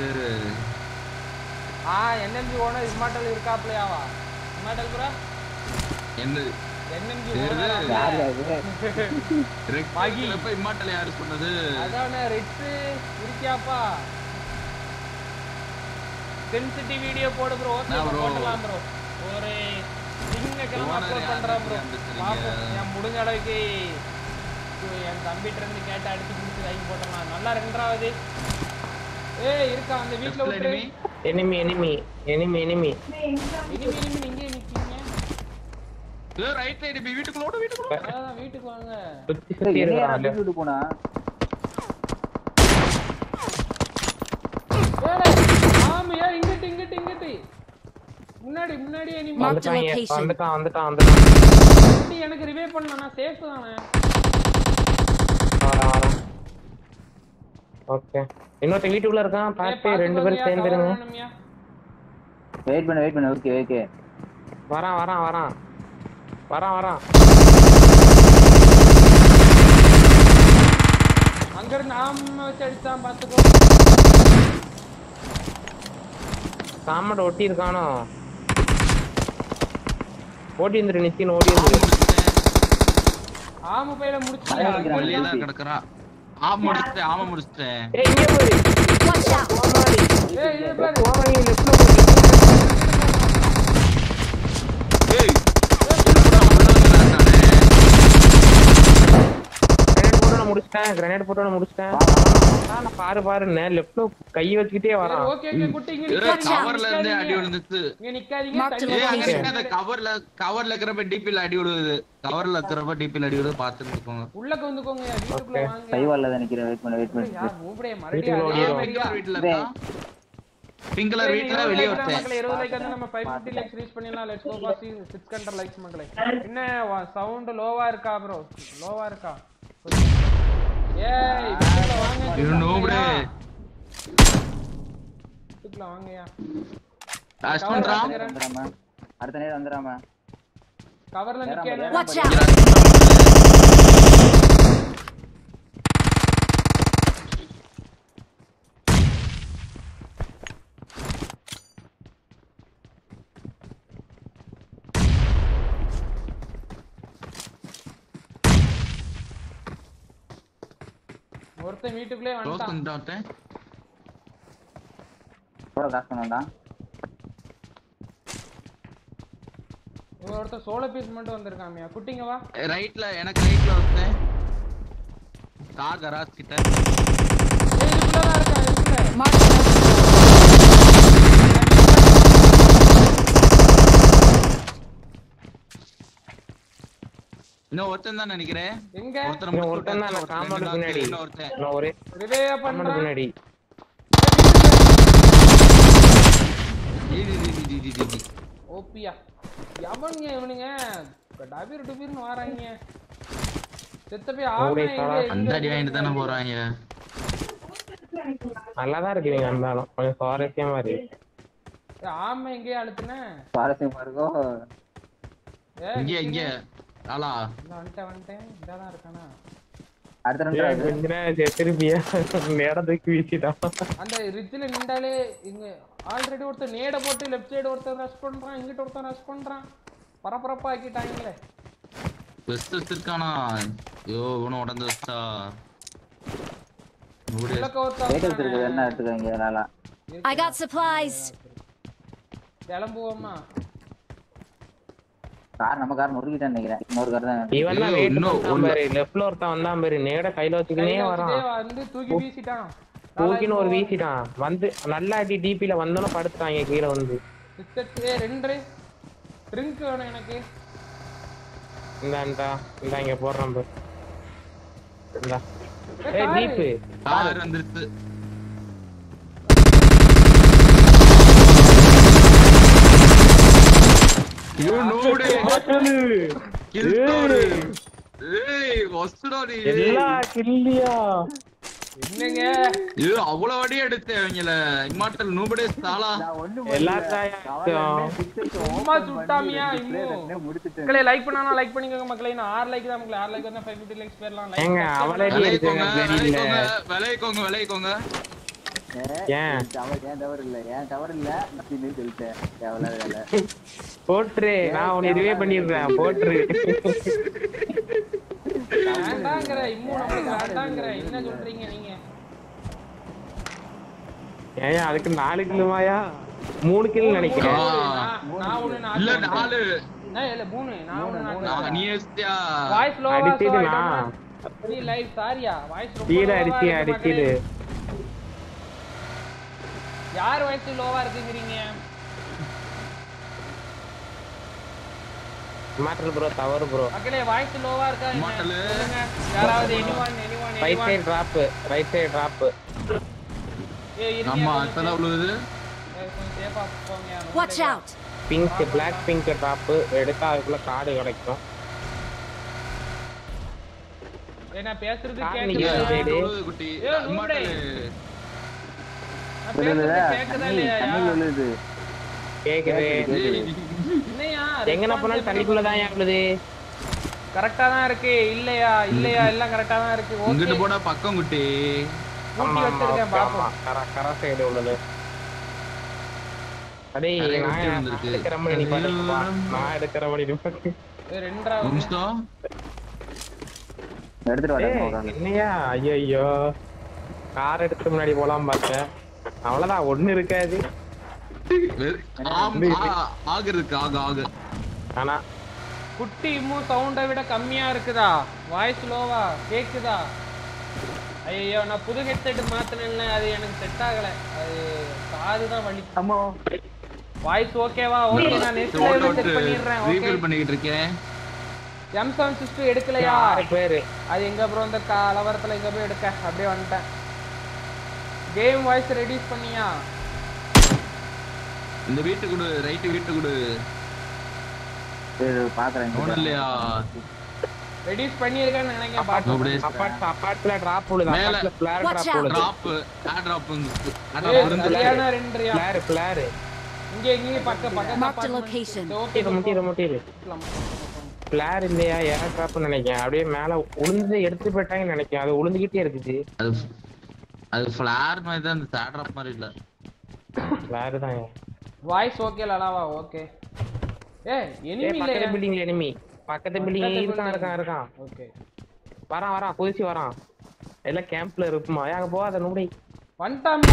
NMG ஓனர் இம்மார்டல் இருக்காப்லையாவா? இம்மார்டல் ப்ரோ என்ன NMG யாரு ஓனர் மாகி எப்ப இம்மார்டல் யாரு சொன்னது? அதானே ரெட் இருக்கியாப்பா. சென்சிட்டிவ் வீடியோ போடு ப்ரோ. ஓகே போடலாம் ப்ரோ. ஒரு திங்கக்கிழமை அப்லோட் பண்றேன் ப்ரோ. பாப்போம் நான் முடிஞ்ச அளவுக்கு என் கம்ப்யூட்டர் இருந்து கேட்டு அடிச்சு முடிச்சு லைக் போட்டலாம். நல்லா ரெண்டாவது ஏய் இருக்கா அந்த வீட்ல விட்டு எனிமி இனிமே நீங்க நிக்கீங்க. ஏ ரைட் சைடு வீட்டுக்குள்ள ஓடு வீட்டுக்குள்ள. அதான் வீட்டுக்கு வாங்க. சுத்தி இருக்கான். வீட்டு போனா ஏய் ஆமையா இங்கிட்டு முன்னாடி எனிமி வந்துட்டான். எனக்கு ரிவைவ் பண்ணலாம். நான் சேஃப் தானே. வரேன். ஓகே இன்னொரு வீட்டுக்குள்ள இருக்கான். பாத்து ரெண்டு பேரும் சேர்ந்துருங்க. வெயிட் பண்ணு ஓகே வரான். அங்க இருந்து நாம வச்சு அடிச்சான் பாத்துக்கோ. சாமட ஒட்டி இருக்கானோ. ஓடி வந்துரு நித்தின் ஓடி வந்துரு. ஆம பையில முடிச்சியா? வெளிய தான் கிடக்குறான். முடிச்சிட்டேன். ஏய் இங்க போய். Watch out. ஏய் இது பாரு. போறீங்க லெஃப்ட்ல போய். ஏய் கிரனேட் போட்டு முடிச்சிட்டேன். பாரு லெஃப்ட்ல கை வச்சுக்கிட்டே வரான். ஓகே குட்டி இங்க கவர்ல இருந்து அடி விழுந்துச்சு. இங்க நிக்காதீங்க. ஏய் அங்க நிக்காத. கவர்ல இருக்கறப்ப டிபில அடி விழுது. பாத்துட்டு இருக்கோங்க. உள்ளக்க வந்துக்கோங்க. வீட்டுக்குள்ள வாங்க. கைவால்ல தான் நிக்கிறேன். வெயிட் பண்ணு யார் மூபடே மறுபடியும் வீட்ல இருக்கா? பிங்க் கலர் வீட்ல வெளிய வரேன். மக்களே 20 லைக் வந்து நம்ம 550 லைக்ஸ் ரீச் பண்ணிடலாம். லெட்ஸ் கோ பாஸ் 600 லைக்ஸ் மக்களே. என்ன சவுண்ட் லோவா இருக்கா ப்ரோ? ஏய் வீட்டுக்குள்ள வாங்க. இது நோபடே. வீட்டுக்குள்ள வாங்கயா. டாஷ் பண்றா. அடுத்த நேரம் வந்துராம. கவர்ல நிக்கேன். Watch out. ஒருத்தன் வீட்டுக்குள்ளே வந்துட்டான். போற காசு பண்ணடா. ஒருத்தன் சோலோ பீஸ் மட்டும் வந்திருக்காமியா. குட்டிங்க வா. எனக்கு ரைட்ல ஒருத்தன். கார் கராஜ் கிட்ட. ஏய் இதுக்குள்ள தான் இருக்கான். இதுக்குள்ள. Marked a location. இன்னும் ஒருத்தன் தான் நினைக்கிறேன். எங்க? ஒருத்தன் தான் காம்பவுண்ட் பின்னாடி. நான் ஒரே ரிவைவ் காம்பவுண்ட் பண்றான். பின்னாடி. ஓபியா. இவனுங்க டபீர்னு வராங்க. செத்த போய் ஆமே அந்த அடி வாங்கிட்டு தானே போறாங்க. நல்லாதான் இருக்கு நீங்க இருந்தாலும் கொஞ்சம் சுவாரஸ்யமா இருக்கு. ஆமே எங்கேயே அழுத்துன. சுவாரஸ்யமா இருக்கோ. இங்க லாலா வந்துட்டேன். இங்கதான் இருக்கானா? அடுத்த ரெண்டு கொஞ்ச நேரம் திரும்பியா நேரத்துக்கு வீசிட்டான். அந்த ரிட்ஜ்ல நின்றாலே இங்க ஆல்ரெடி ஒருத்தர் நேட போட்டு லெஃப்ட் சைடு ஒருத்தர் ரஷ் பண்றான், இங்கிட்ட ஒருத்தர் ரஷ் பண்றான். பரபரப்பா ஆக்கிட்டாங்களே. வெஸ்ட் வச்சிருக்கானா? ஐயோ இவனும் உடந்து வச்சா. என்ன எடுத்துக்கங்க நல்லா. I got supplies. கிளம்புவோமா? கார் நம்ம கார் நொறுக்கிட்டேன்னு நினைக்கிறேன். இன்னொரு கார் தான். இவன் தான் வெயிட் பண்ணான் பாரு. லெஃப்ட்ல ஒருத்தன் வந்தான் பாரு. நேட கையில வச்சுக்கினே வரான். வந்து தூக்கி வீசிட்டான். தூக்கின்னு ஒரு வீசிட்டான். வந்து நல்லா அடி டிபில வந்தோன படுத்துட்டாங்க கீழ வந்து. சிஸ்டர் ரெண்டு ட்ரிங்க் வேணும் எனக்கு. இந்தா இங்க போடுறான் பாரு. இந்தா. ஏய் டீப் கார் வந்துருச்சு. You not kill story. ஏய் வஸ்டா நீ. எல்லா கில்லியா. என்னங்க? ஏ அவ்வளவு அடி எடுத்தே அவங்கள. இம்மார்ட்டல் நோபடே சாலா. எல்லாத்தையும் சும்மா சுட்டாமியா இம்மு. மக்களே லைக் பண்ணானா லைக் பண்ணிக்கோங்க மக்களே. நான் 6 லைக் தான் மக்களே. 6 லைக் வந்தா 550 லைக்ஸ் பேர்லாம் லைக். ஏங்க அவளே விளையக்கோங்க ஏன் தவறு இல்ல. ஏன் தவறு இல்ல அப்படின்னு சொல்லிட்டேன். எவ்வளவு வேலை. போட்ரு. நான் உன்னை இதுவே பண்ணிடுறேன். போட்ரு. வேண்டாங்கற இம்மு நமக்கு வேண்டாங்கற. என்ன சொல்றீங்க நீங்க? ஏன் அதுக்கு 4 கிலோவாயா? 3 கிலோ நினைக்கிறேன். நான் ஒண்ணு நான் இல்ல 4. நான் இல்ல 3. நான் ஒண்ணு நீ எஸ்டியா வாய்ஸ் லோவா அடிச்சிடுனா. நீ லைவ் சாரியா? வாய்ஸ் ரொம்ப கீழ அடிச்சிடு. யார் வாய்ஸ் லோவா இருக்குங்கறீங்க? மாட்டல் ப்ரோ தவறு ப்ரோ. மக்களே வாய்ஸ் லோவா இருக்கா என்ன? சொல்லுங்க. யாராவது anyone right side drop. Right side drop. நம்ம அத்தல உள்ளது. கொஞ்சம் சேஃபா போங்க. Watch out. Pink black pink drop எடுத்தா அதுக்குள்ள கார்டு கிடைக்கும். ஏனா பேசுறது நீங்க கேக்குது. குட்டி இம்மார்ட்டல். கேக்குதா இல்லையா? கேக்குது. என்னையா? எங்கன போனாலும் தண்ணிக்குள்ள தான் ஏறுது. கரெக்ட்டா தான் இருக்கு. இல்லையா எல்லாம் கரெக்ட்டா தான் இருக்கு. ஓகே. இங்கிட்டு போடா பக்கம் குட்டி. ஊட்டி வச்சிருக்கேன் பாப்போம். கர சைடு உள்ளது. அடேய் நான் எடுக்கிற மாதிரி நீ பாரு. நான் எடுக்கிற மாதிரி நீ பாரு. ரெண்டாவது நிமிஷம் எடுத்துட்டு வரேன். என்னையா? ஐயோ கார் எடுத்து முன்னாடி போலாம் பார்த்தேன். அவ்வளவுதான் ஒண்ணு இருக்காது. ஆகு. ஆனா குட்டி இம்மு சவுண்டை விட கம்மியா இருக்குதா? வாய்ஸ் லோவா கேக்குதா? ஐயோ நான் புது ஹெட்செட் மாத்தினேன்ல, அது எனக்கு செட் ஆகல. அது காது தான் வலி. அம்மா வாய்ஸ் ஓகேவா? ஓகே நான் நெக்ஸ்ட் லைவ்ல செட் பண்ணிடுறேன். ஓகே ரீபில் பண்ணிட்டு இருக்கேன். M762 எடுக்கலையா? 6 பேர். அது எங்க ப்ரோ இந்த கலவரத்துல எங்க போய் எடுக்க? அப்படியே வந்துட்டேன். கேம் வாய்ஸ் ரெடியூஸ் பண்ணியா? இந்த வீட்டு குடு ரைட் வீட்டு குடு. சரி பாக்குறேன். ஒண்ணலையா? ரெடியூஸ் பண்ணிருக்கேன்னு நினைக்கிறேன். பாப்போம். அப்பார்ட்ல டிராப் உள்ளது. அப்பார்ட்ல ஃபிளேர் டிராப் உள்ளது. டிராப் ஏர் டிராப் வந்து. சரியான ரெண்டரியா? ஃபிளேர். இங்க பக்கமா Mark the location. ஓகே முட்டிரு. ஃபிளேர் இல்லையா? ஏர் டிராப்னு நினைக்கிறேன். அப்படியே மேல உளுந்து எடுத்து போட்டாங்கன்னு நினைக்கிறேன். அது உளுந்துகிட்டே இருக்குது. அது ஃபிளேர் மாதிரி தான், அந்த ஏர் டிராப் மாதிரி இல்ல. ஃபிளேர் தான். வாய்ஸ் ஓகே லலாவா? ஓகே. ஏய் எனிமி இல்ல. பக்கத்து பில்டிங்ல எனிமி. பக்கத்து பில்டிங்ல இருக்கான். ஓகே. வரான் குதிச்சு வரான். எல்லாம் கேம்ப்ல இருக்குமா? அங்க போகாத நோடி. வந்துட்டாமியா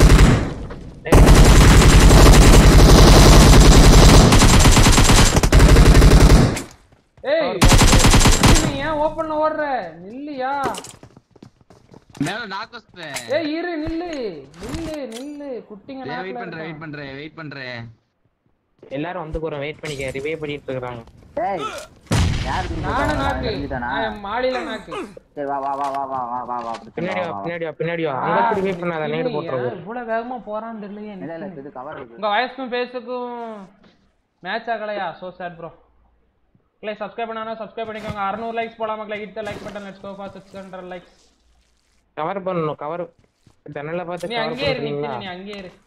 ஏய் நீ ஏன் ஓபன்ல ஓடுற? நில்லியா? மேல நாக்கஸ்டே. ஏய் இரு நில்லு குட்டிங்க வெயிட் பண்றேன். எல்லாரும் வந்து போறோம். வெயிட் பண்ணிக்க. ரிவைவ் பண்ணிட்டு இருக்காங்க. ஏய் யார் இது? நானே நாக்கு. நான் மாடியில நாக்கு. சரி வா. பின்னாடி வா. அங்க ரிவைவ் பண்ணாத. நேடு போட்டுறோம். இவ்வளவு வேகமா போறான்னு தெரியலையே. இல்ல இது கவர் இருக்கு. உங்க வாய்ஸ்க்கும் பேஸுக்கும் மேட்ச் ஆகலையா? So chat bro. Play subscribe பண்ணானா சப்ஸ்கிரைப் பண்ணிக்கோங்க. 600 லைக்ஸ் போலாம் மக்களே. Hit the like button. Let's go for 600 likes. Cover பண்ணனும். கவர் ஜன்னல்ல பார்த்து நீ கவர் அங்கேயே இரு. பண்றீங்களா? நீ அங்கேயே இரு.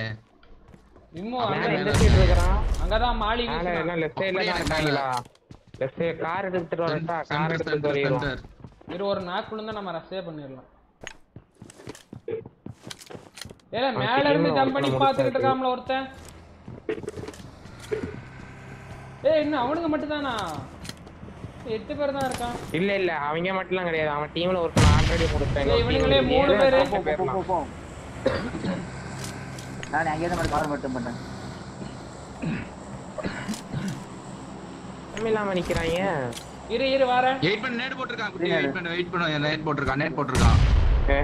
இன்னும் இந்த சைடு இருக்கறான். அங்கதான் மாலி மேல என்ன லெஃப்ட் சைடுல தான் இருக்காங்களா? கார் எடுத்துட்டு வரட்டா? கார் எடுத்துட்டு வரீங்க. இரு ஒரு நாக்குள்ள இருந்தா நம்ம ரஷ்ஷே பண்ணிரலாம். ஏல மேல இருந்து ஜம்ப் பண்ணி பாத்துக்கிட்டு இருக்காமல ஒருத்தன். ஏய் இன்னும் அவனுங்க மட்டும் தானா? 8 பேர் தான் இருக்கான். இல்ல அவங்க மட்டும்லாம் கிடையாது. அவன் டீம்ல ஒருத்தன் ஆல்ரெடி கொடுத்தேன். இவனுங்களே 3 பேர். போ. நான் அங்கே தான் கார் மட்டும் பண்ணேன். இல்லாம நிக்கிறாங்க. இரு வரேன். வெயிட் பண்ணு, நேட் போட்டுருக்கான் குட்டி. வெயிட் பண்ணு நேட் போட்டுருக்கான். ஓகே.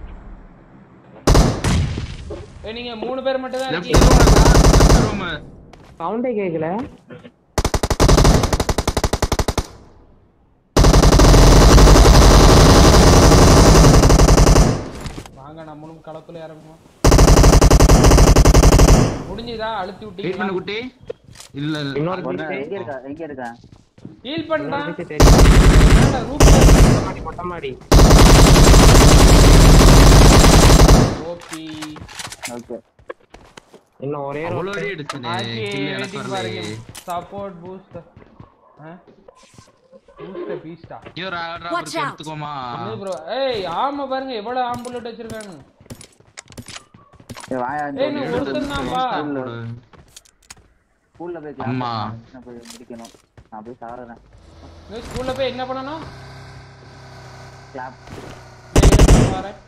நீங்க 3 பேர் மட்டும் தான் இருக்கீங்க. சவுண்டே கேக்கல. வாங்க நம்மளும் களத்துல இறங்குவோம். முடிஞ்சதா? அழுத்தி விட்டீங்க. வெயிட் பண்ணு குட்டி. இல்ல எங்க இருக்கா? ஹீல் பண்றா. என்னடா ரூப் மொட்டை மாடி. ஓபி. ஓகே. இன்னும் ஒரே ஒரு அடி எடுத்துனே. கில் எனக்கு வரல. Support boost. பூஸ்ட் பீஸ்டா. யூ ராடா எடுத்துக்கோமா. ப்ரோ ஏய் ஆமா பாருங்க எவ்வளவு ஆம்புலட் வச்சிருக்காங்க. ஏய் வாயா ஏய் நீ ஒருத்தன் தான் வா. ஸ்கூல்ல போய் கிளாஸ் நான் போய் முடிக்கணும். நான் போய் சாறறேன். நீ ஸ்கூல்ல போய் என்ன பண்ணனும்? கிளாப். வரேன்.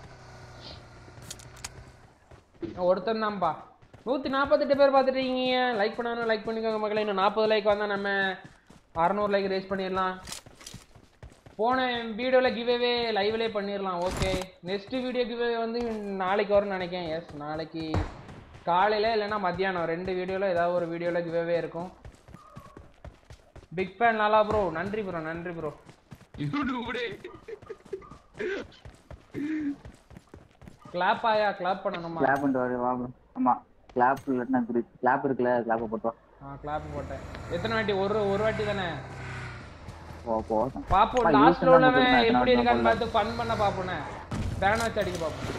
ஒருத்தன் தான்பா. 148 பேர் பார்த்துட்டு இருக்கீங்க. லைக் பண்ணானு லைக் பண்ணிக்கோங்க மக்களே. இன்னும் 40 லைக் வந்தா நம்ம 600 லைக் ரேஸ் பண்ணிடலாம். போன வீடியோல கிவ்அவே லைவ்லயே பண்ணிடலாம். ஓகே நெக்ஸ்ட் வீடியோ கிவ்அவே வந்து நாளைக்கு வரும்னு நினைக்கிறேன். எஸ் நாளைக்கு காலையில இல்லைன்னா மத்தியானம் 2 வீடியோல ஏதாவது ஒரு வீடியோல கிவ்அவே இருக்கும். Big fan Lala bro. நன்றி ப்ரோ. கிளாப் ஆயா? கிளாப் பண்ணணுமா? கிளாப் பண்ணிட்டு வா. ஆமா கிளாப் இல்லன்னா கிளாப் இருக்குல, கிளாப் போட்டோம். கிளாப் போட்டேன். எத்தனை வாட்டி? ஒரு வாட்டி தானே. போ பாப்போம் லாஸ்ட்ல உள்ளவன் எப்படி இருக்கான்னு பார்த்து ஃபன் பண்ண பாப்போனே. பேன் வச்சு அடிக்க பாப்போம்.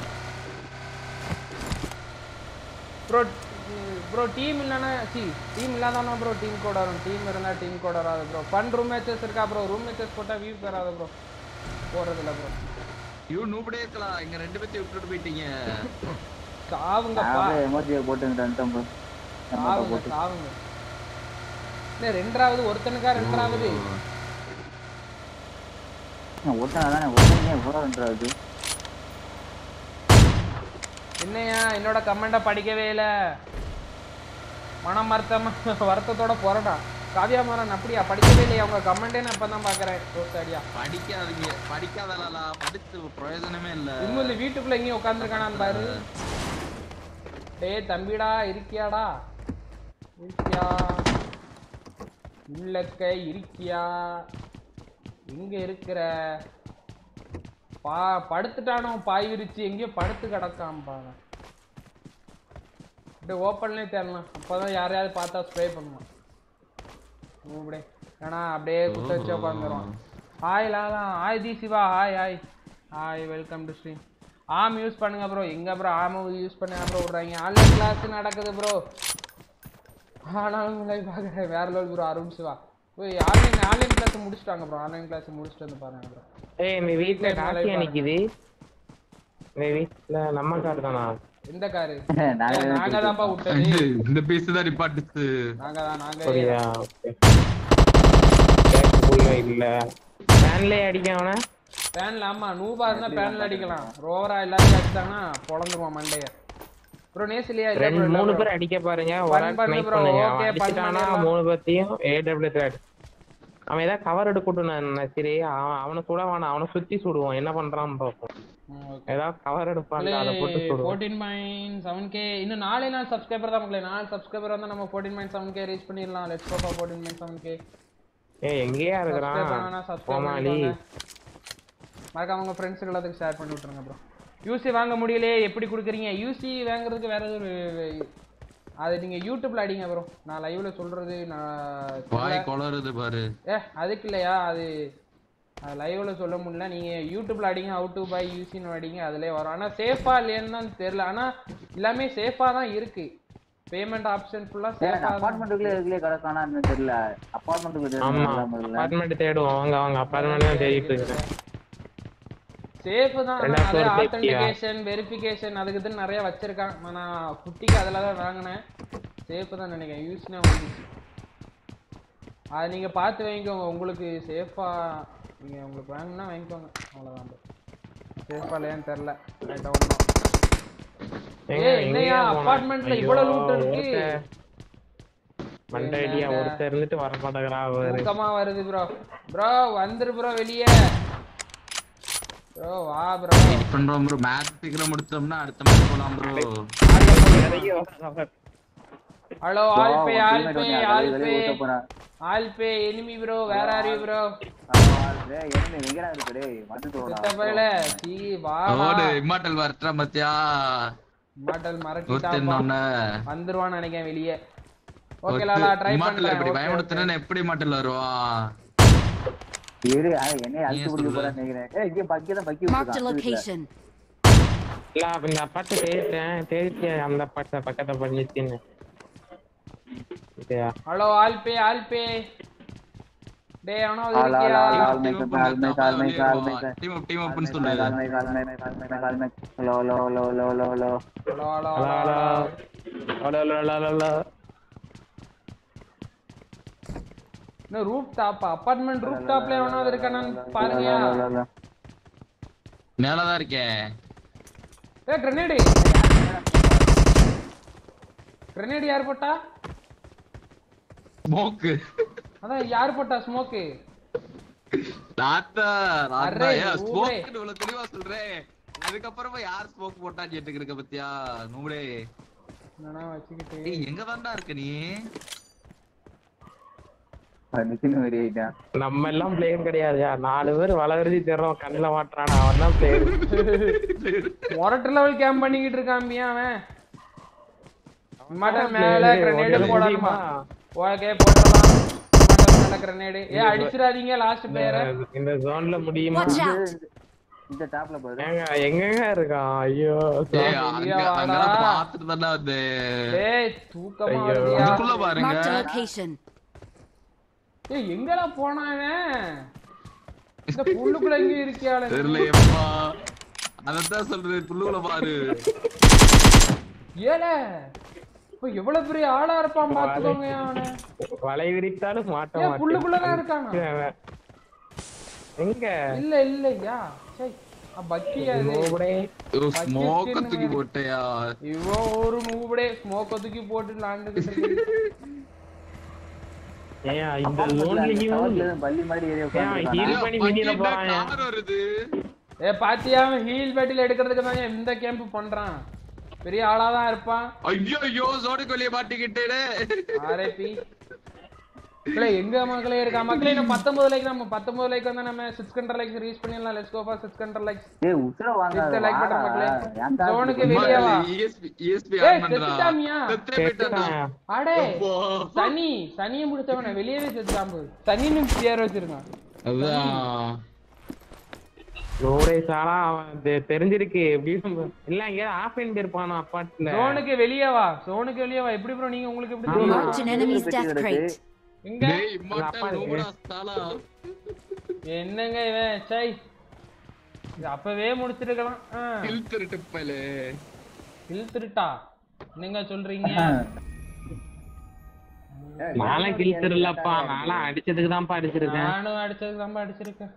ப்ரோ டீம் இல்லனா டீம் இல்லாதானே ப்ரோ டீம் கோட் வரும். டீம் இருந்தா டீம் கோட் வராது ப்ரோ. ஃபன் ரூம் மேட்சஸ் இருக்கா ப்ரோ? ரூம் மேட்சஸ் போட்டா வியூஸ் வராது ப்ரோ. போறது இல்ல ப்ரோ. யூ நூபடே இருக்கலாம். இங்க 2 பேத்தை விட்டுட்டு போயிட்டீங்க. சாவுங்கப்பா. எமோஜியை போட்டுட்டேன் ப்ரோ. சாவுங்க. இல்ல ரெண்டாவது ஒருத்தனுக்கா ரெண்டாவது ஒருத்தனே என்னையா என்னோட கமெண்ட படிக்கவே இல்ல. மனம் வருத்தத்தோட போறடா. காவியா மாறன் அப்படியா? படிக்கவே இல்லையா உங்க கமெண்டே? நான் இப்பதான் பாக்குறேன். படிக்காதலா படிச்சு பிரயோஜனமே இல்ல. இன்னும் வீட்டுக்குள்ள எங்கேயும் உட்காந்துருக்கானான்னு பாரு. டேய் தம்பிடா இருக்கியாடா? இருக்கியா? உள்ளக்க இருக்கியா? எங்க இருக்கிற? படுத்துட்டானோ பாய் விரிச்சு எங்கேயோ படுத்து கிடக்காம்பா. அப்படியே ஓப்பன்லேயே தேடலாம். அப்பதான் யாரையாவது பார்த்தா ஸ்ப்ரே பண்ணுவான். அப்படியே ஏன்னா அப்படியே குத்த வச்சு உட்காந்துருவான். Hi Lala. Hi Theesiva. Hi welcome to stream. ஆம் யூஸ் பண்ணுங்க ப்ரோ. எங்க ப்ரோ ஆம் யூஸ் பண்ண ப்ரோ விடுறாங்க? ஆன்லைன் கிளாஸ் நடக்குது ப்ரோ. ஆனாலும் லைவ் பார்க்குறேன். வேற level bro. Arun Siva online class முடிச்சிட்டாங்க ப்ரோ. ஆன்லைன் கிளாஸ் முடிச்சிட்டு வந்து பாருங்க ப்ரோ. ஏய் இந்த வீட்ல காசியா நிக்குது. இந்த வீட்ல நம்ம கார் தானா? எந்த கார்? நாங்க தான்ப்பா விட்டது. இந்த பீஸ் தான் ரிப்போர்ட்ஸ். நாங்க சரியா? ஓகே. கேக்குள்ள இல்ல. ஃபேன்லயே அடிக்கவனா? ஃபேன்ல ஆமா நூபா இருந்தா ஃபேன்ல அடிக்கலாம். ரோவரா எல்லாரும் அடிச்சாங்கன்னா பொளந்துருவான் மண்டைய. ப்ரோ நேஸ்லியா இல்ல ப்ரோ. 3 பேர் அடிக்க பாருங்க. ஒரு ஸ்னைப் பண்ணுங்க. அடிச்சிட்டானா 3 பேத்தையும் AW த்ரெட். அவன் ஏதா கவர் எடுக்கட்டும். சரி அவனை சுட வேணாம். அவனை சுத்தி சுடுவோம். என்ன பண்றான்னு பாப்போம். ஏதாவது கவர் எடுப்பாங்க. அதை போட்டு சுடுவோம். 14.7k இன்னும் 4 நாள் சப்ஸ்கிரைபர் தான் மக்களே. 4 சப்ஸ்கிரைபர் வந்தா நம்ம 14.7k ரீச் பண்ணிடலாம். Let's go for 14.7k. ஏய் எங்கயா இருக்கறான்? கோமாளி. மறக்காம உங்க ஃப்ரெண்ட்ஸ்க்கு எல்லாத்துக்கும் ஷேர் பண்ணி விட்டுருங்க ப்ரோ. யூசி வாங்க முடியலையே எப்படி கொடுக்குறீங்க? யூசி வாங்குறதுக்கு வேற ஒரு அது நீங்க யூடியூப்ல அடிங்க ப்ரோ. நான் லைவ்ல சொல்றது நான் வாய் கொளறுது பாரு. அதுக்கு இல்லையா அது லைவ்ல சொல்ல முடியல. நீங்க யூடியூப்ல அடிங்க how to buy யூசின்னு அடிங்க. அதுலயே வரும். ஆனா சேஃபா இல்லையான்னு தான் தெரியல. ஆனா எல்லாமே சேஃபா தான் இருக்கு. பேமெண்ட் ஆப்ஷன் ஃபுல்லா சேஃபா அபார்ட்மெண்ட்டுக்குள்ளே இதுலயே கிடக்கானான்னு தெரியல. அபார்ட்மெண்ட்டுக்குள்ள ஆமா அபார்ட்மெண்ட் தேடுவோம் அவங்க அபார்ட்மெண்ட் தான் தேடிட்டு இருக்கேன். சேஃப் தான். ரெண்டாவது அதே floor safety-ஆ? ஆத்தென்டிகேஷன் வெரிஃபிகேஷன் அதுக்கு தான் நிறைய வச்சிருக்கான். நான் குட்டிக்கு அதில் தான் வாங்கினேன். சேஃப் தான் நினைக்கிறேன். யூஸ்னே வந்துச்சு. அது நீங்க பார்த்து வாங்கிக்கோங்க. உங்களுக்கு சேஃபா நீங்க உங்களுக்கு வாங்கினா வாங்கிக்கோங்க. அவ்வளவுதான். சேஃபா இல்லையான்னு தெரியல. ரைட்டா ஒண்ணும். ஏய் என்னையா அபார்ட்மெண்ட்ல இவ்வளவு லூட் இருக்கு. மண்டைடியா ஒருத்தர் இருந்துட்டு வர மாட்டேங்கறா அவரு. சுத்தமா வருது ப்ரோ. ப்ரோ வந்துரு ப்ரோ வெளிய. ப்ரோ வா ப்ரோ. பண்றோம் ப்ரோ. மேட்ச் சீக்கிரம் முடிச்சோம்னா அடுத்த மேட்ச் போலாம் ப்ரோ. ஹலோ ஆல்பே ஆல்பே enemy bro where are you bro? Enemy எங்கடா இருக்கு டேய்? வந்து தோடா. சுத்தப்பையில சீ வா ஓடு இம்மார்ட்டல் வரட்றா மத்தியா. இம்மார்ட்டல் மறக்கிட்டாப்பா. வந்துருவான்னு நினைக்கிறேன் வெளிய. ஓகே லாலா ட்ரை இம்மார்ட்டல் எப்படி பண்றேன். பயமுடுத்துறேன்னு எப்படி இம்மார்ட்டல் வருவான்? ஏறு என்னைய அழுத்து பிடிக்க போறா நினைக்கிறேன். ஏய் இங்க பக்கிதான் பக்கி Marked a விட்டுருக்கான். location. இல்ல இந்த அப்பாட்ட தேடிட்டேன் அந்த அப்பாட்ட பக்கத்துல பண்ணிச்சின்னு. ஓகேயா? ஹலோ ஆல்பே டேய் அவனோ இருக்கியா? டீம் ஓபன் சொல்லு. ஹலோ இன்னும் ரூஃப் டாப் அபார்ட்மெண்ட் ரூஃப் டாப்ல எவனாவது இருக்கானான்னு பாருங்கயா. மேல தான் இருக்கேன். ஏய் கிரனேட் யார் போட்டா? ஸ்மோக். அதான் யார் போட்டா ஸ்மோக்? ராத்தா அரே, ஸ்மோக் இவ்வளவு தெளிவா சொல்றேன். அதுக்கு அப்புறமா யார் ஸ்மோக் போட்டான்னு கேட்டுக்கிட்டு இருக்க பத்தியா நூடே. நானா வச்சிக்கிட்டு ஏய் எங்க தான்டா இருக்க நீ? நம்ம எல்லாம் பிளேயர் கிடையாதுயா. 4 பேர் வளர்ச்சி தேடுறோம் கண்ணுல மாட்டுறான். அவன் தான் பிளேயர். மொரட்டு லெவல் கேம்ப் பண்ணிக்கிட்டு இருக்காம்பியா அவன். மட்டன் மேல கிரனேட் போடணுமா? ஓகே போடலாம். மட்டன் மேல கிரனேட். ஏய் அடிச்சிராதீங்க லாஸ்ட் பிளேயரை. இந்த ஜோன்ல முடியுமா? Watch out. இந்த டாப்ல பாரு. எங்கங்க இருக்கான்? ஐயோ அங்க பாத்துட்டு தான்டா வந்து. ஏய் தூக்கமா வருதுயா. அதுக்குள்ள பாருங்க. Marked a location. ஏய் எங்கடா போனானே? இந்த புல்லுக்குள்ள எங்க இருக்கியாளே? தெரியலையேப்பா. அதத்தான் சொல்றேன் புல்லுக்குள்ள பாரு. ஏலே இப்போ எவ்வளவு பெரிய ஆளா இருப்பான் பாத்துக்கோங்க அவனை. வலை விரித்தாலும் மாட்ட ஏய் புல்லுக்குள்ள தான் இருக்கானா? எங்க? இல்லையா சை பக்கியா இது. நோபடே ஸ்மோக் தூக்கி போட்டயா? இவோ ஒரு நூபடே ஸ்மோக் தூக்கி போட்டு லாண்டுக்கிட்டு இருக்கு. ஏய் இந்த ஜோன்லயும் பல்லி மாதிரி ஏரியா ஹீல் பண்ணி மினில போறான். கார் வருது. ஏய் பாத்தியா ஹீல் பேட்டில் எடுக்கிறதுக்கு தான் இந்த கேம்ப் பண்றான். பெரிய ஆளா தான் இருப்பான். ஐயோ ஜோனுக்கு வெளிய மாட்டிக்கிட்டேனே. ஆர்ஐபி. இல்ல எங்க மக்களே இருக்கா? மக்களே நம்ம 19 லைக் நம்ம 19 லைக் வந்தா நம்ம 600 லைக்ஸ் ரீச் பண்ணிடலாம். Let's go for 600 likes. ஏய் உசுர வாங்க. லைக் பட்டன் மக்களே. ஜோனுக்கு வெளிய வா. ESP ஏய் ஆன் பண்றா. செத்துட்டாமியா? செத்துட்டானா? அடே சனியை முடிச்சவன வெளியவே செத்துட்டாம்பு. சனின்னு பேர் வச்சிருக்கான். அதான் நோடே சாலா அவன் தெரிஞ்சிருக்கு. இல்ல இங்க ஆஃப்லைன் இருப்பானா அப்பாட்ல. ஜோனுக்கு வெளிய வா. எப்படி ப்ரோ நீங்க உங்களுக்கு எப்படி தெரியும்? Marked an enemy's death crate. எங்க டேய் இம்மார்ட்டல் நோபடா சாலா. என்னங்க இவன் சை இது அப்பவே முடிச்சிருக்கலாம். கில்திருட்டா என்னங்க சொல்றீங்க? நானும் கில்திருலப்பா. நானும் அடிச்சதுக்கு தான்ப்பா அடிச்சிருக்கேன். நானும் அடிச்சதுக்கு தான்ப்பா அடிச்சிருக்கேன்.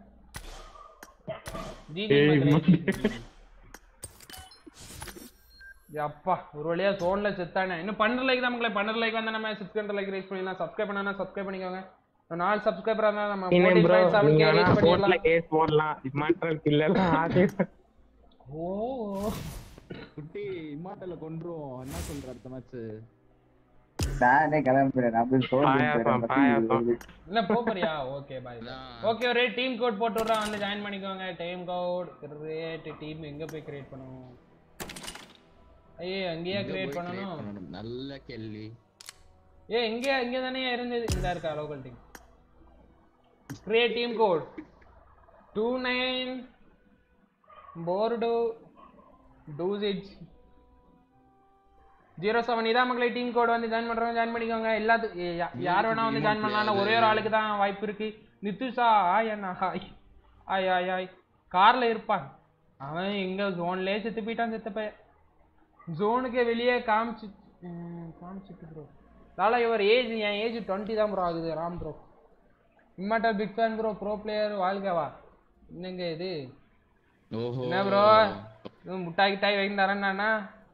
அப்பா ஒரு வழியா சோன்ல செத்தானே. இன்னும் 12 லைக் தான் மக்களே. 12 லைக் வந்தா நம்ம 600 லைக் ரீச் பண்ணிடலாம். சப்ஸ்கிரைப் பண்ணா சப்ஸ்கிரைப் பண்ணிக்கோங்க. 4 சப்ஸ்கிரைபர் இருந்தா நம்ம 14.7k ரீச் பண்ணிடலாம். கேஸ் போடலாம். இம்மார்ட்டல் கில்லலாம் ஆசை. ஓ குட்டி இம்மார்ட்டல்ல கொன்றுவோம். என்ன சொல்ற அடுத்த மேட்ச்? நானே கிளம்புறேன். நான் போய் பாயாசம். இல்ல போறியா? Okay bye. ஓகே ஒரே டீம் கோட் போட்டு விடுறேன். வந்து ஜாயின் பண்ணிக்கோங்க. டீம் கோட் கிரியேட் டீம் எங்க போய் கிரியேட் பண்ணனும்? ஐயே அங்கேயே கிரியேட் பண்ணனும். நல்ல கேள்வி. ஏய் இங்க தானே இருந்தது. இந்த இருக்கா local team. Create team code 29 போர்டு டூசிட் 07 இதான் மக்களே டீம் கோட் வந்து ஜாயின் பண்றவங்க ஜாயின் பண்ணிக்கோங்க. யார் வேணா வந்து ஜாயின் பண்ணலாம். ஒரே ஒரு ஆளுக்கு தான் வாய்ப்பு இருக்கு. நித்துஷா ஆய் அண்ணா ஹாய் ஆய் ஆய் ஆய் கார்ல இருப்பான். அவன் எங்க ஜோன்லயே செத்து போயிட்டான். செத்த பையன் ஜோனுக்கு வெளியே காமிச்சிட்டு ப்ரோ. லாலா யுவர் ஏஜ் என் ஏஜ் 20 தான் ப்ரோ ஆகுது. ராம் ப்ரோ இம்மாட்டா big fan bro. Bro player வாழ்கவா என்னங்க இது என்ன ப்ரோ முட்டாய் கிட்டாய் வாங்கி தரேன்னா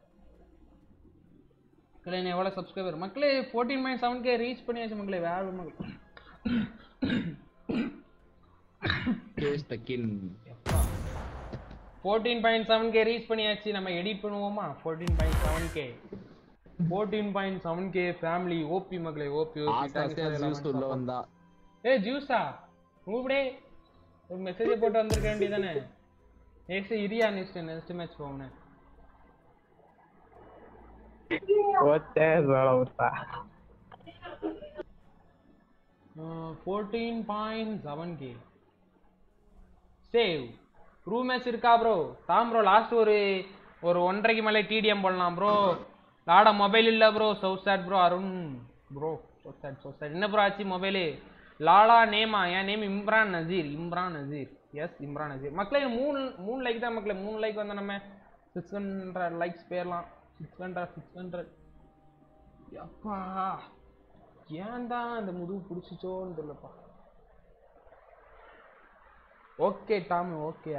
மக்களே எவ்வளோ சப்ஸ்கிரைபர் மக்களே 14.7K ரீச் பண்ணியாச்சு மக்களே. வேற மக்கள் 14.7K ரீச் பண்ணியாச்சு. நம்ம எடிட் பண்ணுவோமா? 14.7K ஃபேமிலி ஓபி மக்களே. ஓபி உள்ள வந்தா ஏய் ஜூஸா மூவ்டே ஒரு மெசேஜ் போட்டு வந்திருக்க வேண்டியதானே. நெக்ஸ்ட் இரியா நெக்ஸ்ட் மேட்ச் போவோம். ஓச்சே ஜலவுதா 14.7K சேவ் ரூம் மேட்ச் இருக்கா ப்ரோ? தாம் ப்ரோ லாஸ்ட் ஒரு 1.5க்கு மேலே டிடிஎம் போடலாம் ப்ரோ. லாடா மொபைல் இல்ல bro. South chat bro. Arun bro south chat என்ன ப்ரோ ஆச்சு மொபைலு? லாலா நேமா என் நேம் இம்ரான் நசீர். எஸ் இம்ரான் நசீர் மக்களே. 3 லைக் தான் மக்களே. 3 லைக் வந்தா நம்ம 600 லைக்ஸ் பேரலாம். 600 அப்பா ஏன் தான் அந்த முதுகு பிடிச்சிச்சோன்னு தெரியலப்பா. ஓகே டாம் ஓகே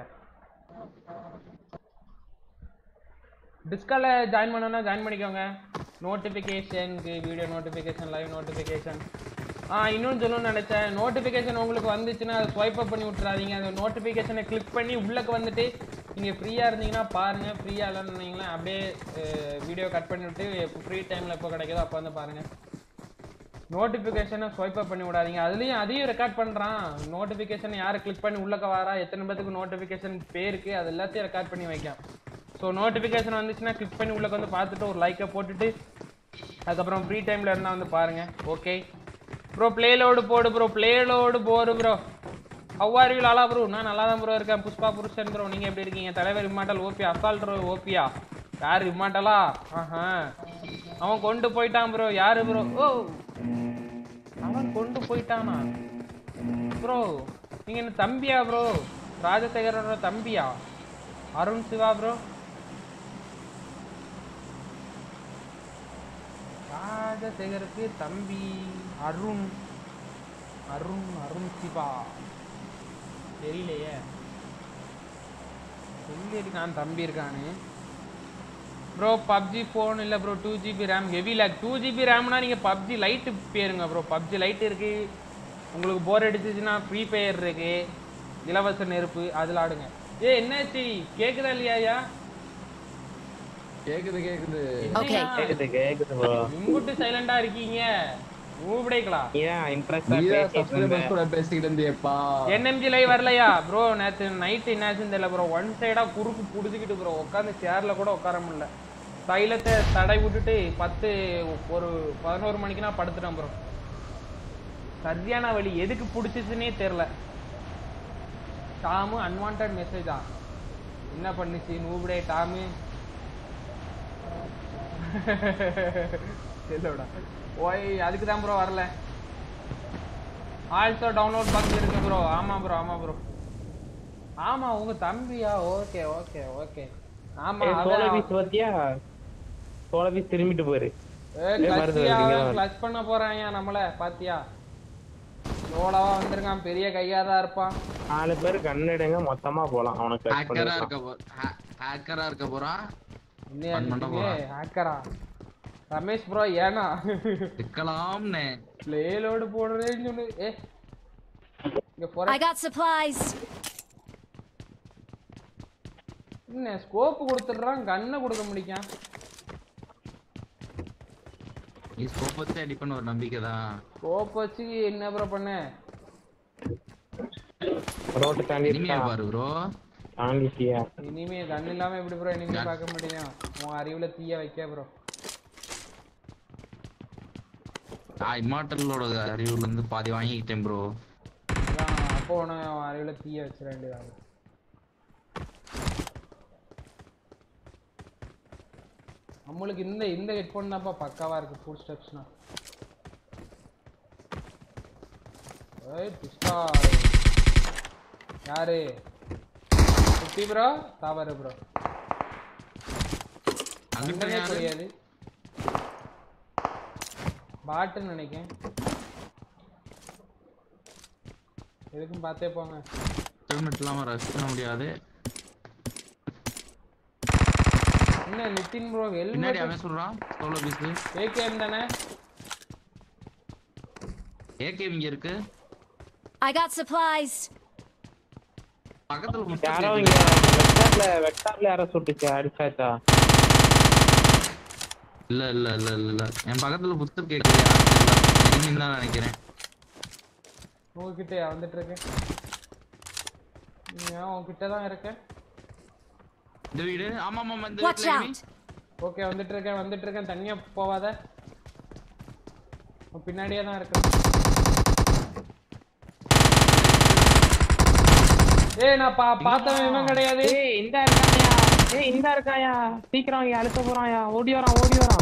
டிஸ்கால ஜாயின் பண்ணணும்னா ஜாயின் பண்ணிக்கோங்க. நோட்டிஃபிகேஷனுக்கு வீடியோ நோட்டிஃபிகேஷன் லைவ் நோட்டிஃபிகேஷன். இன்னொன்று சொல்லணும்னு நினச்சேன். நோட்டிஃபிகேஷன் உங்களுக்கு வந்துச்சுன்னா அதை ஸ்வைப் அப் பண்ணி விட்டுறாதீங்க. அந்த நோட்டிஃபிகேஷனை கிளிக் பண்ணி உள்ளக்கு வந்துட்டு நீங்கள் ஃப்ரீயாக இருந்தீங்கன்னா பாருங்கள். ஃப்ரீயாக இல்லைன்னு அப்படியே வீடியோ கட் பண்ணி விட்டு ஃப்ரீ டைமில் எப்போ கிடைக்குதோ அப்போ வந்து பாருங்கள். நோட்டிஃபிகேஷனை ஸ்வைப் அப் பண்ணி விடாதீங்க. அதையும் ரெக்கார்ட் பண்ணுறான். நோட்டிஃபிகேஷன் யார் கிளிக் பண்ணி உள்ளக்க வரா, எத்தனை பேருக்கு நோட்டிஃபிகேஷன் பேருக்கு அது எல்லாத்தையும் ரெக்கார்ட் பண்ணி வைக்கான். ஸோ நோட்டிஃபிகேஷன் வந்துச்சுன்னா கிளிக் பண்ணி உள்ளக்க வந்து பார்த்துட்டு ஒரு லைக்கை போட்டுட்டு அதுக்கப்புறம் ஃப்ரீ டைமில் இருந்தால் வந்து பாருங்கள். ஓகே ப்ரோ பிளேலோடு போடு ப்ரோ. பிளேலோடு போடு bro. How are you Lala bro? நான் நல்லா தான் ப்ரோ இருக்கேன். புஷ்பா புருஷன் ப்ரோ நீங்கள் எப்படி இருக்கீங்க? தலைவர் இம்மாட்டல் ஓபி அசால்ட் ப்ரோ. ஓபியா யார் இம்மாட்டலா? அவன் கொண்டு போயிட்டான் ப்ரோ. யாரு ப்ரோ? ஓ அவன் கொண்டு போயிட்டானா ப்ரோ? நீங்கள் என்ன தம்பியா ப்ரோ? ராஜசேகரோட தம்பியா? அருண் சிவா ப்ரோ. ராஜசேகருக்கு தம்பி அருண் சிவா தெரியலையே. சொல்லியிருக்கான் தம்பி இருக்கானு ப்ரோ. பப்ஜி ஃபோன் இல்லை bro. 2GB RAM heavy lag. 2GB ரேம்னா நீங்கள் பப்ஜி லைட்டு பேருங்க ப்ரோ. பப்ஜி லைட் இருக்கு. உங்களுக்கு போர் அடிச்சிச்சுன்னா ஃப்ரீ ஃபயர் இருக்கு. இலவச நெருப்பு அதில் ஆடுங்க. என்னாச்சு கேக்குதா இல்லையா? கேக்குது ப்ரோ. இங்குட்டு சைலண்டா இருக்கீங்க. NMG லைவ் வரலையா ப்ரோ? நேத்து நைட் என்னாச்சுன்னு தெரியல ப்ரோ. ஒன் சைடா குறுக்கு புடிச்சுக்கிட்டு ப்ரோ உட்காந்து சேர்ல கூட உட்கார முடியல. தைலத்தை தடை விட்டுட்டு 11 மணிக்குனா படுத்துட்டேன் ப்ரோ. சரியான வழி. எதுக்கு பிடிச்சிச்சுன்னே தெரியல. டாமு அன்வான்ட் மெசேஜா என்ன பண்ணுச்சு நூபடே டாமு? தெரியலடா. ஓய் அதுக்கு தான் ப்ரோ வரல. ஆல்சோ டவுன்லோட் பக் இருக்கு ப்ரோ. ஆமா ப்ரோ. ஆமா உங்க தம்பியா? ஓகே ஆமா சோலபீஸ் திரும்பிட்டு போயிரு. கிளட்ச் பண்ண போறாங்க நம்மள பாத்தியா? லோலாவா வந்திருக்கான். பெரிய கையா தான் இருப்பான். 4 பேர் கண்ணெடுங்க மொத்தமா போலாம். அவனுக்கு ஹேக்கரா இருக்க போறான். ஹேக்கரா ரமேஷ் ப்ரோ ஏனா இருக்கலாம்னே பிளேலோடு போடுறேன்னு சொல்லு. இங்க போற I got supplies. என்ன ஸ்கோப் கொடுத்துறான். கண்ணை கொடுக்க முடியும். நீ ஸ்கோப் வச்சு அடி பண்ண ஒரு நம்பிக்கை தான். ஸ்கோப் வச்சு என்ன ப்ரோ பண்ண? ரோட் தாண்டி இனிமே பாரு ப்ரோ. தாண்டிட்டியா? இனிமே கண் இல்லாம எப்படி ப்ரோ இனிமே பார்க்க முடியும்? உன் அறிவுல தீய வைக்க ப்ரோ. நான் இம்மார்டலோட அறிவுல இருந்து பாதி வாங்கிட்டேன் ப்ரோ. அப்போ உன அறிவுல தீய வச்சிட வேண்டியதாக. நம்மளுக்கு இந்த ஹெட்ஃபோன் தான்ப்பா பக்காவா இருக்கு ஃபுல் ஸ்டெப்ஸ்னா. ஏய் பிஸ்டா யாரு குட்டி ப்ரோ தவறு ப்ரோ அங்கனே புரியாது பாட்டுன்னு நினைக்கிறேன். எதுக்கும் பார்த்தே போங்க. ஹெல்மெட் இல்லாம ரஷ் பண்ண முடியாது. என்ன நிதின் ப்ரோ பின்னாடி அவன் சொல்றான் சோலோ பீஸ் ஏகேஎம் தானே? ஏகேஎம் இங்க இருக்கு. I got supplies. பக்கத்துல யாரோ முட்டை இங்க வெக்டார்ல யாரோ சுட்டுச்சு அடிச்சாச்சா? இல்ல என் பக்கத்துல புத்தர் கேக்குது. நீங்க தான் நினைக்கிறேன். உங்ககிட்ட வந்துட்டு இருக்கேன். நான் உங்ககிட்ட தான் இருக்கேன். இந்த வீடு ஆமா இந்த Watch வீட்ல out. ஓகே வந்துட்டு இருக்கேன். தனியா போவாத. பின்னாடியே தான் இருக்கேன். ஏய் நான் பார்த்தவன் இவன் கிடையாது. ஏய் இந்த இருக்காயா சீக்கிரம் இங்க அழுத்த போறான்யா. ஓடி வரான்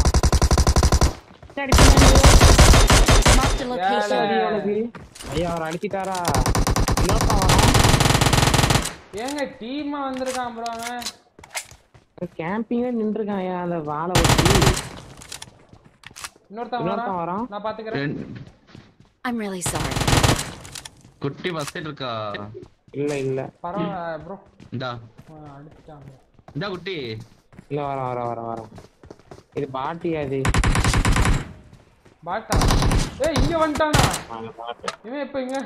சரி Marked a location. ஐயா அவர் அடிச்சிட்டாரா? இன்னொருத்தன் வரான். ஏங்க டீமா வந்திருக்கான் ப்ரோ அவன். கேம்பிங்ல நின்றுருக்கான்யா அந்த வாளை வச்சு. இன்னொருத்தன் வரான். நான் பாத்துக்கறேன். I'm really sorry. குட்டி பஸ்ட் இருக்கா? இல்ல பரவாயில்லை ப்ரோ. இந்தா அடிச்சிட்டாங்க. இந்த குட்டி இல்ல வர இது பாட்டியா இது? பாட்டா? ஏய் இங்க வந்துட்டானா இவன்? இப்ப இங்க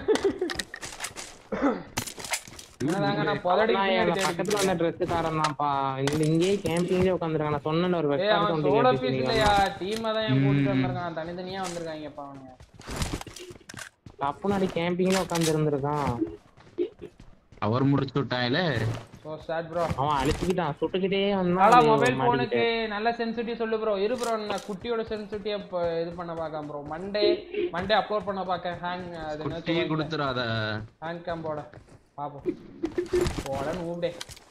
என்னதாங்க நான் பொலடி பக்கத்துல வந்த ட்ரெஸ்காரன் தான்ப்பா. இங்கேயே கேம்பிங்ல உட்கார்ந்திருக்கான். நான் சொன்னேன் ஒரு வெக்டார் வந்து சோலோ பீஸ் இல்லையா? டீமா தான் கூட்டிட்டு வந்திருக்கான். தனித்தனியா வந்திருக்காங்கப்பா அவனுங்க. அப்பனாடி கேம்பிங்ல உட்கார்ந்து இருந்திருக்கான். அவர் முடிச்சு விட்டாங்களே. So chat bro. அவன் அழிச்சிட்டான் சுட்டுக்கிட்டே வந்தான். நாளா மொபைல் போனுக்கு நல்ல சென்சிட்டிவ் சொல்லு ப்ரோ. இரு ப்ரோ நான் குட்டியோட சென்சிட்டிவ் இது பண்ண பார்க்கலாம் ப்ரோ. மண்டே அப்லோட் பண்ண பார்க்க ஹேங் அது என்ன டீ கொடுத்துறாத. ஹேங் கேம் போட பாப்போம். போடன்னு ஊம்பே.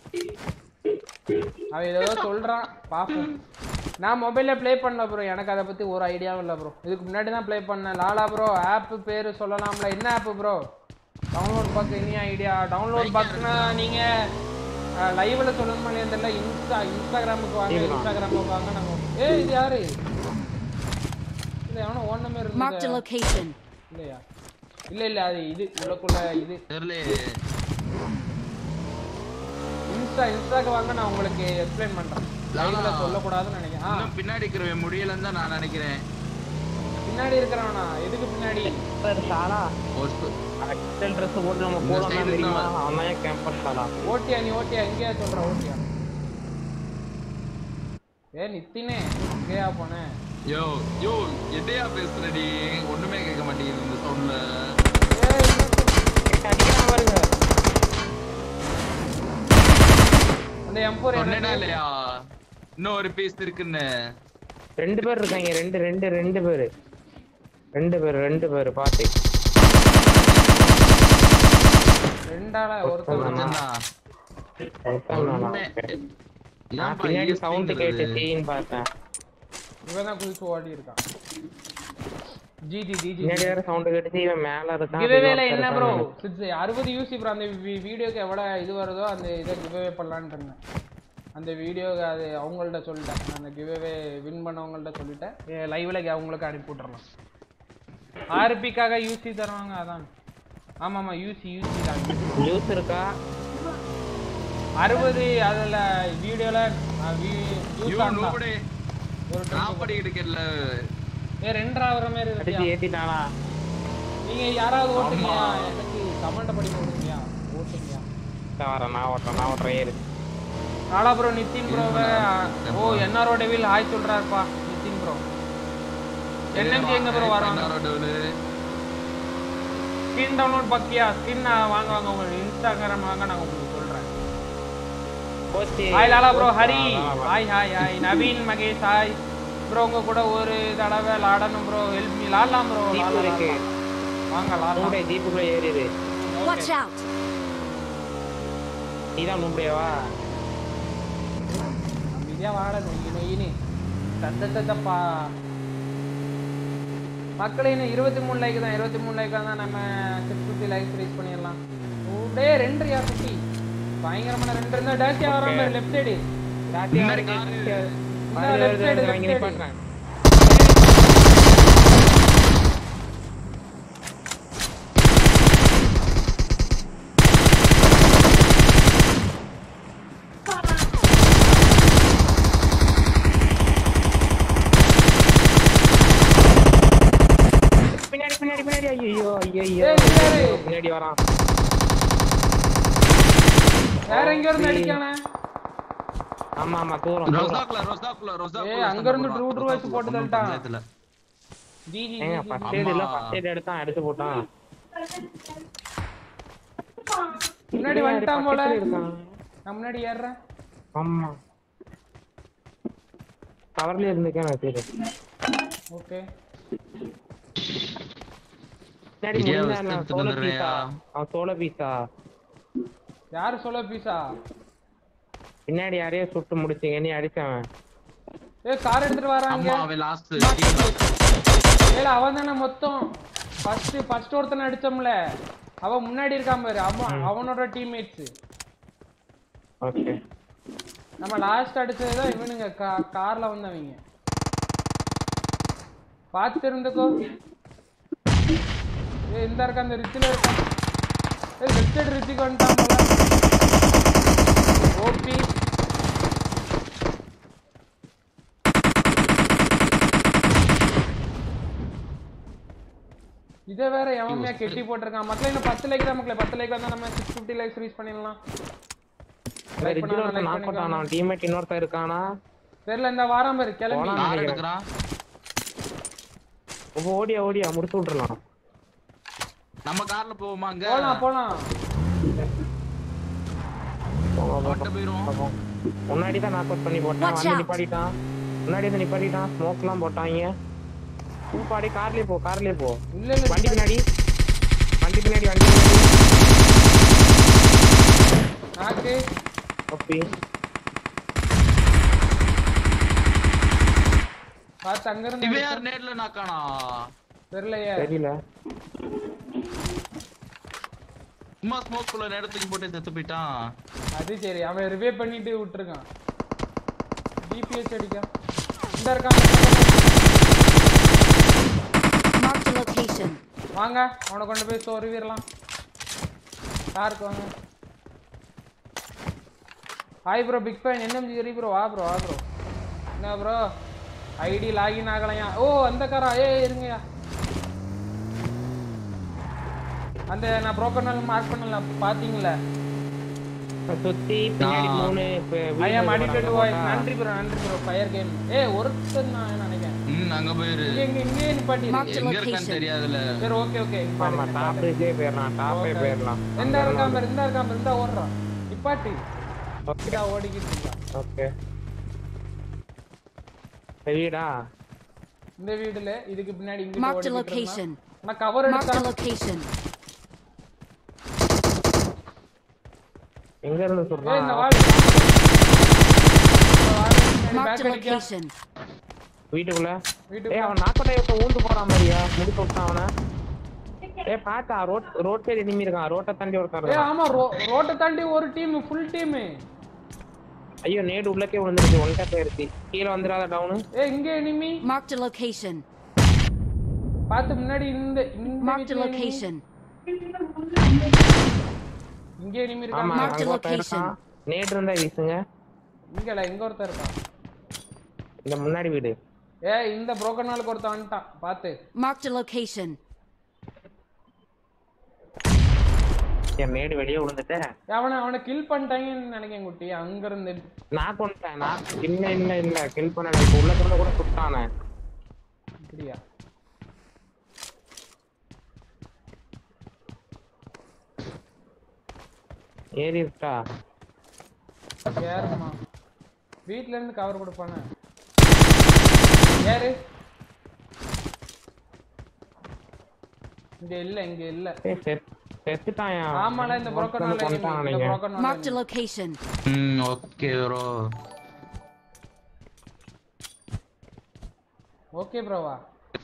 அவன் ஏதோ சொல்றான் பாப்போம். நான் மொபைல்ல ப்ளே பண்ணல ப்ரோ. எனக்கு அதை பத்தி ஒரு ஐடியாவும் இல்லை ப்ரோ. இதுக்கு முன்னாடி தான் ப்ளே பண்ணேன். லாலா ப்ரோ ஆப் பேரு சொல்லலாம்ல? என்ன app bro? Download bug any idea? Download பக்னா நீங்க லைவ்ல சொல்லணுமா இல்லையா தெரியல. இன்ஸ்டாகிராமுக்கு வாங்க. இன்ஸ்டாகிராமுக்கு வாங்க. நாங்க ஏய் இது யாரு? இல்ல அவன ஓன் நம்பர் இருக்கு. Marked a location. இல்லையா? இல்ல அது இது உள்ளக்குள்ள இது தெரியல. இன்ஸ்டாக்கு வாங்க. நான் உங்களுக்கு எக்ஸ்பிளைன் பண்றேன். லைவ்ல சொல்ல கூடாதுன்னு நினைக்கிறேன். இன்னும் பின்னாடி இருக்கிற முடியலன்னு தான் நான் நினைக்கிறேன். பின்னாடி இருக்கறவனா? எதுக்கு பின்னாடி? சாலா எக்ஸ்டெல் Dress போட்டு நம்ம போறோம் தெரியுமா? அவனே கேம்பஸ் சாலா. ஓட்டியா எங்கயா சொல்ற? ஓட்டியா ஏ நித்தினே எங்கயா போனே? யோ எதையா பேசுறடி? ஒண்ணுமே கேட்க மாட்டேங்குது இந்த சவுண்ட்ல. அடிக்கலாம் பாருங்க. அந்த M4 என்னடா இல்லையா? இன்னும் ஒரு பீஸ் இருக்குன்னு. ரெண்டு பேர் இருக்காங்க. ரெண்டு பேர் பாத்து. ரெண்டாளா ஒருத்தன் நான் பின்னாடி சவுண்ட் கேட்டு சீன் பார்த்தேன். இவன் தான் குளிச்சு ஓடி இருக்கான். ஜிஜி பின்னாடி வேற சவுண்ட் கேட்டு இவன் மேல இருக்கான். கிவ்அவேல என்ன ப்ரோ? 60 UC bro. அந்த வீடியோக்கு எவ்வளவு இது வருதோ அந்த இதை கிவ்அவே பண்ணலான்னு இருந்தேன். அந்த வீடியோக்கு அது அவங்கள்ட்ட சொல்லிட்டேன். அந்த கிவ்அவே வின் பண்ணவங்கள்ட்ட சொல்லிட்டேன். லைவ்ல அவங்களுக்கு அனுப்பி விட்டுறலாம். ஆர்பிக்காக யூசி தருவாங்க. அதான் ஆமாமா யூசி தான். யூஸ் இருக்கா? 60 அதுல வீடியோல யூஸ் ஆனா ஒரு நாப்படி எடுக்கல. 2 ஆவற மாதிரி இருக்கு. அடிச்சு ஏத்திட்டானா? நீங்க யாராவது ஓட்டுங்க. எனக்கு கமெண்ட் பண்ணி போடுங்க. ஓட்டுங்க. நான் ஓட்றேன் ஏறு. நாளா ப்ரோ நிதின் ப்ரோவே என்ஆர்ஓ டெவில் ஹாய் சொல்றாருப்பா நிதின் ப்ரோ. என்னங்க எங்க ப்ரோ வராங்க? ஸ்கின் டவுன்லோட் பக்கியா ஸ்கின் வாங்க உங்க இன்ஸ்டாகிராம் வாங்க. நான் உங்களுக்கு சொல்றேன். Hi Lala bro. Hari hi. Naveen Mahesh hi bro. உங்க கூட ஒரு தடவை லாடணும் ப்ரோ. Help me. லாடலாம் ப்ரோ. வாங்க லாடலாம். ஜீப்புக்குள்ள ஏறிடு. Watch out. நீதான் நூம்பையவா? அமைதியா வாட நொய்யினு தத்தப்பா மக்களே இன்னும் 23 லைக் தான் 23 லைக் தான் நம்ம 650 லைக்ஸ் ரீச் பண்ணிடலாம். டே 2 யா குட்டி பயங்கரமான 2 இருந்தா டாஷியா வராம லெஃப்ட் சைடு முன்னாடி கார் லெஃப்ட் சைடு வாங்கி நிப்பாட்றேன். பின்னாடி வரான். வேற எங்க இருந்து அடிக்கானே? ஆமா ஆமா தூரம் ரோசாக்குள்ள ஏய் அங்க இருந்து ட்ரூ வச்சு போட்டு தள்ளிட்டான். ஜிஜி ஏங்க ஃபர்ஸ்ட் எய்ட் இல்ல ஃபர்ஸ்ட் எய்ட் எடுத்து போட்டான். முன்னாடி வந்துட்டான் போல. நான் முன்னாடி ஏறறேன். ஆமா கவர்ல இருந்துக்கேன் நான் தெரியும். ஓகே சோலோ பீஸா யாரு சோலோ பீஸா? பின்னாடி யாரையோ சுட்டு முடிச்சீங்க நீ அடிச்சவன். ஏய் கார் எடுத்துட்டு வராங்க. அவன் லாஸ்ட் ஏல அவன் தான மொத்தம் ஃபர்ஸ்ட் ஒருத்தனை அடிச்சோம்ல அவன் முன்னாடி இருக்கான் பாரு அவனோட டீம்மேட்ஸ். ஓகே நம்ம லாஸ்ட் அடிச்சது தான் இவனுங்க கார்ல வந்தவங்க. பாத்து இருந்துக்கோ. ஏய் இந்த இருக்க அந்த ரிச்சில இருக்கான். ஏய் லெஃப்ட் சைடு ரிச்சிக்கு வந்துட்டான் போல. ஓபி இத வேற எவன்மையா கெட்டி போட்டுருக்கான். மக்களே இன்னும் 10 லைக் தான் மக்களே. 10 லைக் வந்தா நம்ம 650 லைக்ஸ் ரீச் பண்ணிடலாம். லைக் பண்ணா நாக் பண்ணானா டீம்மேட் இன்னொருத்தன் இருக்கானா தெரியல. இந்த வாரம் பாரு கிளம்பி கார் எடுக்கறான். ஓடியா முடிச்சு விட்டுறலாம். நம்ம கார்ல போவோமா? அங்க போலாம் முன்னாடி தான் நாக் அவுட் பண்ணி போட்டான். வந்து நிப்பாட்டிட்டான். முன்னாடி வந்து நிப்பாட்டிட்டான். ஸ்மோக்லாம் போட்டாங்க. பாடி கார்லயே போ. இல்ல வண்டி பின்னாடி நாக்கு ஓகே பாத்து அங்க இருந்து இவன் யார் நேர்ல நாக்கானா? தெரியல. சும்மா ஸ்மோக் குள்ள நேரத்துக்கு போட்டு செத்து போயிட்டான். அது சரி அவன் ரிவே பண்ணிட்டு விட்டுருக்கான். டிபிஎச் அடிக்க இந்த இருக்கான். Mark the location. வாங்க அவனை கொண்டு போய் சொருவிரலாம். காருக்கு வாங்க. Hi bro big fan NMG சரி ப்ரோ வா ப்ரோ என்ன ப்ரோ ஐடி லாகின் ஆகலையா? ஓ அந்த காரா இருங்கயா. அந்த நான் ப்ரோக்கர் நாள் மார்க் பண்ணல பாத்தீங்களா? சுத்தி பின்னாடி 3 ஐயா அடிக்டட் வாய்ஸ். நன்றி ப்ரோ ஃபயர் கேம். ஒருத்தன் நான் நினைக்கிறேன். அங்க போயிரு. இங்க நிப்பாட்டி எங்க இருக்கான்னு தெரியாதுல. சரி ஓகே ஆமா டாப்பே போயிரலாம். இந்த இருக்கான் இந்த ஓடுறான். நிப்பாட்டி ஓகேடா ஓடிக்கிட்டு இருக்கான். ஓகே வீடா இந்த வீடுல இதுக்கு பின்னாடி இங்க Mark the ஓடிக்கிட்டு location. இருந்தான். நான் கவர் எடுத்தேன். Location. எங்க இருந்து சொல்றான்? இந்த வால் Mark the location. வீட்டுக்குள்ள அவன் நாக்கோட்டையப்ப ஊந்து போறான் மாதிரியா முடிச்சு விட்டான் அவனை. பாத்தா ரோட் சைடு எனிமி இருக்கான். ரோட்டை தாண்டி ஒருத்தர். ஆமா ரோட்டை தாண்டி ஒரு டீம் ஃபுல் டீம். ஐயோ நேடு உள்ளக்கே விழுந்துருச்சு. ஒன் டேப் ஆயிருச்சு. கீழ வந்துராத டவுன். இங்க எனிமி. Mark the location. பாத்து முன்னாடி இந்த Mark the location. இங்க எனிமி இருக்கான். Mark the location. நேடு இருந்தா வீசுங்க. இங்க ஒருத்தர் இருக்கான். இந்த முன்னாடி வீடு. இந்த புரோக்கர் நாளுக்கு ஒருத்தன் வந்துட்டான் பாத்து. Mark the location. என் நேடு வெளியே விழுந்துட்டேன். அவனை கில் பண்ணிட்டாங்கன்னு நினைக்கிறேன் குட்டி. அங்க இருந்து நான் கொண்டேன். இல்ல கில் பண்ணல. இப்ப உள்ள கூட சுட்டானே. அப்படியா? ஏறிட்டா யாருமா வீட்ல இருந்து கவர் கொடுப்பானே யாரு? இங்க இல்ல செத்துட்டாயா? ஆமால இந்த புரோக்கர் நாள் இந்த புரோக்கர் நாள். Mark the location. Okay bro. ஓகே ப்ரோவா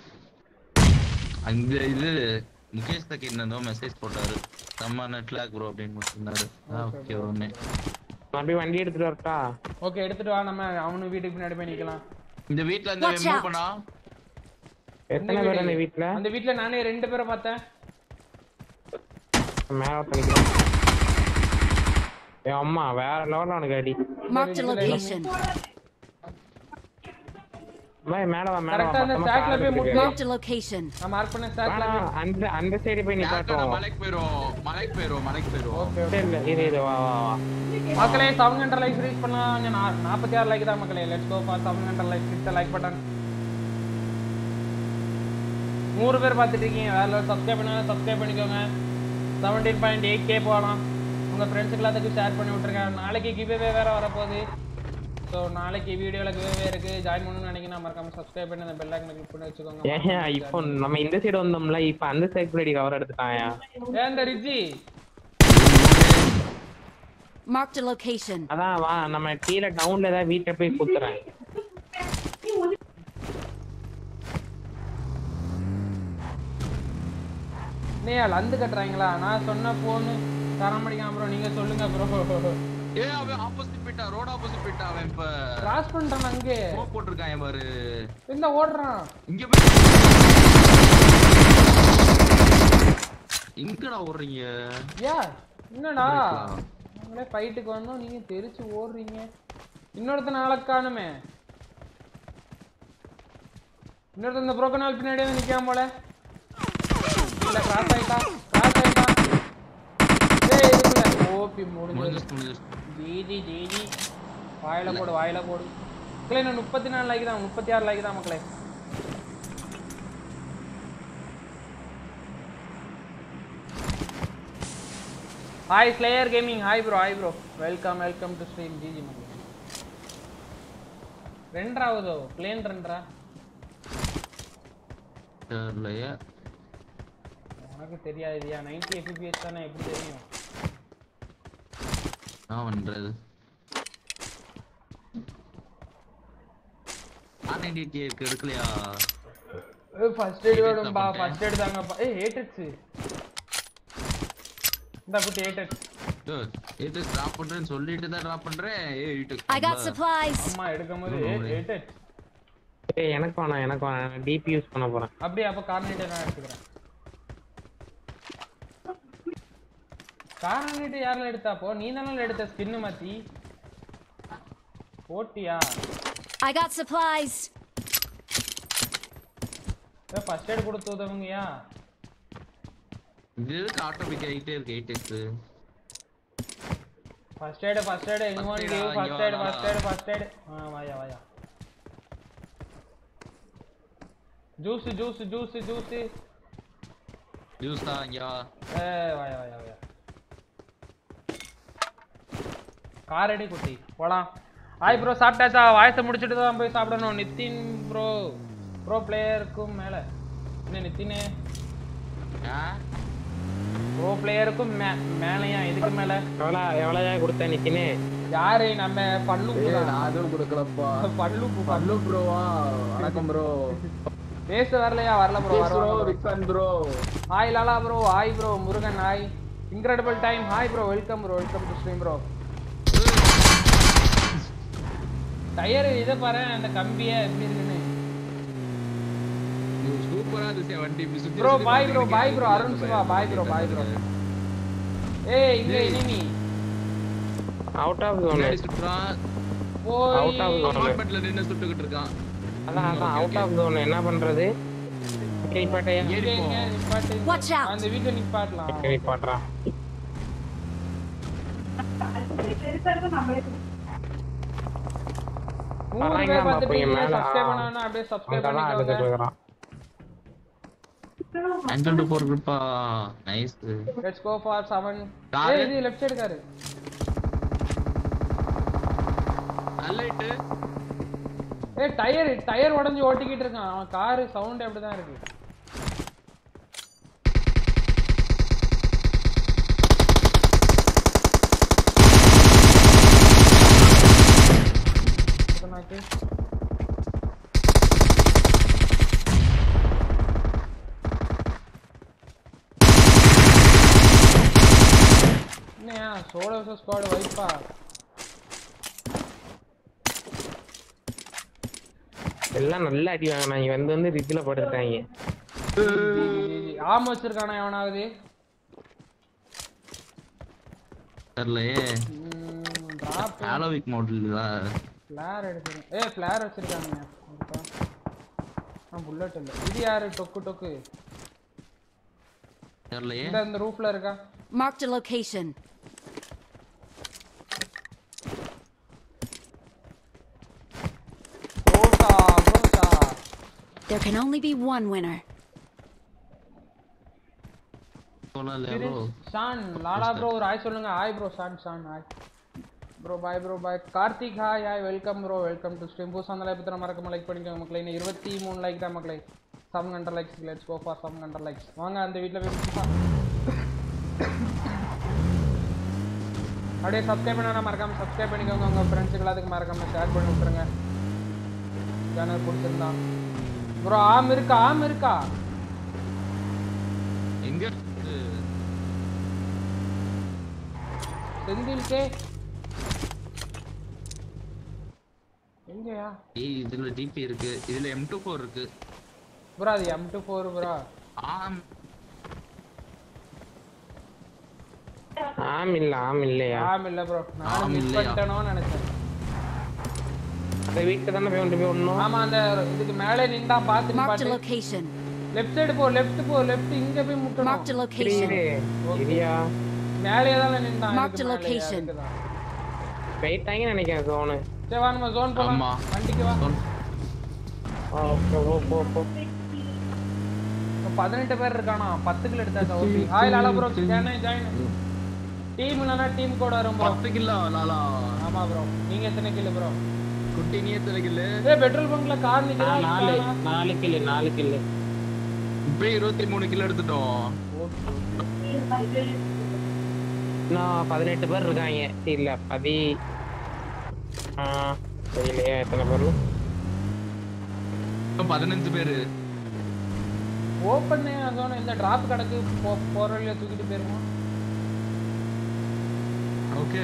அந்த இது முகேஷ் தக்கு என்னதோ மெசேஜ் போட்டாரு நம்ம நெட்லாக் ப்ரோ அப்படின்னு சொன்னாரு. ஓகே ஒண்ணே அப்படியே வண்டி எடுத்துட்டு வரட்டா? ஓகே எடுத்துட்டு வா, நம்ம அவனு வீட்டுக்கு பின்னாடி போய் நிக்கலாம். இந்த வீட்ல இருந்து Watch மூவ் out. பண்ணா. எத்தனை பேர் அந்த வீட்ல? அந்த வீட்ல நானே 2 பேரை பார்த்தேன். மேல பண்ணிக்கலாம். ஏய் அம்மா வேற லெவல்ல அவனுக்கு அடி. Marked a location. மேல வா மேல வா. கரெக்ட்டா அந்த ஸ்டாக்ல போய் முட்டு. Marked a location. நான் மார்க் பண்ண ஸ்டாக்ல போய் அந்த சைடு போய் நிப்பாட்டோம். மலைக்கு போயிரும். ஓகே இல்ல இது வா வா வா. மக்களே 700 லைக்ஸ் ரீச் பண்ணலாம். 46 லைக் தான் மக்களே. Let's go for 700 likes. Hit the like button. 100 பேர் பார்த்துட்டு இருக்கீங்க. வேற லெவல். சப்ஸ்கிரைப் பண்ணாத சப்ஸ்கிரைப் பண்ணிக்கோங்க. 17.8k போலாம். உங்க ஃப்ரெண்ட்ஸ்க்கு எல்லாத்துக்கும் ஷேர் பண்ணி விட்டுருங்க. நாளைக்கு கிவ்அவே வேற வர போகுது. சோ நாளைக்கு வீடியோல கிவ்அவே இருக்கு. ஜாயின் பண்ணனும்னு நினைக்கிறீங்கன்னா மறக்காம சப்ஸ்கிரைப் பண்ணி அந்த பெல் ஐகானை கிளிக் பண்ணி வச்சுக்கோங்க. ஏன் இப்போ நம்ம இந்த சைடு வந்தோம்ல, இப்போ அந்த சைடு பிளேடி கவர் எடுத்துட்டாயா? ஏன்டா ரிஜி Marked a location. அதான் வா நம்ம கீழ டவுன்ல ஏதாவது வீட்டை போய் குத்துறேன். நீயா லந்து கட்டுறாங்களா? நான் சொன்ன போன் தரமடிக்காம ப்ரோ நீங்க சொல்லுங்க ப்ரோ. ஏய் அவன் ஆப்போசிட் போய்ட்டா, ரோட் ஆப்போசிட் போய்ட்டா. அவன் இப்ப கிராஸ் பண்ணிட்டான். அங்கே ஸ்மோக் போட்டுருக்கான் பாரு. இந்த ஓடுறான். இங்க போய் எங்கடா ஓடுறீங்க? யா என்னடா நாங்களே ஃபைட்டுக்கு வந்தோம், நீங்க தெரிச்சு ஓடுறீங்க. இன்னொருத்தன் ஆளக்கானுமே. இன்னொருத்தன் இந்த புரோக்கன் ஆள் பின்னாடியே நிக்காம போல. இல்ல கிராஸ் ஆயிட்டா. ஏய் இதுல ஓபி முடிஞ்சு. ஜிஜி வாயில போடு. மக்களே இன்னும் 34 லைக் தான், 36 லைக் தான் மக்களே. Hi slayer gaming. Hi bro welcome to stream. GG மக்களே. ரெண்டாவது பிளேன் ரெண்டரா தெரியலையே. உனக்கு தெரியாதுயா. 90 fps தானே, எப்படி தெரியும்? நான் பண்றது R90 எடுக்கலையா? ஃபர்ஸ்ட் எய்ட் வேணும்பா. ஃபர்ஸ்ட் எய்ட் தாங்கப்பா. ஏய் ஏட்டட்ஸ் இந்த புட்டி ஏட்டட்ஸ். இது டிராப் பண்றேன்னு சொல்லிட்டு தான் டிராப் பண்றேன். I got supplies. அம்மா எடுக்கும்போது ஏட்டட்ஸ். ஏய் எனக்கு வேணாம் டிபி யூஸ் பண்ண போறேன். அப்படியே அப்ப கார்னேட்டர் நான் எடுத்துக்கிறேன். கார்னேட்டர் யாரல எடுத்தாப்போ? நீ தானே எடுத்த ஸ்கின் மாத்தி போட்டியா? I got supplies. First aid கொடுத்து உதவுங்கயா. இது ஆட்டோமேட்டிக் ஆயிட்டே இருக்கு 8x. First aid anyone give first aid. வாயா ஜூஸ் தான் ஐயா. வாயா கார் ரெடி குட்டி போலாம். ஹாய் ப்ரோ சாப்பிட்டாச்சா? வாய்ஸை முடிச்சுட்டு தான் போய் சாப்பிடணும். நிதின் ப்ரோ பிளேயருக்கும் மேல என்ன நிதினே? ப்ரோ பிளேயருக்கும் மேலையா? இதுக்கு மேல எவ்வளவு கொடுத்த நித்தினே? யாரு? நம்ம பல்லு. நான் அதுவும் கொடுக்கலப்பா. பல்லு ப்ரோவா? வணக்கம் ப்ரோ. பேச வரலையா? வரல bro. Vikran bro. Hi Lala bro. Hi bro Murugan. Hi incredible time. Hi bro welcome to stream bro. Tyre இத பாரு அந்த கம்பியே எப்படி இருக்குன்னு. சூப்பரா இருக்கு வண்டி. Bro bye bro Arun Siva. Bye bro. ஏய் இங்க எனிமி அவுட் ஆஃப் ஜோன் சுட்றான். போய் அவுட் ஆஃப் ஜோன் அபார்ட்மெண்ட்ல நின்னு சுட்டுக்கிட்டு இருக்கான். அதான் அவுட் ஆஃப் ஜோன். என்ன பண்றது? நிப்பாட்டையா? Watch out. அந்த வீட்ல நிப்பாட்டலாம். நிப்பாட்றா. சப்ஸ்கிரைப் பண்ணனும். அப்படியே சப்ஸ்கிரைப் பண்ணிக்கோங்க. Angle to 4 group. Nice. Let's go for 7. ஏய் இது லெஃப்ட் சைடு காரு. அல்லைட். ஏய் டயர் உடைஞ்சு ஓட்டிக்கிட்டு இருக்கான். அவன் கார் சவுண்ட் அப்படி தான் இருக்கு. என்னையா சோலோ ஸ்குவாட் வைப்பா எல்லாம் நல்ல அடி வாங்கினாங்க வந்து ரிட்ஜ்ல படுத்துட்டாங்க. ஆம் வச்சிருக்கானா எவனாவது தெரியலையே. டிராப் ஹாலோவிக் மாடல்ல ஃபிளேர் எடுத்துறேன். ஃபிளேர் வச்சிருக்கானுங்க. புல்லட் இல்ல. இது யாரு டொக்கு தெரியலையே. இந்த ரூஃப்ல இருக்கா. Marked a location. Grosa. There can only be one winner. Shan Lala bro ஒரு ஹாய் சொல்லுங்க. Hi bro Shan hi bro. Bye Karthik hi welcome bro. Welcome to stream. புதுசா அந்த லைக் பத்திர மறக்காம லைக் பண்ணிக்கோங்க மக்களே. இன்னும் 23 லைக் தான் மக்களே. 700 likes. Let's go for 700 likes. வாங்க அந்த வீட்ல போய் முடிச்சுக்கலாம். அப்படியே சப்ஸ்கிரைப் பண்ணா மறக்காம சப்ஸ்கிரைப் பண்ணிக்கோங்க. உங்க ஃப்ரெண்ட்ஸுக்கு எல்லாத்துக்கும் மறக்காம ஷேர் பண்ணி விட்டுருங்க. சேனல் பிடிச்சிருந்தா ப்ரோ. ஆம் இருக்கா எங்க செந்தில் கே எங்கயா? இதுல டிபி இருக்கு. இதுல M24 இருக்கு ப்ரோ. அது M24 ப்ரோ. ஆம் இல்லையா? இல்ல ப்ரோ. நான் மிஸ் பண்ணிட்டேனோன்னு நினைச்சேன். அந்த வீட்ல தான போய் ஒண்ணும். ஆமா அந்த இதுக்கு மேலே நின்னா பாத்து Marked a பாத்து location. லெஃப்ட் சைடு போ. லெஃப்ட் இங்க போய் முட்டணும். Marked a location. சரியா? மேலே தான் நின்னா. Marked a location. போய்ட்டாங்கன்னு நினைக்கிறேன் ஜோன். சரி வா நம்ம ஜோன் போலாம். வண்டிக்கு வா. போ. 18 பேர் இருக்கானா. 10 கில் எடுத்தாச்சா. Okay. Hi Lala bro. Join. Team இல்லனா டீம் கோட் வரும் ப்ரோ. 10 கில் லாலா. ஆமா ப்ரோ. நீங்க எத்தனை கில் ப்ரோ? குட்டி நீ எத்தனை கில்? பெட்ரோல் பங்க்ல கார் நிக்குதா? 4 கில். இப்ப 23 கில் எடுத்துட்டோம். இன்னும் 18 பேர் இருக்காங்க. இல்ல 10 தெரியலையா எத்தனை பேர்? 15 பேரு. ஓபன் ஜோன் இந்த டிராப் கடக்கு போற வழியா தூக்கிட்டு போயிருவோம். Okay.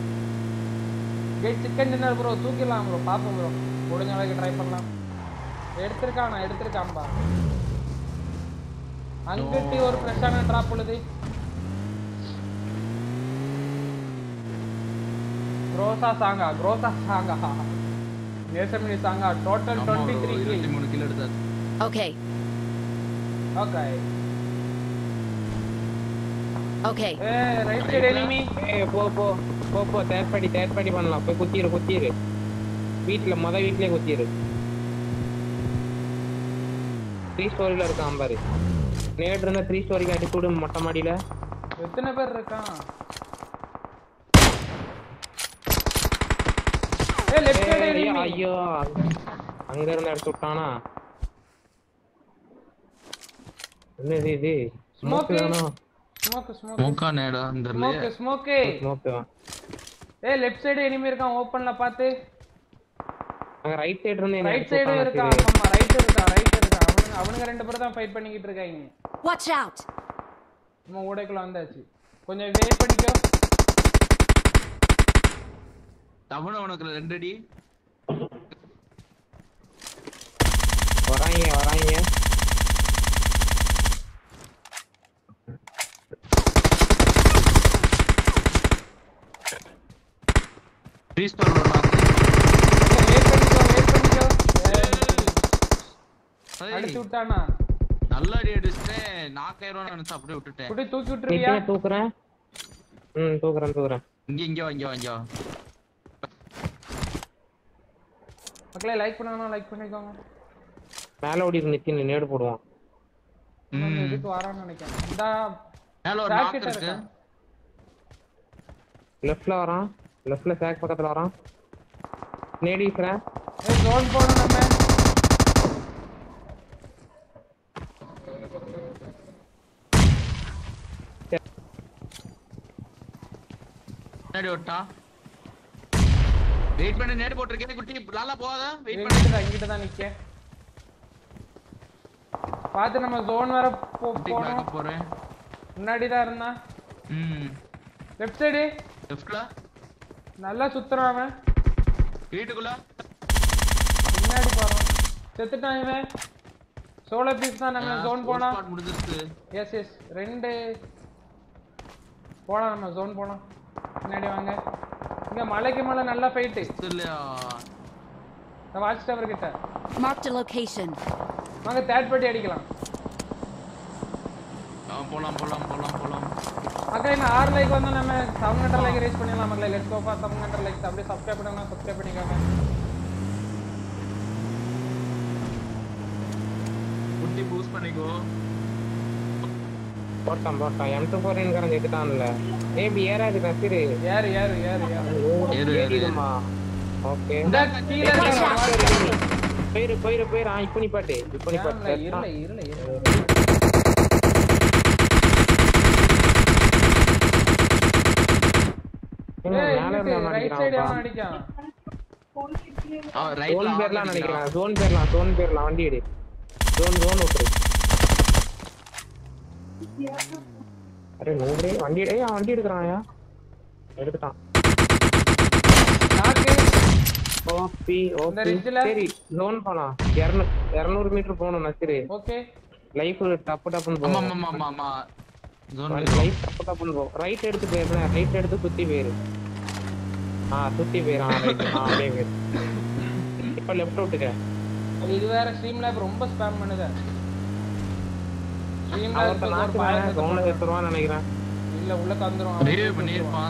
Get chicken dinner bro. தூக்கிடலாம் ப்ரோ. பாப்போம் ப்ரோ. முடிஞ்ச அளவுக்கு ட்ரை பண்ணலாம். எடுத்திருக்கான்பா. அங்கிட்டு ஒரு ஃப்ரெஷ்ஷான டிராப் உள்ளது. grosa sanga நேசமணி சாங்கா. Total 23 kill. 23 கில் எடுத்தாச்சு. Okay. Right side enemy. போ. தேர்ட் பார்ட்டி பண்ணலாம். போய் குத்திரு. வீட்லயே குத்திரு. 3 ஸ்டோரியில இருக்கான் பாரு. நேட் இருந்தா 3 ஸ்டோரிக்கு அடிச்சு விடு. மொட்டை மாடியில எத்தனை பேர் இருக்கான்? Left side enemy. ஐயோ அங்க இருந்து அடிச்சு விட்டானா? என்னது இது? ஸ்மோக் ஸ்மோக்கா நேடா இந்த ஸ்மோக். லெஃப்ட் சைடு எனிமி இருக்கான். ஓபன்ல பாத்து. அங்க ரைட் சைடு இருந்து ரைட் சைடு இருக்கான். ஆமா ரைட் இருக்கான். அவனுங்க ரெண்டு பேரும் தான் ஃபைட் பண்ணிக்கிட்டு இருக்காங்க. Watch out. நம்ம ஓடைக்குள்ள வந்தாச்சு. கொஞ்சம் வெயிட் பண்ணிக்கோ. தவண உனக்கு 2 அடி. வராங்க. ரீஸ்டார் வரலாம். வெயிட் பண்ணிக்கோ. அடிச்சு விட்டானா? நல்ல அடி அடிச்சேன். நாக்காயிரோன்னு நினைச்சு அப்படியே விட்டுட்டேன். குடி தூக்கி விட்டுறியா? தூக்குறேன். தூக்குறேன். இங்க வா. மக்களே லைக் பண்ணனும் லைக் பண்ணிக்கோங்க. மேல ஓடி நித்தின் நேடு போடுவான். இதுக்கு வரான்னு நினைக்கிறேன். இந்த மேல ஒரு நாக் இருக்கு. லெஃப்ட்ல வரான். லெஃப்ட்ல சாக் பக்கத்துல வரான். நேடிஸ்ரா. ஜோன் போணும் நம்ம. நேடி ஓட்டா. வெயிட் பண்ணு. நேடு போட்டுருக்கேன் குட்டி. லாலா போகாத. வெயிட் பண்ணு. இங்கிட்ட தான் நிக்க. பாத்து நம்ம ஜோன் வர போறோம். போறேன். முன்னாடி தான் இருந்தா. லெஃப்ட் சைடு லெஃப்ட்ல நல்லா சுத்துறான் அவன். வீட்டுக்குள்ள பின்னாடி போறான். செத்துட்டான் இவன். சோலோ பீஸ் தான் நம்ம ஜோன் போனா. ஸ்பாட் முடிஞ்சிருச்சு. எஸ் ரெண்டு போலாம் நம்ம ஜோன் போலாம். பின்னாடி வாங்க. இங்க மலைக்கு மேல நல்ல ஃபைட். இல்லையா? நான் வாட்ச் டவர் கிட்ட. Marked a location. வாங்க தேர்ட் பார்ட்டி அடிக்கலாம். போலாம். மக்களே நான் 6 லைக் வந்து நம்ம 700 லைக் ரீச் பண்ணிடலாம் மக்களே. Let's go for 700 likes. அப்படியே சப்ஸ்கிரைப் பண்ணுங்க, சப்ஸ்கிரைப் பண்ணிக்கோங்க. குட்டி பூஸ்ட் பண்ணிக்கோ. போட்டான் M24 காரன் ஏத்திட்டான்ல. ஏபி ஏறாது நசிரு. ஏறு ஏறுமா. ஓகே. இந்த கீழ போயிரு இப்போ நீ பாட்டு. இருல ரைட் சைடு அவன் அடிச்சான். ரைட்ல பேர்லாம் நினைக்கிறேன். ஜோன் பேர்லாம் வண்டி எடு. ஜோன் ஓட்டு. அரே நோடே வண்டி எடுக்கறான்யா. எடுத்துட்டான். நாக்கு ஓபி இந்த ரிட்ஜ்ல சரி ஜோன் போலாம். 200 மீட்டர் போணும் நசிரு. ஓகே. லைஃப் டப்புன்னு போ. ஆமா. ஜோன் லைஃப் டப்புன்னு போ. ரைட் எடுத்து போயிரு. ரைட் எடுத்து சுத்தி போயிரு. சுத்தி போயிரான். ரைட் அப்படியே போயிரு. இப்ப லெஃப்ட் விட்டுக்க. இது வேற ஸ்ட்ரீம் லேப் ரொம்ப ஸ்பாம் பண்ணுது. ஸ்ட்ரீம் லேப் ஒரு பாயிண்ட் ஜோன்ல ஏத்துறான்னு நினைக்கிறேன். இல்ல உள்ள கந்துரும். ரீவே பண்ணிருப்பான்.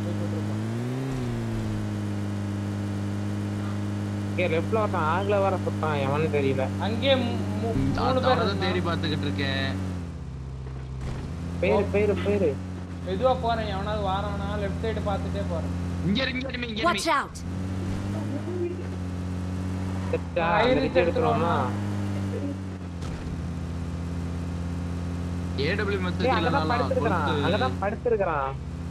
இங்க லெஃப்ட்ல ஒருத்தன் ஆக்ல வர சுட்டான். எவன்னு தெரியல. அங்கே 3 பேர் தான் தேடி பார்த்துக்கிட்டு இருக்கேன். பேரு மெதுவா போறேன். எவனாவது வாரானா லெஃப்ட் சைடு பார்த்துட்டே போறேன். இங்க Watch out. எடுத்துருவோமா? ஏடபிள்யூ மெசேஜ் அங்கதான் படுத்திருக்கான்.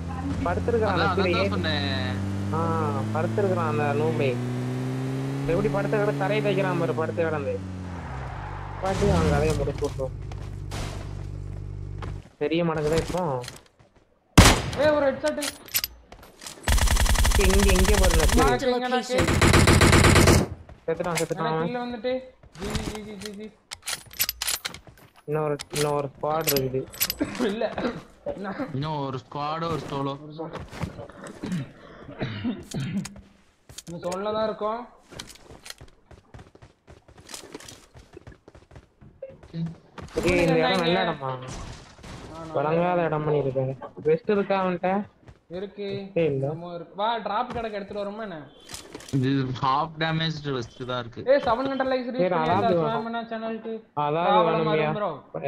படுத்திருக்கான் அந்த நூம்பை. எப்படி படுத்த கிட தரையை தைக்கிறான் பாரு. படுத்து கிடந்து பாட்டி அவங்க கதையை முடிச்சு விட்டோம். தெரிய மாட்டேங்குதா இப்போ. ஒரு ஹெட்செட் இங்க போறேன். Marked a location. செத்துட்டான். கீழ வந்துட்டு ஜி இன்னொரு ஸ்குவாட் இருக்குது. இல்ல இன்னும் ஒரு ஸ்குவாட் ஒரு சோலோ. நீ சொல்லதான் இருக்கோம். இந்த இடம் நல்ல இடமா? வழங்காத இடம் பண்ணி இருக்காங்க. வெஸ்ட் இருக்கா அவன்கிட்ட? இருக்கு. இல்ல வா டிராப் கடக்கு எடுத்துட்டு வரோமா என்ன? இது ஹாஃப் டேமேஜ்ட் வெஸ்ட் தான் இருக்கு. 700 லைக்ஸ் ரீச் பண்ணிட்டா ஸ்வாமனா சேனலுக்கு. அதாவது ப்ரோ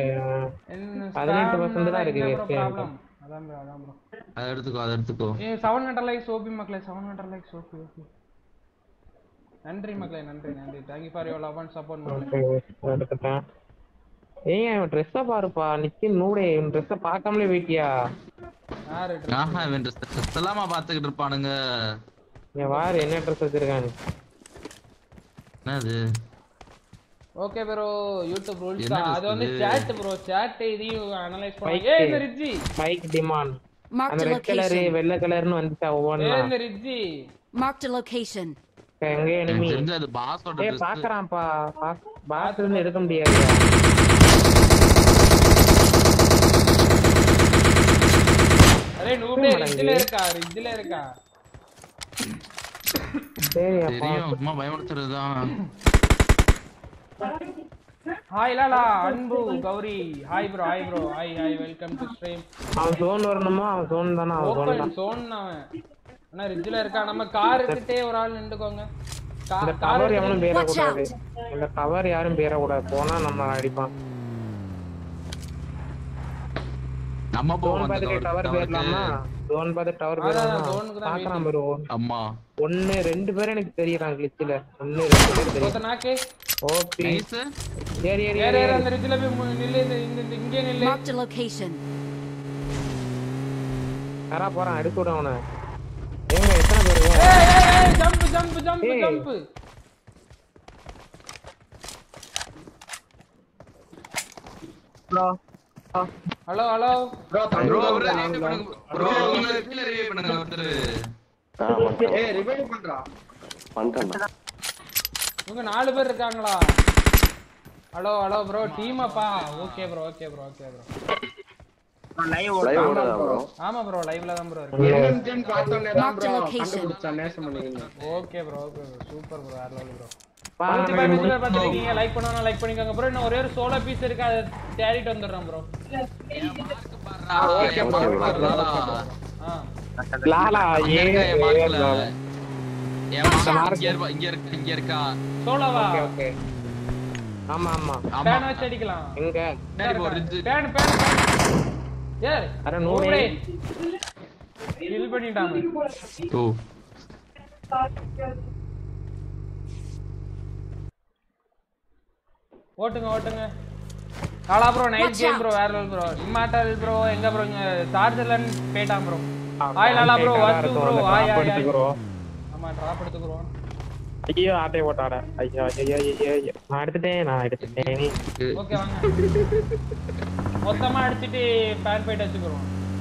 18% தான் இருக்கு வெஸ்ட். அதான் ப்ரோ. அத எடுத்துக்கோ. 700 லைக்ஸ் ஓபி மக்களே. 700 லைக்ஸ் ஓபி. நன்றி மக்களே. நன்றி. Thank you for your love and support மக்களே. எடுத்துட்டேன். இவன் ட்ரெஸ்ஸ பாருப்பா. நிக்கின் நூடே இவன் ட்ரெஸ்ஸ பார்க்காமலே வெயிட்டியா? யாரு இவன் ட்ரெஸ் எல்லாமா பாத்துக்கிட்டு இருப்பானுங்க. இங்க வாரு என்ன ட்ரெஸ் வச்சிருக்கானு. என்னது? Okay bro. YouTube ரூல்ஸ் அது வந்து chat ப்ரோ. chat இதையும் அனலைஸ் பண்ணுங்க. இந்த ரிட்ஜி bike demand. Marked a red colour location. வெள்ளை கலர்னு வந்துச்சா ஒவ்வொண்ணா. இந்த ரிட்ஜி Marked a location. எங்க எனிமி? அது பாஸோட ட்ரெஸ். பாக்குறான்ப்பா. பாஸ் இருந்து எடுக்க முடியாது. அரே நூபே ரிட்ஜ்ல இருக்கா. சரி அப்பா. சும்மா பயமுறுத்துறதுதான். Hi Lala Anbu Gowri. Hi bro. Hi welcome to stream. அவன் ஜோன் வரணுமா? அவன் ஜோன் தானா? அவன் ஓபன் ஜோன் அவன். அண்ணா ரிட்ஜ்ல இருக்கா. நம்ம கார் கிட்டே ஒரு ஆள் நின்னுக்கோங்க. இந்த கவர் எவனும் பேர கூடாது. இந்த கவர் யாரும் பேர கூடாது. போனா நம்ம அடிப்பான். நம்ம போவோம் அந்த டவர் பேரலாமா? ஜோன் பாத்து டவர் பேரலாமா? பாக்குறான் ப்ரோ. அம்மா 1 2 பேர் எனக்கு தெரியறாங்க கிளிச்ல. 1 2 பேர் தெரியும். போதனாக்கே ஓபி நைஸ். ஏறி அந்த ரிட்ஜ்ல போய் நில்லு. இங்க நில்லு. Marked a location. யாரா போறான்? அடிச்சு விடு அவனை. ஏங்க எத்தனை பேர்? ஏய் jump. Bro hello hello bro bro revive பண்ணுங்க ப்ரோ கீழ ரிவைவ் பண்ணுங்க ஒருத்தர் ஏய் ரிவைவ் பண்றா பண்றேன். இவங்க 4 பேர் இருக்காங்களா? ஹலோ ஹலோ ப்ரோ டீம் அப்பா. Okay bro okay bro okay bro. Live ஓடுதா ப்ரோ? ஆமா ப்ரோ லைவ்ல தான் ப்ரோ இருக்கு. என்னன்னு பார்த்தோனே தான் Marked ப்ரோ a location. கண்டுபிடிச்சா நேசம் பண்ணுவீங்க. Okay bro okay bro super bro வேற லெவல் ப்ரோ. 115 பேர் பாத்துட்டீங்க. லைக் பண்ணனும் லைக் பண்ணிக்கோங்க ப்ரோ. இன்னும் ஒரே ஒரு சோலோ பீஸ் இருக்கு அத தேடிட்டு வந்துறேன் ப்ரோ. Okay bro. லாலா ஏ மார்க்ல இங்க இருக்கா சோலோவா? Okay okay. ஆமா ஆமா. பேன் வச்சு அடிக்கலாம். எங்க பேன் ஏய் அரை நூறே 100 கில் பண்ணிட்டாங்க. ஓ ஓட்டுங்க ஓட்டுங்க. காலா ப்ரோ நைஸ் கேம் ப்ரோ வேற லெவல் ப்ரோ. இம்மார்டல் ப்ரோ எங்க ப்ரோ சார்ஜர்லன் போய்ட்டான் ப்ரோ. ஹாய் லாலா ப்ரோ வாத்து ப்ரோ ஹாய் ஹாய் ஆமா டிராப் எடுத்துக்குறோம். ஐயோ ஆட்டை ஓட்டாட. ஐயோ ஐயோ ஐயோ நான் எடுத்துட்டேன். ஓகே வாங்க. மொத்தமா அடிச்சிட்டு பேன் ஃபைட் வச்சுக்குறோம்.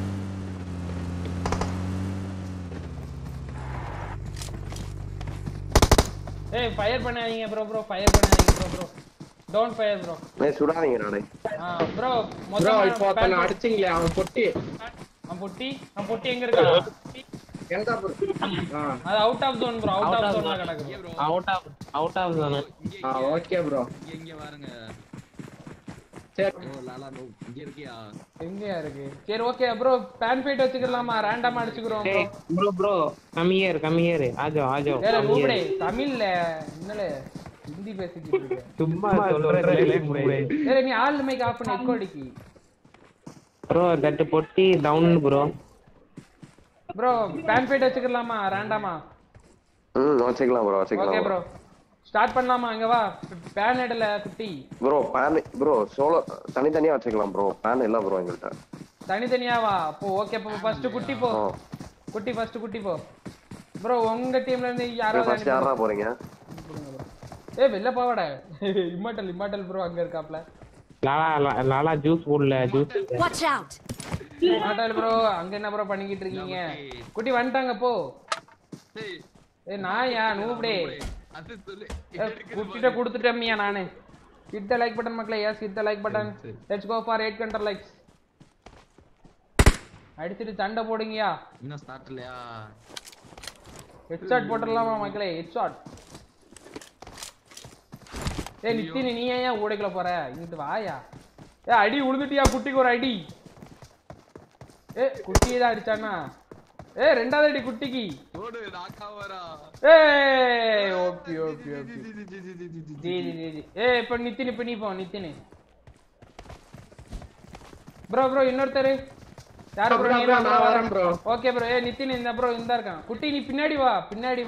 ஏய் ஃபயர் பண்ணாதீங்க ப்ரோ ஃபயர் பண்ணாதீங்க ப்ரோ டோன்ட் ஃபயர் ப்ரோ. டேய் சுடாதீங்க நானே. ப்ரோ ப்ரோ மொத்தமா இப்போ தன அடிச்சிங்களே அவன் பொட்டி எங்க இருக்கா? எங்க ப்ரோ? அது out of zone bro out of ஜோன்ல கிடக்கு bro. Out of zone. Okay bro. இங்க பாருங்க. சரி ஓ லாலா நோ இங்க இருக்கியா? எங்கயா இருக்கு? சரி ஓகே ப்ரோ பேன் ஃபைட் வச்சுக்கலாமா? ரேண்டமா அடிச்சுக்குறோம் ப்ரோ. ப்ரோ கம் ஹியர் ஆஜோ ஏல நூபடே தமிழ்ல என்னல ஹிந்தி பேசிக்கிட்டு இருக்க. சும்மா சொல்றேன் ஏல நீ ஆல் மைக் ஆஃப் பண்ணி எக்கோ அடிக்கி. ப்ரோ தட் பொட்டி down bro. Bro fan fight வச்சுக்கலாமா ரேண்டமா? வச்சுக்கலாம் ப்ரோ வச்சுக்கலாம். ஓகே ப்ரோ ஸ்டார்ட் பண்ணலாமா? அங்க வா பேன் ஹெட்ல குட்டி. ப்ரோ பேன் ப்ரோ சோலோ தனித்தனியா வச்சுக்கலாம் ப்ரோ. பேன் இல்ல ப்ரோ எங்கள்ட்ட. தனித்தனியா வா. அப்போ ஓகே போ ஃபர்ஸ்ட் குட்டி போ. குட்டி போ. ப்ரோ உங்க டீம்ல இருந்து யாரோ ஃபர்ஸ்ட் யாரா போறீங்க? ஏய் வெல்ல போவாட. இம்மார்டல் ப்ரோ அங்க இருக்காப்ல. லாலா ஜூஸ் போடல juice. Watch out. Immortal bro அங்க என்ன ப்ரோ பண்ணிக்கிட்டு இருக்கீங்க? குட்டி வந்துட்டாங்க போ. ஏய் நாயா நூபடே அது சொல்லு. குட்டிட்ட கொடுத்துட்டேன்மியா நானு. hit the like button மக்களே. yes hit the like button. let's go for 800 likes. அடிச்சிட்டு சண்டை போடுங்கயா. இன்னும் ஸ்டார்ட் இல்லையா? ஹெட்ஷாட் போட்டுடலாமா மக்களே? ஹெட்ஷாட். ஏய் நித்தின் நீ ஏன் ஓடிக்கல போற? இங்கிட்டு வாயா. ஏய் அடி உளுந்துட்டியா குட்டிக்கு ஒரு அடி. ஏய் குட்டியே தான் அடிச்சானா? ஏய் ரெண்டாவது அடி குட்டிக்கு. ஓடு நாக்காவரா. ஏய் ஓபி ஜி ஏய் இப்ப நித்தின் நீ போ நித்தின். ப்ரோ இன்னொருத்தர் யார் ப்ரோ? நீ வரேன் ப்ரோ. Okay bro. ஏய் நித்தின் இந்த ப்ரோ இந்த இருக்கான். குட்டி நீ பின்னாடி வா.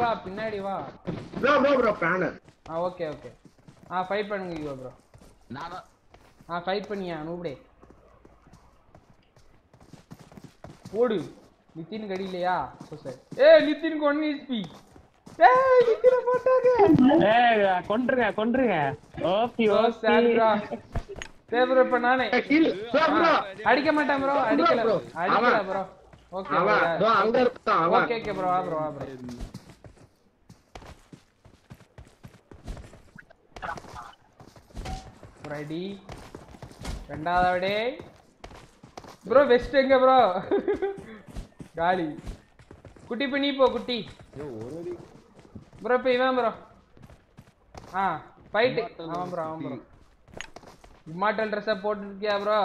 Bro fan. ஓகே ஃபைட் பண்ணுங்க ப்ரோ. நானா ஃபைட் பண்ணியா நூபடே. ஓடு நித்தின் கடி இல்லையா? சரி ஏய் நித்தின் 1 HP. ஏய் நித்தின போட்டாங்க. ஏய் கொன்றுங்க ஓபி சார் ப்ரோ. சேப்ரோ இப்ப நானே அடிக்க மாட்டேன் ப்ரோ. அடிக்கல ப்ரோ. ஓகே ப்ரோ அங்க இருக்கான் அவன். ஓகே ப்ரோ வா ப்ரோ. ரெடி ரெண்டாவது ப்ரோ. வெஸ்ட் எங்க ப்ரோ? காலி. குட்டி பண்ணி போ குட்டி. ப்ரோ இப்ப இவன் ப்ரோ. ஃபைட். ஆமா ப்ரோ இம்மார்டல் ட்ரெஸ் போட்டுருக்கியா ப்ரோ?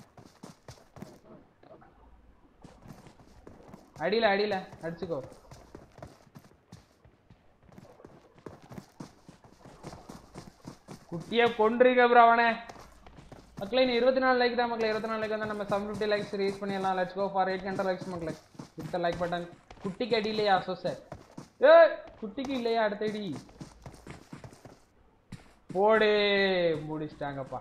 அடியில அடிச்சுக்கோ. குட்டியை கொன்றுங்க ப்ரோ அவனை. மக்களே நீ 24 லைக் தான் மக்களே. 24 லைக் வந்தா நம்ம 750 லைக்ஸ் ரீச் பண்ணிடலாம். லெட்ஸ் கோ ஃபார் 800 லைக்ஸ் மக்களே. hit the like button. குட்டிக்கு அடி இல்லையா? சார் ஏய் குட்டிக்கு இல்லையா? அடுத்தடி போடு. முடிச்சிட்டாங்கப்பா.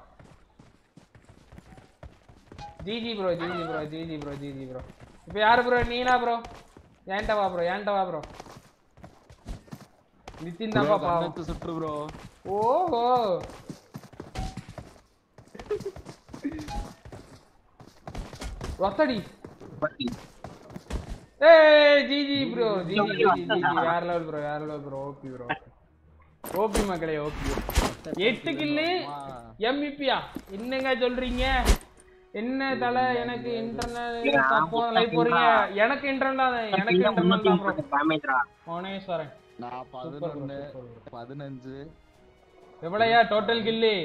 GG bro. இப்போ யாரு ப்ரோ? நீனா ப்ரோ? ஏன்ட்ட வா ப்ரோ. நித்தின் தான் பாப்பா. சுற்று ப்ரோ. ஓஹோ வசடி ஏய் ஜிஜி ப்ரோ ஜிஜி வேற level bro OP bro OP மக்களே ஓபி 8 கில்லு எம்விபியா என்னங்க சொல்றீங்க என்ன தல எனக்கு இன்டர்னல் தப்போ லைவ் போறீங்க எனக்கு இன்டர்னல் தான் ப்ரோ மோனேஸ்வரன் நான் 11 15 எவ்வளவுயா டோட்டல் கில்லு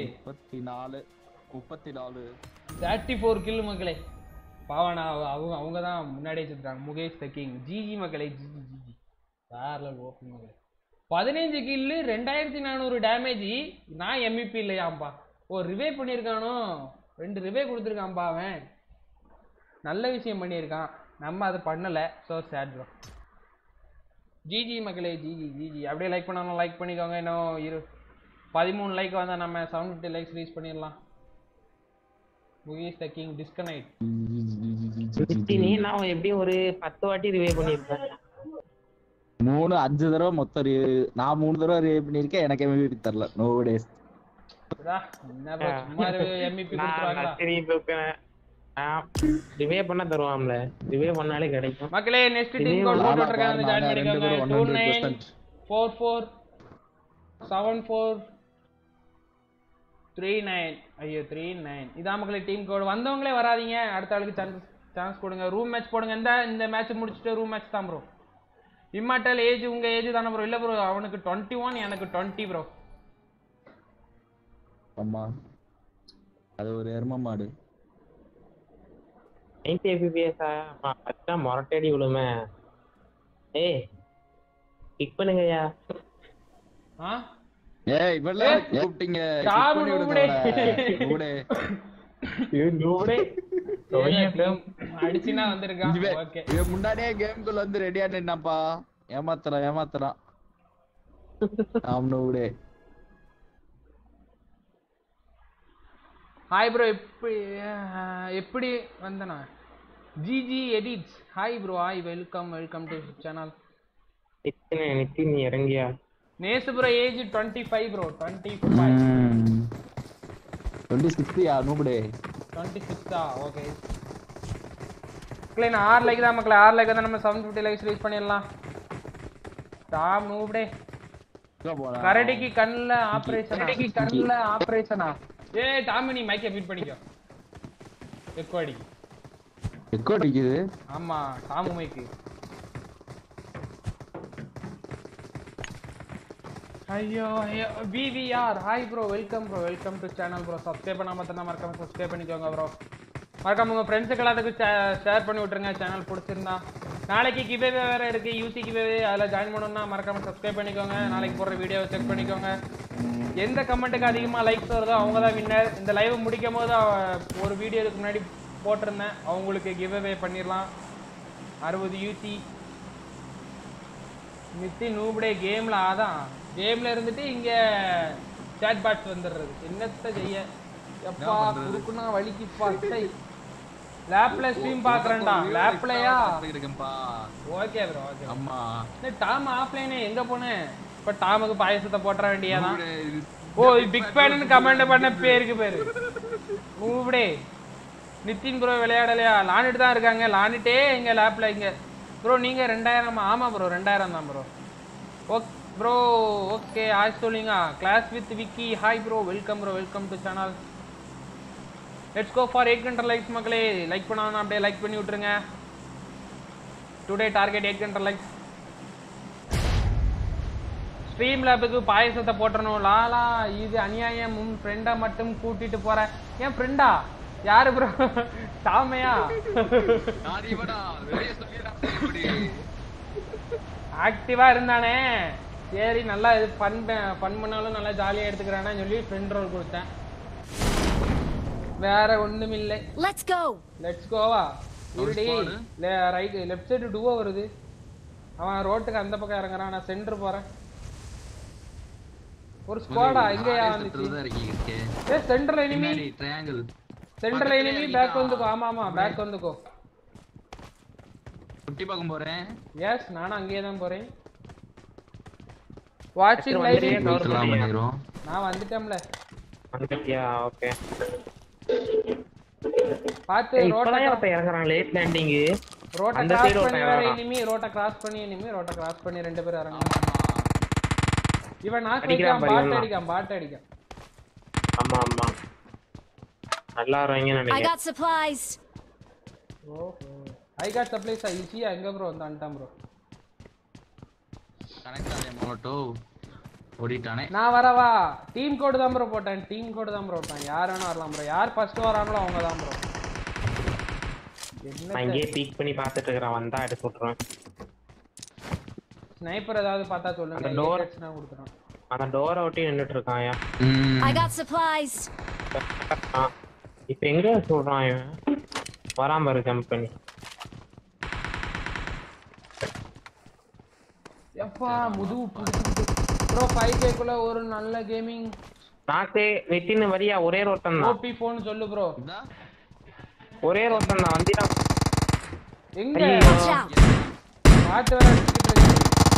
34 34 கில் மக்களே பாவனா அவங்க தான் முன்னாடியே செத்துறாங்க முகேஷ் த கிங் ஜிஜி மக்களே ஜிஜி வேற லெவல் ஓபி மக்களே 15 கில் 2400 டேமேஜ் நான் எம்விபி இல்லையாம்பா ஓ ரிவே பண்ணியிருக்கானோ 2 ரிவே கொடுத்துருக்கான்பா அவன் நல்ல விஷயம் பண்ணியிருக்கான் நம்ம அதை பண்ணலை ஸோ சேட் ப்ரோ ஜிஜி மக்களே ஜிஜி அப்படியே லைக் பண்ணாலும் லைக் பண்ணிக்கோங்க இன்னும் 13 லைக் வந்தால் நம்ம 750 லைக்ஸ் ரீச் பண்ணிடலாம் முகேஷ் த கிங் டிஸ்கனெக்ட் நீ நான் எப்படியும் ஒரு 10 வாட்டி ரிவே பண்ணியிருப்பேன் 5 தடவை மொத்தம் நான் 3 தடவை ரிவே பண்ணியிருக்கேன் எனக்கு எம்விபி தரல நோ டேஸ் ரிவே பண்ண தருவாம்ல ரிவே பண்ணாலே கிடைக்கும் மக்களே நெக்ஸ்ட் டீம் கோட் போட்டுருக்காங்க ஜாயின் பண்ணிக்கோங்க 29447439 ஐயோ 39 இதான் மக்களே டீம் கோட் வந்தவங்களே வராதீங்க அடுத்த ஆளுக்கு சான்ஸ் கொடுங்க ரூம் மேட்ச் போடுங்க இந்த மேட்ச் முடிச்சிட்டு ரூம் மேட்ச் தான் ப்ரோ இம்மார்டல் ஏஜ் உங்க ஏஜ் தானே ப்ரோ இல்ல ப்ரோ அவனுக்கு 21 எனக்கு 20 ப்ரோ அம்மா அது ஒரு எரும மாடு 90 fps அச்சா மொரட்டடி விழுமே ஏய் கிக் பண்ணுங்கயா ஏய் இவளே கூப்பிட்டீங்க கிக் பண்ணி விடுங்கடா ஊடே அடிச்சினா வந்திருக்கான் ஓகே இவன் முன்னாடியே கேம்க்குள்ள வந்து ரெடியா நின்னாப்பா ஏமாத்துறான் ஆம்னோ ஊடே ஹாய் ப்ரோ எப்படி வந்தனா GG edits hi bro hi welcome to channel Nithin இறங்கியா நேசு ப்ரோ ஏஜ் 25 ப்ரோ 26 யா நூபடே 26 ஓகே க்ளீன் 6 லைக் தான் மக்களே 6 லைக் தான் நம்ம 750 லைக்ஸ் ரீச் பண்ணிடலாம் டாம் நூபடே கரடிக்கு கண்ணுல ஆபரேஷனா ஏய் டாம் நீ மைக்க மீட் பண்ணிக்கோ எக்கோ அடிக்குது ஆமா டாம் மைக்கு ஐயோ விவிஆர் hi bro welcome to channel bro subscribe பண்ணாம இருந்தா மறக்காம சப்ஸ்கிரைப் பண்ணிக்கோங்க ப்ரோ மறக்காம உங்க ஃப்ரெண்ட்ஸுக்கு எல்லாத்துக்கும் ஷேர் பண்ணி விட்டுருங்க சேனல் பிடிச்சிருந்தா நாளைக்கு கிவே வேற இருக்கு யூசி கிவே அதில் ஜாயின் பண்ணணும்னா மறக்காம சப்ஸ்கிரைப் பண்ணிக்கோங்க நாளைக்கு போடுற வீடியோவை செக் பண்ணிக்கோங்க எந்த கமெண்ட்டுக்கு அதிகமாக லைக்ஸ் வருதோ அவங்க தான் வின்னர் இந்த லைவ் முடிக்கும் போது ஒரு வீடியோக்கு முன்னாடி போட்டிருந்தேன் அவங்களுக்கு கிவ்அவே பண்ணிடலாம் 60 யூசி மித்தி நூபடே கேமில் அதான் கேமில் இருந்துட்டு இங்கே சேட் பாட்ஸ் வந்துடுறது என்னத்தை செய்ய எப்பா குறுக்குன்னா வலிக்கு பத்தை லேப்ல ஸ்ட்ரீம் பார்க்குறேன்டா லேப்லையா ஓகே ப்ரோ ஓகே அம்மா டாம் ஆஃப்லைனே எங்கே போனேன் இப்போ டாமுக்கு பாயசத்தை போட்டுற வேண்டியதான் ஓ பிக் ஃபேன்னு கமெண்ட் பண்ண பேரு மூவ்டே நித்தின் ப்ரோ விளையாடலையா லாண்டுட்டு தான் இருக்காங்க லாண்டுட்டே எங்க லேப்ல இங்க ப்ரோ நீங்க 2000 ஆமா ப்ரோ 2000 தான் ப்ரோ ஓகே ப்ரோ ஓகே ஆய் சொல்லுங்க class with Vicky hi bro welcome to channel let's go for 800 likes மக்களே லைக் பண்ணாம அப்படியே லைக் பண்ணி விட்டுருங்க டுடே டார்கெட் 800 லைக்ஸ் ஸ்ட்ரீம் லேபுக்கு பாயசத்தை போட்டணும் லாலா இது அநியாயம் உன் ஃப்ரெண்டை மட்டும் கூட்டிட்டு போற ஏன் ஃப்ரெண்டா யாரு ப்ரோ சாமையா ஆக்டிவா இருந்தானே சரி நல்லா இது ஃபன் பண்ணாலும் நல்லா ஜாலியா எடுத்துக்கிறானு சொல்லி ஃப்ரெண்ட் ரோல் கொடுத்தேன் வேற ஒண்ணும் இல்லை லெட்ஸ் கோவா இருடி ரைட் லெஃப்ட் சைடு டுவோ வருது அவன் ரோட்டுக்கு அந்த பக்கம் இறங்குறான் நான் சென்டர் போறேன் ஒரு ஸ்குவாடா எங்கயா வந்துச்சு ஏ center enemy triangle center enemy back வந்துக்கோ ஆமா பேக் வந்துக்கோ குட்டி பார்க்க போறேன் எஸ் நானும் அங்கேயே தான் போறேன் வாட்சிங் லைவ் நான் வந்துட்டேன்ல வந்துட்டியா ஓகே பாத்து ரோட்ட இறங்குறான் லேட் லேண்டிங். ரோட்ட கிராஸ் பண்ணி வர எனிமி, ரோட்ட கிராஸ் பண்ணி எனிமி, ரோட்ட கிராஸ் பண்ணி ரெண்டு பேரும் இறங்குறாங்க. இவன் நாக் வைக்காம பாட் அடிக்கான். ஆமா ஆமா. நல்லா வரீங்கன்னு நினைக்கிறேன். I got supplies. ஓஹோ. I got supplies ஈஸியா எங்க ப்ரோ வந்துட்டான் ப்ரோ. கனெக்ட் ஆதே மோட்டோ. ஓடிட்டானே. நான் வரவா? டீம் கோட் தான் ப்ரோ போட்டேன். டீம் கோட் தான் ப்ரோ போட்டேன். யார் வேணா வரலாம் ப்ரோ. யார் ஃபர்ஸ்ட் வராங்களோ அவங்க தான் ப்ரோ. நான் இங்கே பீக் பண்ணி பார்த்துட்டு இருக்கேன். வந்தா எடுத்து விட்டுறேன். ஸ்னைப்பர் ஏதாவது பார்த்தா சொல்லுங்க. அந்த டோர் நான் கொடுத்துறேன். அந்த டோரை ஒட்டி நின்னுட்டு இருக்கான்யா. I got supplies. இப்போ எங்க சொல்றான் இவன்? வராம இரு ஜம்ப் பண்ணி. எப்பா முதுகு புடிச்சிட்டு ப்ரோ 5k குள்ள ஒரு நல்ல கேமிங் நாக்கே வெட்டின வரியா ஒரே ரோட்டன் தான். ஓபி ஃபோன் சொல்லு ப்ரோ. ஒரே ரோட்டன் தான் வந்திடா. எங்க பாத்து வர அடிச்சிட்டு இருக்கு.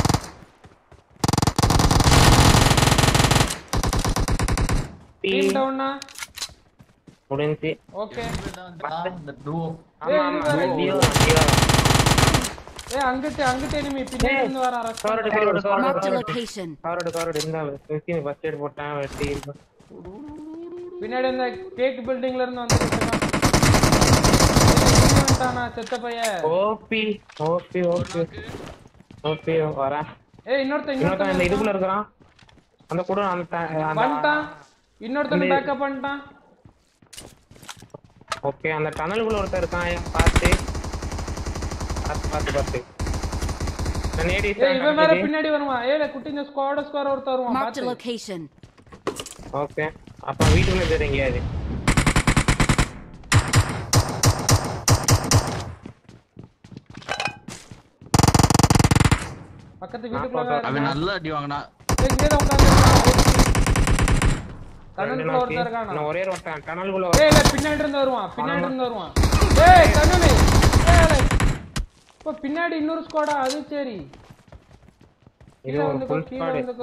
டீம் டவுன்னா முடிஞ்சி. ஓகே அந்த டுவோ. ஆமா ஆமா. அங்கட்டு எனிமி பின்னாடி இருந்து வர காரோட Marked a location. காரோட இந்த வெஸ்டின் ஃபர்ஸ்ட் எய்ட் போட்டான் வெட்டி இருக்கு. பின்னாடி இந்த கேக் பில்டிங்ல இருந்து வந்துட்டானா. செத்த பையன். ஓபி வர. இன்னொருத்தன் இந்த இதுக்குள்ள இருக்கறான். அந்த கூட வந்துட்டான். இன்னொருத்தன் பேக்கப் பண்ணிட்டான். ஓகே அந்த டனலுக்குள்ள ஒருத்தன் இருக்கான். பாத்து இவன் வேற பின்னாடி வருவான். ஏல குட்டிங்க ஸ்குவாட் ஒருத்தர் வருவான். Marked a location. ஓகே அப்ப வீட்டுக்குள்ள போறீங்க அது. பக்கத்து வீட்டுக்குள்ள அவன் நல்ல அடி வாங்குனா. இங்க தான் உட்கார்ந்திருக்கான். டனலுக்குள்ள ஒருத்தர் இருக்கான். நான் ஒரே ரோட்டன் டனலுக்குள்ள. ஏல பின்னாடி இருந்து வருவான். ஏய் டனலு. ஏல இப்போ பின்னாடி இன்னொரு ஸ்குவாடா? அது சரி. இது ஒரு ஃபுல் ஸ்குவாட்.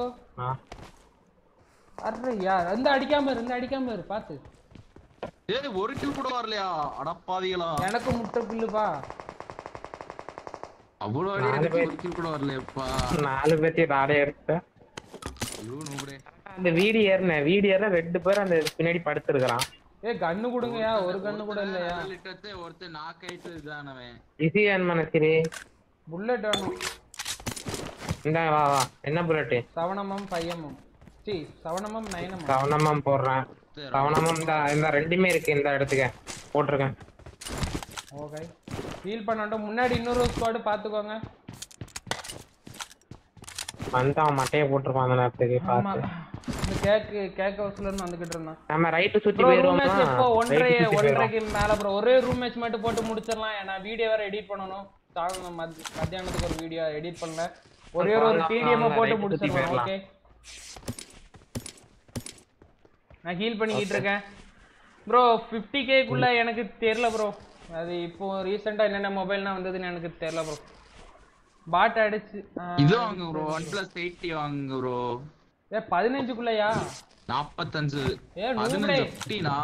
அரே யார் அந்த அடிக்காம இரு பாத்து. ஏய் ஒரு கில் கூட வரலையா? அடப்பாவிகளா. எனக்கு முட்டை கில்லுப்பா. அவ்வளவு அடி ஒரு கில் கூட வரலையப்பா. 4 பேத்தி ராடே எடுத்த. ஐயோ நூபரே. அந்த வீடியோல ரெண்டு பேர் அந்த பின்னாடி படுத்துறான். ஏய் கன்னு கொடுங்கயா. ஒரு கன்னு கூட இல்லையா? லிட்டத்தை ஒருத்த நாக் ஆயிட்டு இதானவே. ஈஸி ஆன் மனசிரே. புல்லட் வேணும். இந்த வா என்ன bullet? 7mm 5mm. C 7mm 9mm. 7mm போடுறேன். 7mm இந்த ரெண்டுமே இருக்கு இந்த இடத்துக்கு போட்டுருக்கேன். ஓகே ஹீல் பண்ணட்டும். முன்னாடி இன்னொரு ஸ்குவாட் பாத்துக்கோங்க. வந்து அவன் மட்டையை போட்டுருப்பான் அந்த நேரத்துக்கு பார்த்து. கேக் ஹவுஸ்ல இருந்து வந்துகிட்டு இருந்தான். நம்ம ரைட் சுத்தி போயிரோமா? இப்போ 1.5க்கு மேல ப்ரோ. ஒரே ரூம் மேட்ச் மட்டும் போட்டு முடிச்சிரலாம். ஏனா வீடியோ வேற எடிட் பண்ணனும். மத்தியானத்துக்கு ஒரு வீடியோ எடிட் பண்ணல. ஒரே ஒரு PDM போட்டு முடிச்சிரலாம். ஓகே நான் ஹீல் பண்ணிட்டு இருக்கேன் ப்ரோ. 50k குள்ள எனக்கு தெரியல ப்ரோ. அது இப்போ ரீசன்ட்டா என்னென்ன மொபைல்னா வந்ததுன்னு எனக்கு தெரியல ப்ரோ. பாட் அடிச்சு இது வாங்க ப்ரோ. OnePlus 80 வாங்க ப்ரோ. 15 குள்ளயா? 45. 15 னா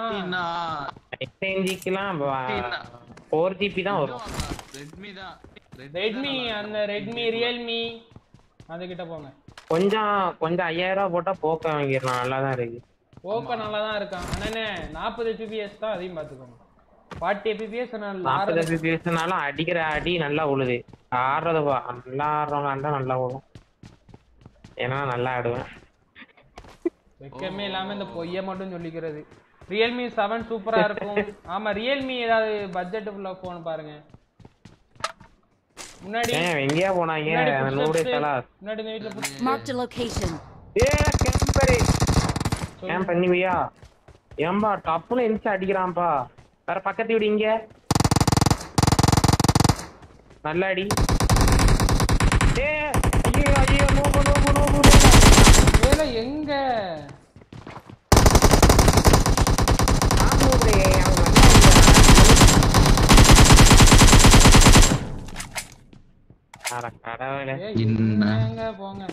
15 க்குலாம் 4GB தான் வரும். ரெட்மி அந்த ரெட்மி ரியல்மி அது கிட்ட போங்க. கொஞ்சம் 5000 போட்டா போக்க வாங்கிரலாம். நல்லா தான் இருக்கு. போக்க நல்லா தான் இருக்கான். ஆனா 40 fps தான் அதையும் பாத்துக்கோங்க. 40 fps 40 fpsனால அடிக்கிற அடி நல்லா உழுது. ஆடுறது நல்லா ஆடுறவங்க நல்லா ஓடும். ஏன்னா நல்லா ஆடுவேன். வெக்கமே இல்லாம இந்த பொய்ய மட்டும் சொல்லிக்கிறது. Realme 7 சூப்பரா இருக்கும். ஆமா Realme ஏதாவது பட்ஜெட் உள்ள போன் பாருங்க. முன்னாடி எங்கயா போனாங்க? நூறு தலா முன்னாடி இந்த வீட்ல Marked a location. கேம் பண்ணிவியா? ஏம்பா டப்புன்னு எந்திச்சு அடிக்கிறான்பா. வேற பக்கத்து வீடு இங்க நல்ல அடி. ஐயோ எங்க கடவுளே போங்க.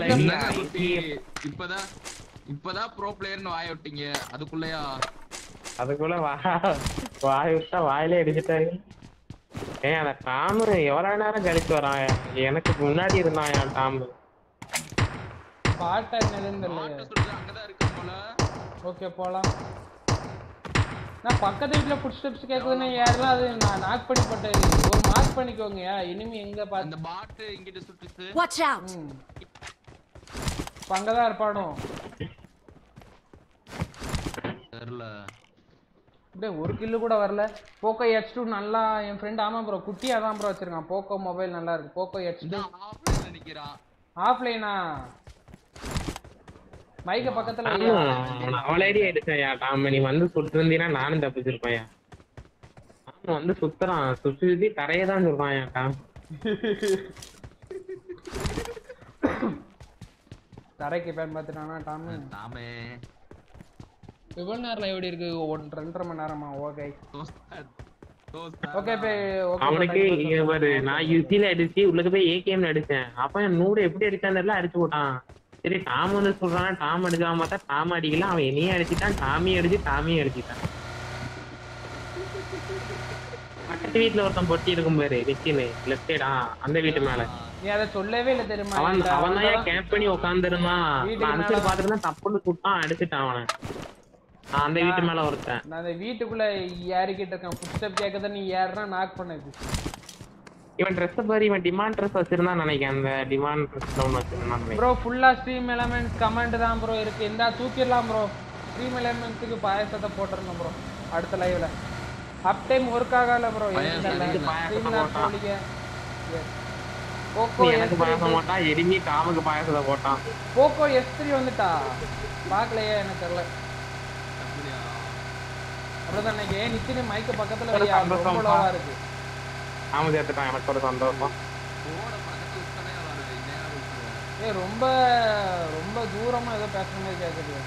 இப்பதான் ப்ரோ பிளேயர்னு வாய விட்டீங்க. அதுக்குள்ளயா அதுக்குள்ள வாய் விட்டா வாயிலே அடிச்சுட்டாரு. அந்த டாமு எவ்வளவு நேரம் கழிச்சு வரான்? எனக்கு முன்னாடி இருந்தான் என் டாமு. பாட்டா என்னதுன்னு தெரியல. ஓகே போலாம். நான் பக்கத்து வீட்டுல ஃபுட் ஸ்டெப்ஸ் கேக்குதுன்னு யாரெல்லாம் அது நான் நாக் பண்ணி போட்டேன். ஒரு மார்க் பண்ணிக்கோங்க. இனிமே எங்க பாத்து அந்த பாட் இங்கிட்ட சுட்டுச்சு. Watch out. அங்கதான் இருப்பானோ தெரியல. அப்படியே ஒரு கில்லு கூட வரல. போக்கோ H2 நல்லா என் ஃப்ரெண்ட். ஆமா ப்ரோ குட்டியா தான் ப்ரோ வச்சிருக்கான். போக்கோ மொபைல் நல்லா இருக்கு. போக்கோ H2 ஆஃப்லைன்ல நிக்கிறான். ஆஃப்லைனா மைக்க பக்கத்துல அவளேடி அடிச்சயா டாம். நீ வந்து சுட்டு இருந்தீனா நானும் தப்பிச்சிருப்பேன். அவன் வந்து சுத்துறான். சுத்தி தரையே தான் சொல்றான் டாம். தரைக்கு பேன் பார்த்துட்டானா டாமு. டாமே எவ்வளவு நேரம் எப்படி இருக்கு? 1.5 மணி நேரமா? ஓகே ஓகே அவனுக்கு இங்க பாரு, நான் யூசில அடிச்சு உள்ளுக்கு போய் ஏகேம்ல அடிச்சேன். அப்ப என் நூறு எப்படி அடிச்சான்னு தெரியல, அடிச்சு போட்டான். சரி டாம் வந்து சொல்றான் டாம் அடிக்காம பார்த்தா டாம் அடிக்கல. அவன் என்னையும் அடிச்சுட்டான், டாமியும் அடிச்சுட்டான். பக்கத்து வீட்டுல ஒருத்தன் பொட்டி இருக்கும் பாரு, வெச்சின்னு லெஃப்ட் சைடா அந்த வீட்டு மேல. நீ அத சொல்லவே இல்ல தெரியுமா? அவன் தான் கேம்ப் பண்ணி உட்காந்துருந்தான். அன்சர் பாத்துட்டு தப்புன்னு சுட்டான், அடிச்சுட்டான் அவனை. அந்த வீட்டு மேல ஒருத்தன். நான் அந்த வீட்டுக்குள்ள ஏறிக்கிட்டு இருக்கேன். ஃபுட் ஸ்டெப் கேட்கத நீ ஏறனா நாக் பண்ணது. இவன் ட்ரெஸ் பாரு, இவன் டிமாண்ட் ட்ரெஸ் வச்சிருந்தான் நினைக்கிறேன். அந்த டிமாண்ட் ட்ரெஸ் ஒன்று வச்சிருந்தான் ப்ரோ. ஃபுல்லா ஸ்ட்ரீம் எலிமெண்ட்ஸ் கமெண்ட் தான் ப்ரோ இருக்கு. இந்த தூக்கிடலாம் ப்ரோ. ஸ்ட்ரீம் எலிமெண்ட்ஸ்க்கு பாயசத்தை போட்டுறணும் ப்ரோ அடுத்த லைவ்ல. அப் டைம் ஒர்க் ஆகல ப்ரோ. போக்கோ எனக்கு பாயசம் போட்டான், எரிமி டாமுக்கு பாயசத்தை போட்டான். போக்கோ S3 வந்துட்டா பாக்கலையே எனக்கு தெரியல. அப்படிதான் நினைக்கிறேன். நித்தினி மைக்க பக்கத்துல வையா, ரொம்ப லோவா இருக்கு. ஆமா சேர்த்துட்டான், எனக்கு ஒரு சந்தோஷம். ரொம்ப ரொம்ப தூரமா ஏதோ பேசுற மாதிரி கேக்குது.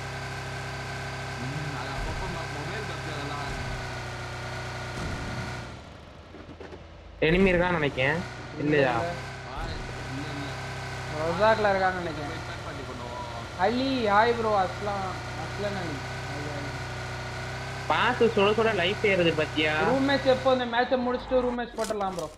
எனிமி இருக்கான்னு நினைக்கிறேன். இல்லையா ரொசாக்ல இருக்கான்னு நினைக்கிறேன். Ali hi bro. Aslam Ali pass சுட சுட லைஃப் ஏறுது பத்தியா? ரூம் மேட்ச் எப்போ? இந்த மேட்சை முடிச்சிட்டு ரூம் மேட்ச் போட்டுடலாம் ப்ரோ.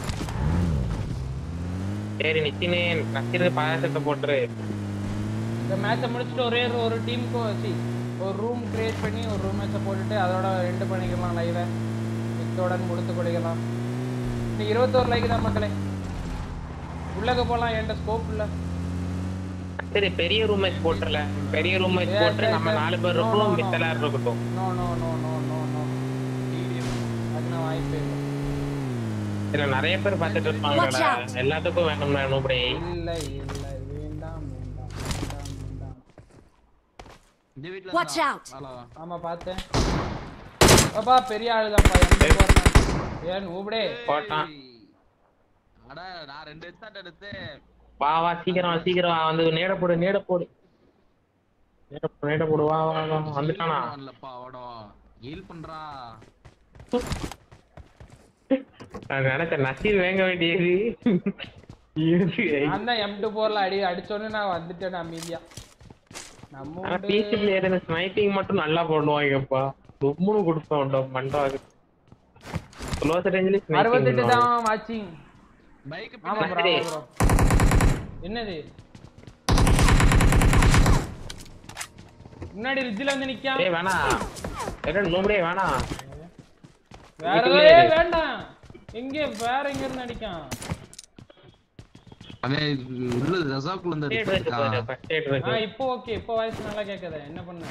சரி நித்தினே நக்கிருக்கு பாயசத்தை போட்டுரு. இந்த மேட்சை முடிச்சுட்டு ஒரே ஒரு டீமுக்கு வச்சு ஒரு ரூம் கிரியேட் பண்ணி ஒரு ரூம் மேட்சை போட்டுட்டு அதோட ரெண்டு பண்ணிக்கலாம் லைவை. இதோட முடித்து கொடுக்கலாம். இன்னைக்கு 21 லைக் தான் மக்களே. உள்ளக போலாம். என்கிட்ட ஸ்கோப் இல்லை. சரி பெரிய ரூம் மேட்ச் போட்டுறல. பெரிய ரூம் மேட்ச் போட்டு நம்ம 4 பேர் இருக்கோம், மித்தல இருக்கட்டும். No no no no no no அதுனா வாய்ப்பே இல்லை. இல்ல நிறைய பேர் பார்த்துட்டு இருப்பாங்கடா. எல்லாத்துக்கும் வேணும்னா நோபடி. இல்ல இல்ல வேண்டாம் வேண்டாம் வேண்டாம் வேண்டாம். இந்த வீட்ல Watch out. ஆமா பார்த்தேன். பாப்பா பெரிய ஆளு தான்ப்பா. எங்க போறான்? ஏன் நோபடி போட்டான். அட நான் 2 ஹெட்ஷாட் எடுத்தேன். வா வா சீக்கிரம் சீக்கிரம் வந்து நேட போடு நேட போடு நேட போடு. வா வா வா வந்துட்டானா? இல்லப்பா ஓடோ ஹீல் பண்றா. நான் நினைச்ச நசீர் வேங்க வேண்டியது. நான் தான் M24ல அடிச்சோன்னு நான் வந்துட்டேன் அமைதியா. நம்ம பிசி பிளேயர் ஸ்னைப்பிங் மட்டும் நல்லா பண்ணுவாங்கப்பா. ரொம்பவும் கொடுப்போம் மண்டாக்கு. க்ளோஸ் ரேஞ்சில 68 தான் வாட்சிங். பைக் ஆமா ப்ரோ. என்னது முன்னாடி ரிட்ஜ்ல வந்து நிக்கான். ஏய் வேணா. ஏடா நோபடியே வேணா. வேறவே வேண்டாம். எங்க வேற எங்க இருந்து அடிக்கான்? அவன் உள்ள ரசாக்குள்ள இருந்து அடிச்சான். இப்போ ஓகே. இப்போ வாய்ஸ் நல்லா கேக்குதே. என்ன பண்ண?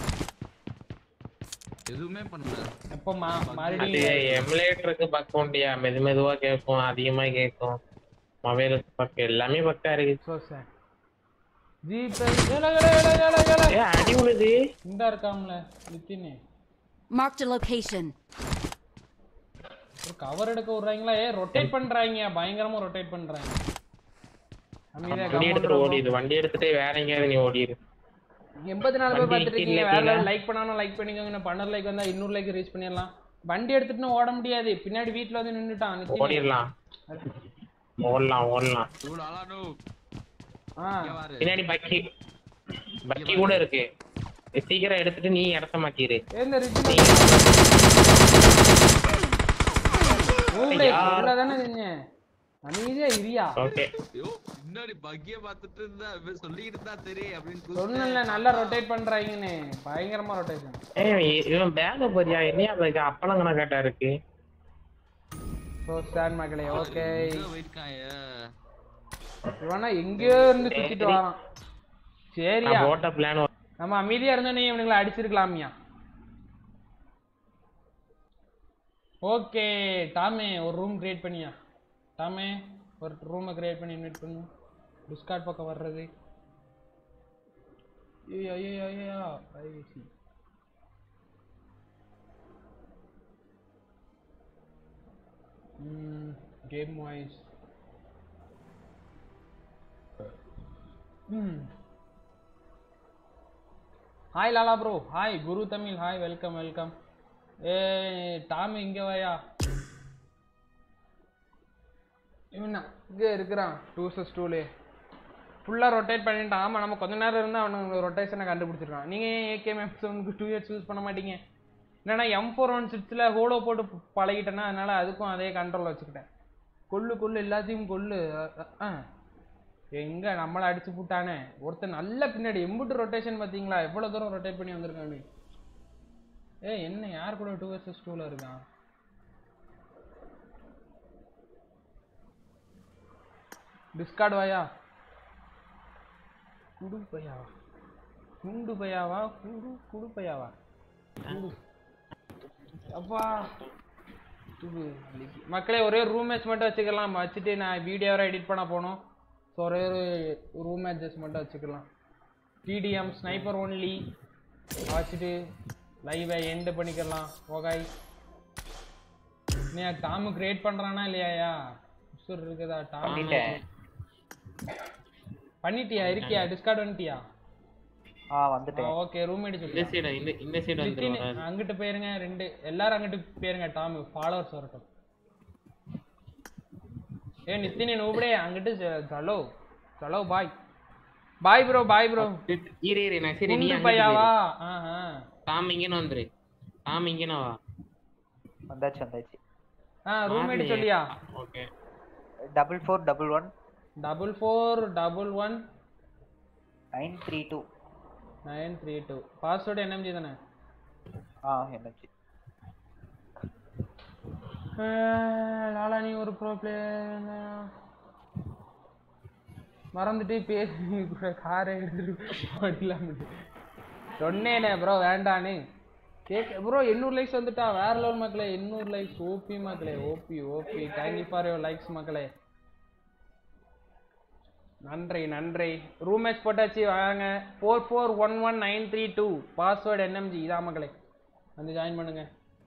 எதுவுமே பண்ணல. எப்போ மறுபடியும் எமுலேட்டருக்கு பக் உண்டியா? மெதுவா கேட்கும், அதிகமா கேட்கும். மொபைல் பக் எல்லாமே பக்கா இருக்கு. சோ சார் ஜீப் ஏல அடி உழுது. இந்த இருக்காம்ல நித்தினே. Marked a location. ஒரு கவர் எடுக்க விடுறாங்களா? ரொட்டேட் பண்றாங்க. பயங்கரமா ரொட்டேட் பண்றாங்க. வண்டி எடுத்துட்டு ஓடிடு. வண்டி எடுத்துட்டு வேற எங்கயாவது நீ ஓடிடு. 84 பேர் பார்த்துட்டு இருக்கீங்க. வேற லைக் பண்ணாலும் லைக் பண்ணிக்கோங்க. நான் 12 லைக் வந்தா 200 லைக் ரீச் பண்ணிடலாம். வண்டி எடுத்துட்டு ஓட முடியாது. பின்னாடி வீட்ல வந்து நின்னுட்டான். ஓடிடலாம். ஓடலாம். ஆ பின்னாடி பக்கி கூட இருக்கு. சீக்கிரம் எடுத்துட்டு நீ இடத்த மாத்திரு. இந்த ரிட்ஜ் ஊப்டே உள்ளதானே நின்னு அனிதே இரியா. ஓகே ஐயோ முன்னாடி பக்கிய பார்த்துட்டு இருந்தா சொல்லிட்டு இருந்தா தெரி அப்படினு சொன்னல நல்லா ரொட்டேட் பண்றாங்கன்னு. பயங்கரமா ரொட்டேஷன். இவன் பேக் போறியா? என்னையா பேக் அப்பளங்கன கேட்டா இருக்கு. சோ ஸ்டாண்ட் மக்களே. ஓகே வெயிட்காய இவனா எங்கேயோ இருந்து சுத்திட்டு வரான். சரியா போட்ட பிளான். நம்ம அமைதியா இருந்தோனே இவனுங்களை அடிச்சிருக்கலாமியா. ஓகே டாமே ஒரு ரூம் கிரியேட் பண்ணியா. டாமே ஒரு ரூமை கிரியேட் பண்ணி இன்வைட் பண்ணு. டிஸ்கார்ட் பக்கம் வர்றது. ஐயோ ஐயோ ஐயோ privacy. Game voice. Hi Lala bro. Hi Guru Tamil. Hi welcome welcome. ஏ டாம் இங்க வாயா. இவனா இங்க இருக்கிறான் 2+2 ஃபுல்லா ரொட்டேட் பண்ணிட்டான். ஆமா நம்ம கொஞ்ச நேரம் இருந்தா அவனுக்கு ரொட்டேஷனை கண்டுபிடிச்சிருக்கான். நீங்க AKM-7 2 இயர்ஸ் யூஸ் பண்ண மாட்டீங்க? என்னன்னா M416ல ஹோலோ போட்டு பழகிட்டேன்னா அதனால அதுக்கும் அதே கண்ட்ரோல் வச்சுக்கிட்டேன். கொள்ளு எல்லாத்தையும் கொள்ளு. எங்க நம்மள அடிச்சு போட்டானே ஒருத்தன். நல்ல பின்னாடி எம்புட்டு ரொட்டேஷன் பாத்தீங்களா? எவ்வளவு தூரம் ரொட்டேட் பண்ணி வந்திருக்கானு. என்ன யார் கூட 2+2ல இருக்கான்? டிஸ்கார்ட் வாயா. குடு பையாவா குண்டு பையாவா குடு பையாவா அப்பா. மக்களே ஒரே ரூம் மேட்ச் மட்டும் வச்சுக்கலாம். வச்சுட்டு நான் வீடியோ வர எடிட் பண்ண போனோம். ஸோ ஒரே ஒரு ரூம் மேட்சஸ் மட்டும் வச்சுக்கலாம். TDM ஸ்னைப்பர் ஒன்லி வச்சுட்டு லைவை எண்டு பண்ணிக்கலாம். ஓகாய் நீ டாமு கிரியேட் பண்றானா இல்லையாயா? உசுர் இருக்குதா? டாம் பண்ணிட்டியா? இருக்கியா? டிஸ்கார்ட் வந்துட்டியா? வந்துட்டேன். ஓகே ரூம் மேட் இந்த சைடு இந்த சைடு வந்துருங்க. அங்கிட்டு போயிருங்க. எல்லாரும் அங்கிட்டு போயிருங்க. டாம் ஃபாலோவர்ஸ் வரட்டும். நித்தின் நூபடே அங்கிட்டு சலோ சலோ பாய் பாய் ப்ரோ பாய் ப்ரோ. இரு நான் சரி நீ பையாவா. டாம் இங்கன வந்துரு. டாம் இங்கன வா. வந்தாச்சு. ரூம் மேட் சொல்லியா? ஓகே 4411 4411 932 பாஸ்வேர்ட் NMG தானே? NMG. லாலா நீ ஒரு ப்ரோ பிளேயர் மறந்துட்டு பேசி காரை எடுத்துட்டு சொன்னேனே ப்ரோ வேண்டான்னு கேட்க. ப்ரோ 800 லைக்ஸ் வந்துட்டா வேற லெவல் மக்களே. 800 லைக்ஸ் ஓபி மக்களே. OP thank you for your likes மக்களே. நன்றி. ரூம் மேட்ச் போட்டாச்சு வாங்க. 4411 932 பாஸ்வேர்ட் NMG இதான் மக்களே. வந்து ஜாயின் பண்ணுங்க.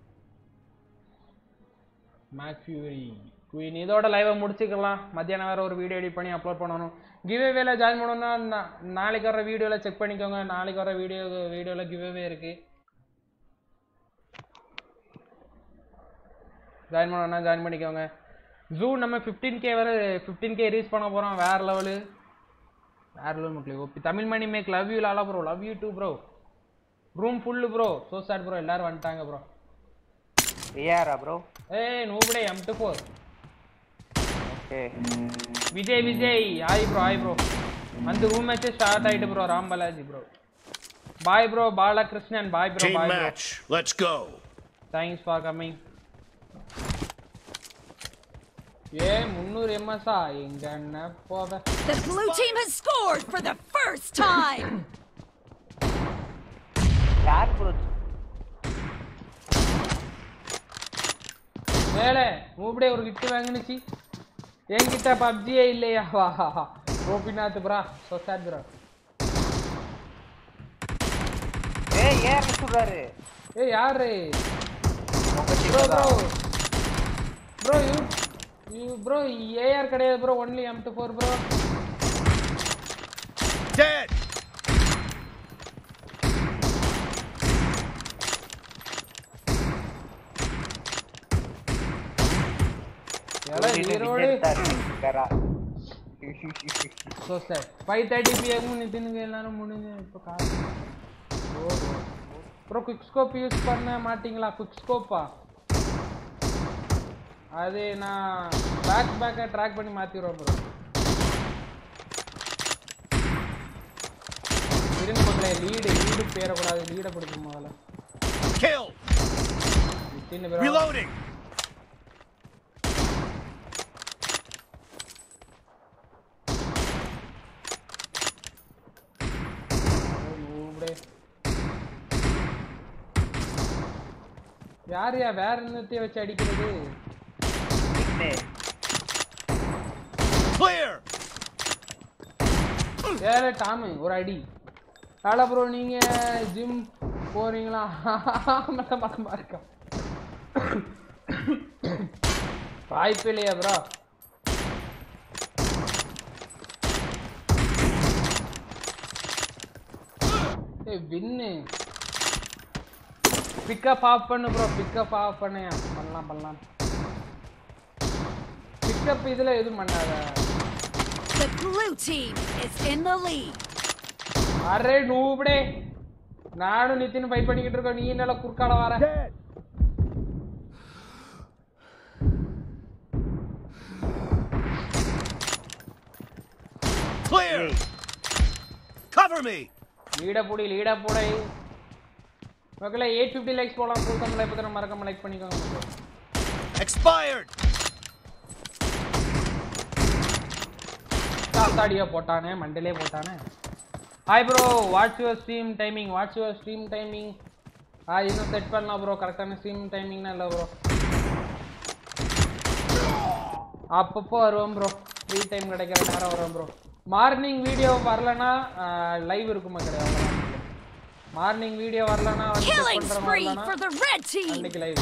மேக் ஃபியூரி குயின் இதோட லைவை முடிச்சுக்கலாம். மத்தியானம் வேற ஒரு வீடியோ எடிட் பண்ணி அப்லோட் பண்ணணும். கிவ்அவேல ஜாயின் பண்ணணும்னா நாளைக்கு வர வீடியோவில் செக் பண்ணிக்கோங்க. நாளைக்கு வர வீடியோவில் கிவ்அவே இருக்கு. ஜாயின் பண்ணணும்னா ஜாயின் பண்ணிக்கோங்க. ஜூ நம்ம 15K வர 15K ரீச் பண்ண போகிறோம். வேற லெவலு மக்களே. ஓபி தமிழ் மணி மேக் love you Lala bro. Love you too bro. Room full bro. So chat bro. எல்லாரும் வந்துட்டாங்க ப்ரோ. யாரா ப்ரோ? நூபடே M24. Okay Vijay hi bro. அந்த ரூம் மேட்ச் ஸ்டார்ட் ஆயிட்டு bro. Ram Balaji bro bye bro. Balakrishnan bye bro. Team match. Let's go. Thanks for coming. 300 MS எங்க என்ன போவே. The blue team has scored for the first time. யார் bro? வேலை மூபடே ஒரு கிட்டு வாங்குனுச்சு. என்கிட்ட பப்ஜியே இல்லையா? வா Gopinath bro. So chat bro. ஏன் சொல்றாரு? யாரு? ப்ரோ ப்ரோ AR கிடையாது bro. Only M24 bro. Dead. யாரா ஹீரோடே கரா. சோ சார் 5:30 PM நிதினுக்கு எல்லாரும் முடிஞ்சு இப்ப call bro quick scope use பண்ண மாட்டீங்களா? குவிக் ஸ்கோப்பா? அது நான் பேக்கை ட்ராக் பண்ணி மாத்திடுவோம் ப்ரோ. இருங்க மக்களே, லீடு பேரக்கூடாது. லீடை பிடிக்கும் முதல்ல. Kill. Reloading. யாரையா வேற என்னத்தையும் வச்சு அடிக்கிறது? Clear. ஏலே டாமு ஒரு அடி. கால ப்ரோ நீங்க ஜிம் போறீங்களா? மட்டமா இருக்கா? வாய்ப்பு இல்லையா ப்ரோ? ஏய் வின்னு பிக்கப் ஆஃப் பண்ணு ப்ரோ. பிக்கப் ஆஃப் பண்ணையா பண்ணலாம். பிக்கப் இதுல எதுவும் பண்ணாத. The blue team is in the lead. அரே நூபடே, நானும் நித்தின் ஃபைட் பண்ணிக்கிட்டு இருக்கோம். நீ என்னால குறுக்கால வர? Clear. Cover me. லீட போடை மக்களே. 850 லைக்ஸ் போலாம். ஃபுல் தமிழ் லைக் பத்திரம் மறக்காம லைக் பண்ணிக்கோங்க. Expired. சாத்தாடியா போட்டானே, மண்டலே போட்டானே. Hi bro, what's your stream timing? இன்னும் செட் பண்ணலாம் ப்ரோ. கரெக்டான ஸ்ட்ரீம் டைமிங்னா இல்லை ப்ரோ. அப்பப்போ வருவோம் ப்ரோ. ஃப்ரீ டைம் கிடைக்கிற நேரம் வருவோம் ப்ரோ. மார்னிங் வீடியோ வரலன்னா லைவ் இருக்குமா கிடையாது? மார்னிங் வீடியோ வரலன்னா அன்னைக்கு லைவ்.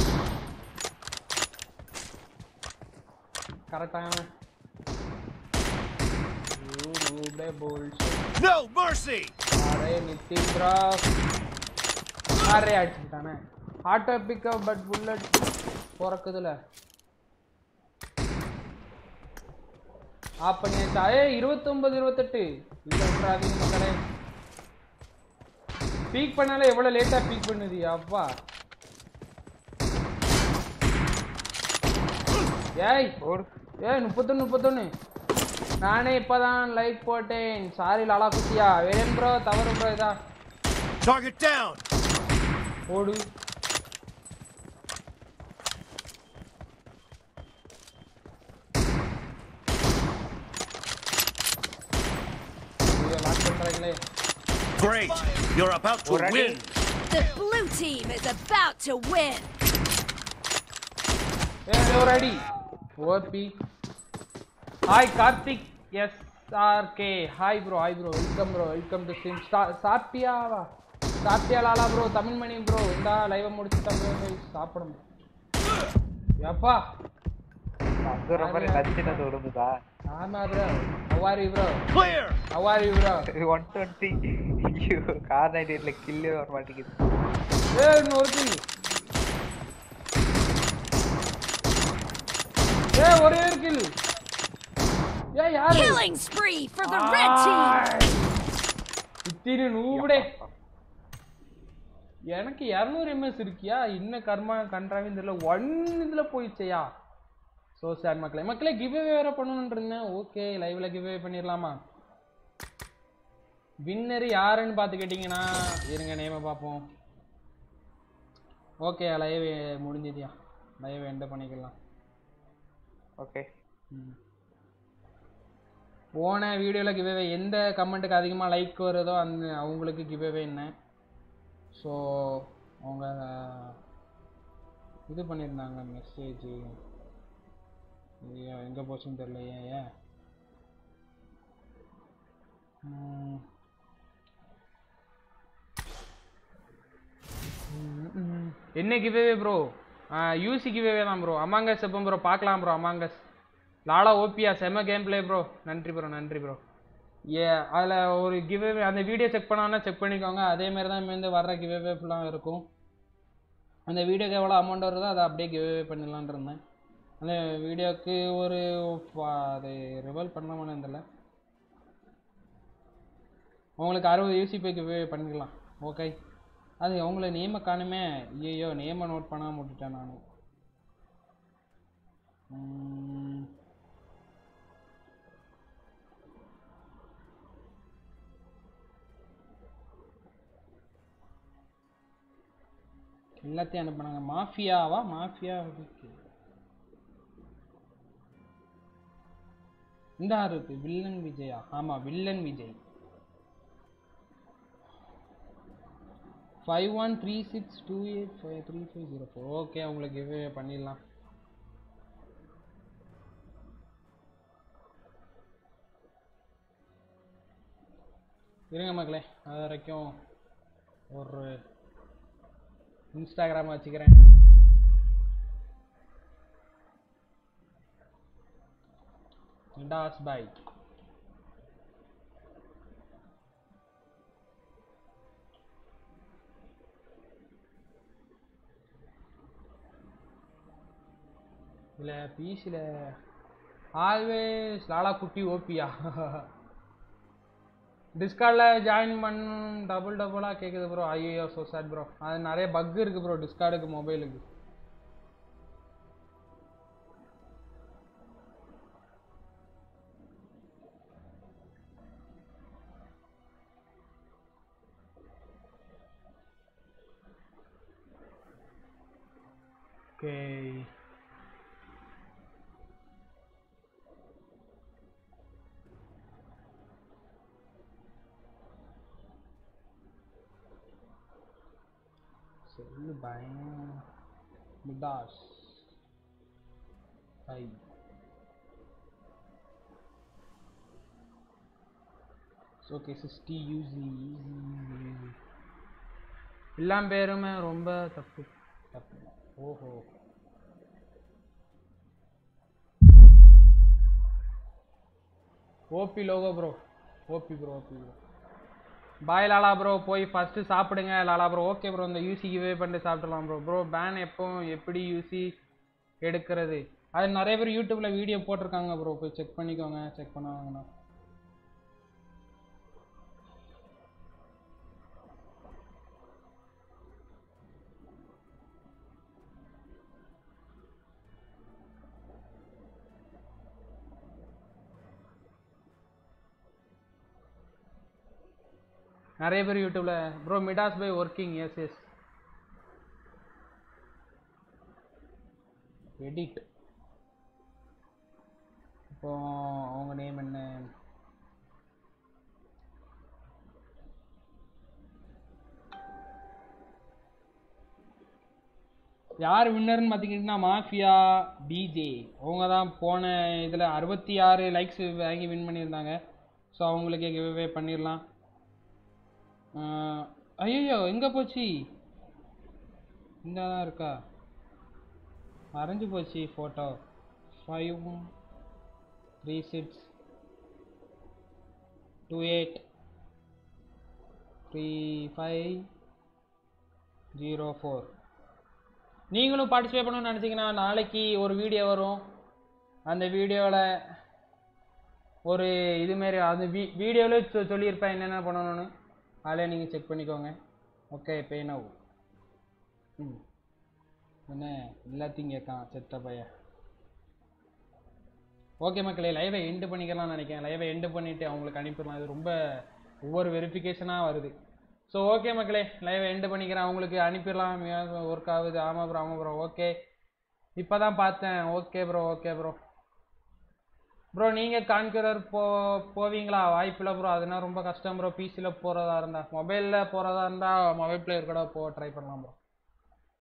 கரெக்டான No mercy. அரே நித்தின் ப்ரோ அரே அடிச்சிட்டானே. ஆட்டோ பிக்கப் பட் புல்லட் போறக்குதுல ஆப் பண்ணியாச்சா? 29 28 இல்ல விட்றாதீங்க மக்களே. பீக் பண்ணாலே எவ்வளவு லேட்டா பீக் பண்ணுது அப்பா. ஏய் 31 நானே இப்பதான் லைக் போட்டேன். சாரி லாலா குட்டியா. வேன் ப்ரோ தவறு ப்ரோ. இதா Target down. ஓடு. Great. You're about to win. The blue team is about to win. Ready. OP. Hi Karthik SRK. Hi bro. Welcome to stream. சாப்பிட்டியா லாலா ப்ரோ? தமிழ் மணி ப்ரோ இந்த லைவ் முடிச்சுட்டா போய் சாப்பிடணும். எப்பா அங்க ரொம்ப கச்சினது வருதுடா. ஆமா bro. How are you bro? Clear. How are you bro? 120 ஐயோ கார் 98ல கில்லே வர மாட்டேங்குது. ஏய் இன்னொரு கில். ஏய் ஒரே ஒரு கில். ஏய் யாரு? Killing spree for the red team. இத்திரு நூபடே. எனக்கு 200 ms இருக்கியா? இன்ன கர்மா கன்றாவே தெரியல. 1 இதுல போயிச்சையா? சோ சார் மக்களே கிவ் அவே வேற பண்ணனும்னு இருந்தேன். ஓகே லைவ்ல கிவ் அவே பண்ணிரலாமா? வின்னர் யாருன்னு பாத்து கேட்டிங்கனா இருங்க நேம பாப்போம். ஓகே லைவ் முடிஞ்சிதியா? லைவ் எண்ட் பண்ணிக்கலாம். ஓகே. போன வீடியோல கிவ் அவே எந்த கமெண்ட்டுக்கு அதிகமா லைக் வருதோ அந்த அவங்களுக்கு கிவ் அவே என்ன. ஸோ அவங்க இது பண்ணியிருந்தாங்க மெசேஜ். எங்கே போச்சுன்னு தெரியலையே. என்ன கிவ்அவே ப்ரோ? யூசி கிவ்அவே தான் ப்ரோ. அமாங்கஸ் எப்போ ப்ரோ பார்க்கலாம் ப்ரோ? அமாங்கஸ் லாலா ஓபியா செம்ம கேம் பிளே ப்ரோ. நன்றி ப்ரோ. அதில் ஒரு கிவ்அவே அந்த வீடியோ செக் பண்ணாங்கன்னா செக் பண்ணிக்கோங்க. அதேமாரி தான் இருந்து வர்ற கிவ்அவே ஃபுல்லாக இருக்கும். அந்த வீடியோக்கு எவ்வளோ அமௌண்ட் வருதோ அதை அப்படியே கிவ்அவே பண்ணிடலான் இருந்தேன். அந்த வீடியோக்கு ஒரு அது ரிவல் பண்ணலாமான்னு தெரியல. உங்களுக்கு 60 யூசி போய் கிவ்அவே பண்ணிக்கலாம். ஓகே அது அவங்கள நேமை காணுமே. ஐயோ நேமை நோட் பண்ணாம விட்டுட்டேன் நான். எல்லாத்தையும் அனுப்புனாங்க. மாஃபியாவா? மாஃபியா இந்த ஆறு இருக்கு. வில்லன் விஜயா? ஆமா வில்லன் விஜய். 5136285350. ஓகே உங்களுக்கு கிவ்வே பண்ணிடலாம். இருங்க மக்களே, அது வரைக்கும் ஒரு இன்ஸ்டாகிராம் வச்சுக்கிறேன். Toss bye. இல்ல பீஸ்ல ஆல்வேஸ் லாலா குட்டி ஓபியா. டிஸ்கார்டில் ஜாயின் பண்ண டபுளா கேட்குது ப்ரோ. ஐயோ ஸோ சேட் ப்ரோ. அது நிறைய பக் இருக்கு ப்ரோ டிஸ்கார்டுக்கு மொபைலுக்கு. ஓகே சொல்லு பயம் மிடாஸ் ஐ ஓகே 60 யூசி எல்லாம் பேருமே ரொம்ப தப்பு தப்பு. ஓஹோ OP logo bro. OP bro OP bro. Bye Lala bro. போய் ஃபர்ஸ்ட் சாப்பிடுங்க லாலா ப்ரோ. ஓகே ப்ரோ இந்த யூசி கிவே பண்ணி சாப்பிடலாம் ப்ரோ. ப்ரோ பேன் எப்போ எப்படி யூசி எடுக்கிறது அது நிறைய பேர் யூடியூப்ல வீடியோ போட்டிருக்காங்க ப்ரோ. போய் செக் பண்ணிக்கோங்க. செக் பண்ணுவாங்கண்ணா. நிறைய பேர் யூடியூப்ல bro Midas by working. S S edit. இப்போ அவங்க நேம் என்ன? யார் வின்னர்னு பார்த்தீங்கன்னா மாஃபியா டிஜே. அவங்க தான் போன இதில் 66 லைக்ஸ் வாங்கி வின் பண்ணியிருந்தாங்க. ஸோ அவங்களுக்கே கிவ்வே பண்ணிடலாம். ஐயோ எங்கே போச்சு? இங்கே தான் இருக்கா? மறைஞ்சு போச்சு ஃபோட்டோ. 536283504. நீங்களும் பார்ட்டிசிபேட் பண்ணணும்னு நினச்சிங்கன்னா நாளைக்கு ஒரு வீடியோ வரும். அந்த வீடியோவில் ஒரு இதுமாரி அந்த வீடியோவில் சொல்லியிருப்பேன் என்னென்ன பண்ணணும்னு. அதில் நீங்கள் செக் பண்ணிக்கோங்க. ஓகே பெயின் ஆகும். என்ன எல்லாத்தையும் கேட்கான் செத்த பையன். ஓகே மக்களே லைவை எண்டு பண்ணிக்கலாம்னு நினைக்கிறேன். லைவை எண்டு பண்ணிவிட்டு அவங்களுக்கு அனுப்பிடலாம். இது ரொம்ப ஒவ்வொரு வெரிஃபிகேஷனாக வருது. ஸோ ஓகே மக்களே லைவை எண்டு பண்ணிக்கிறேன். அவங்களுக்கு அனுப்பிடலாம். ஒர்க் ஆகுது. ஆமாம் ப்ரோ. ஓகே இப்போ தான் பார்த்தேன். Okay bro okay bro. Bro நீங்கள் கான்குரர் போவீங்களா? வாய்ப்பில்லை ப்ரோ. அதுனா ரொம்ப கஷ்டம் ப்ரோ. பிசியில் போகிறதா இருந்தால். மொபைலில் போகிறதா இருந்தால் மொபைல் பிளேயர் கூட ட்ரை பண்ணலாம் ப்ரோ.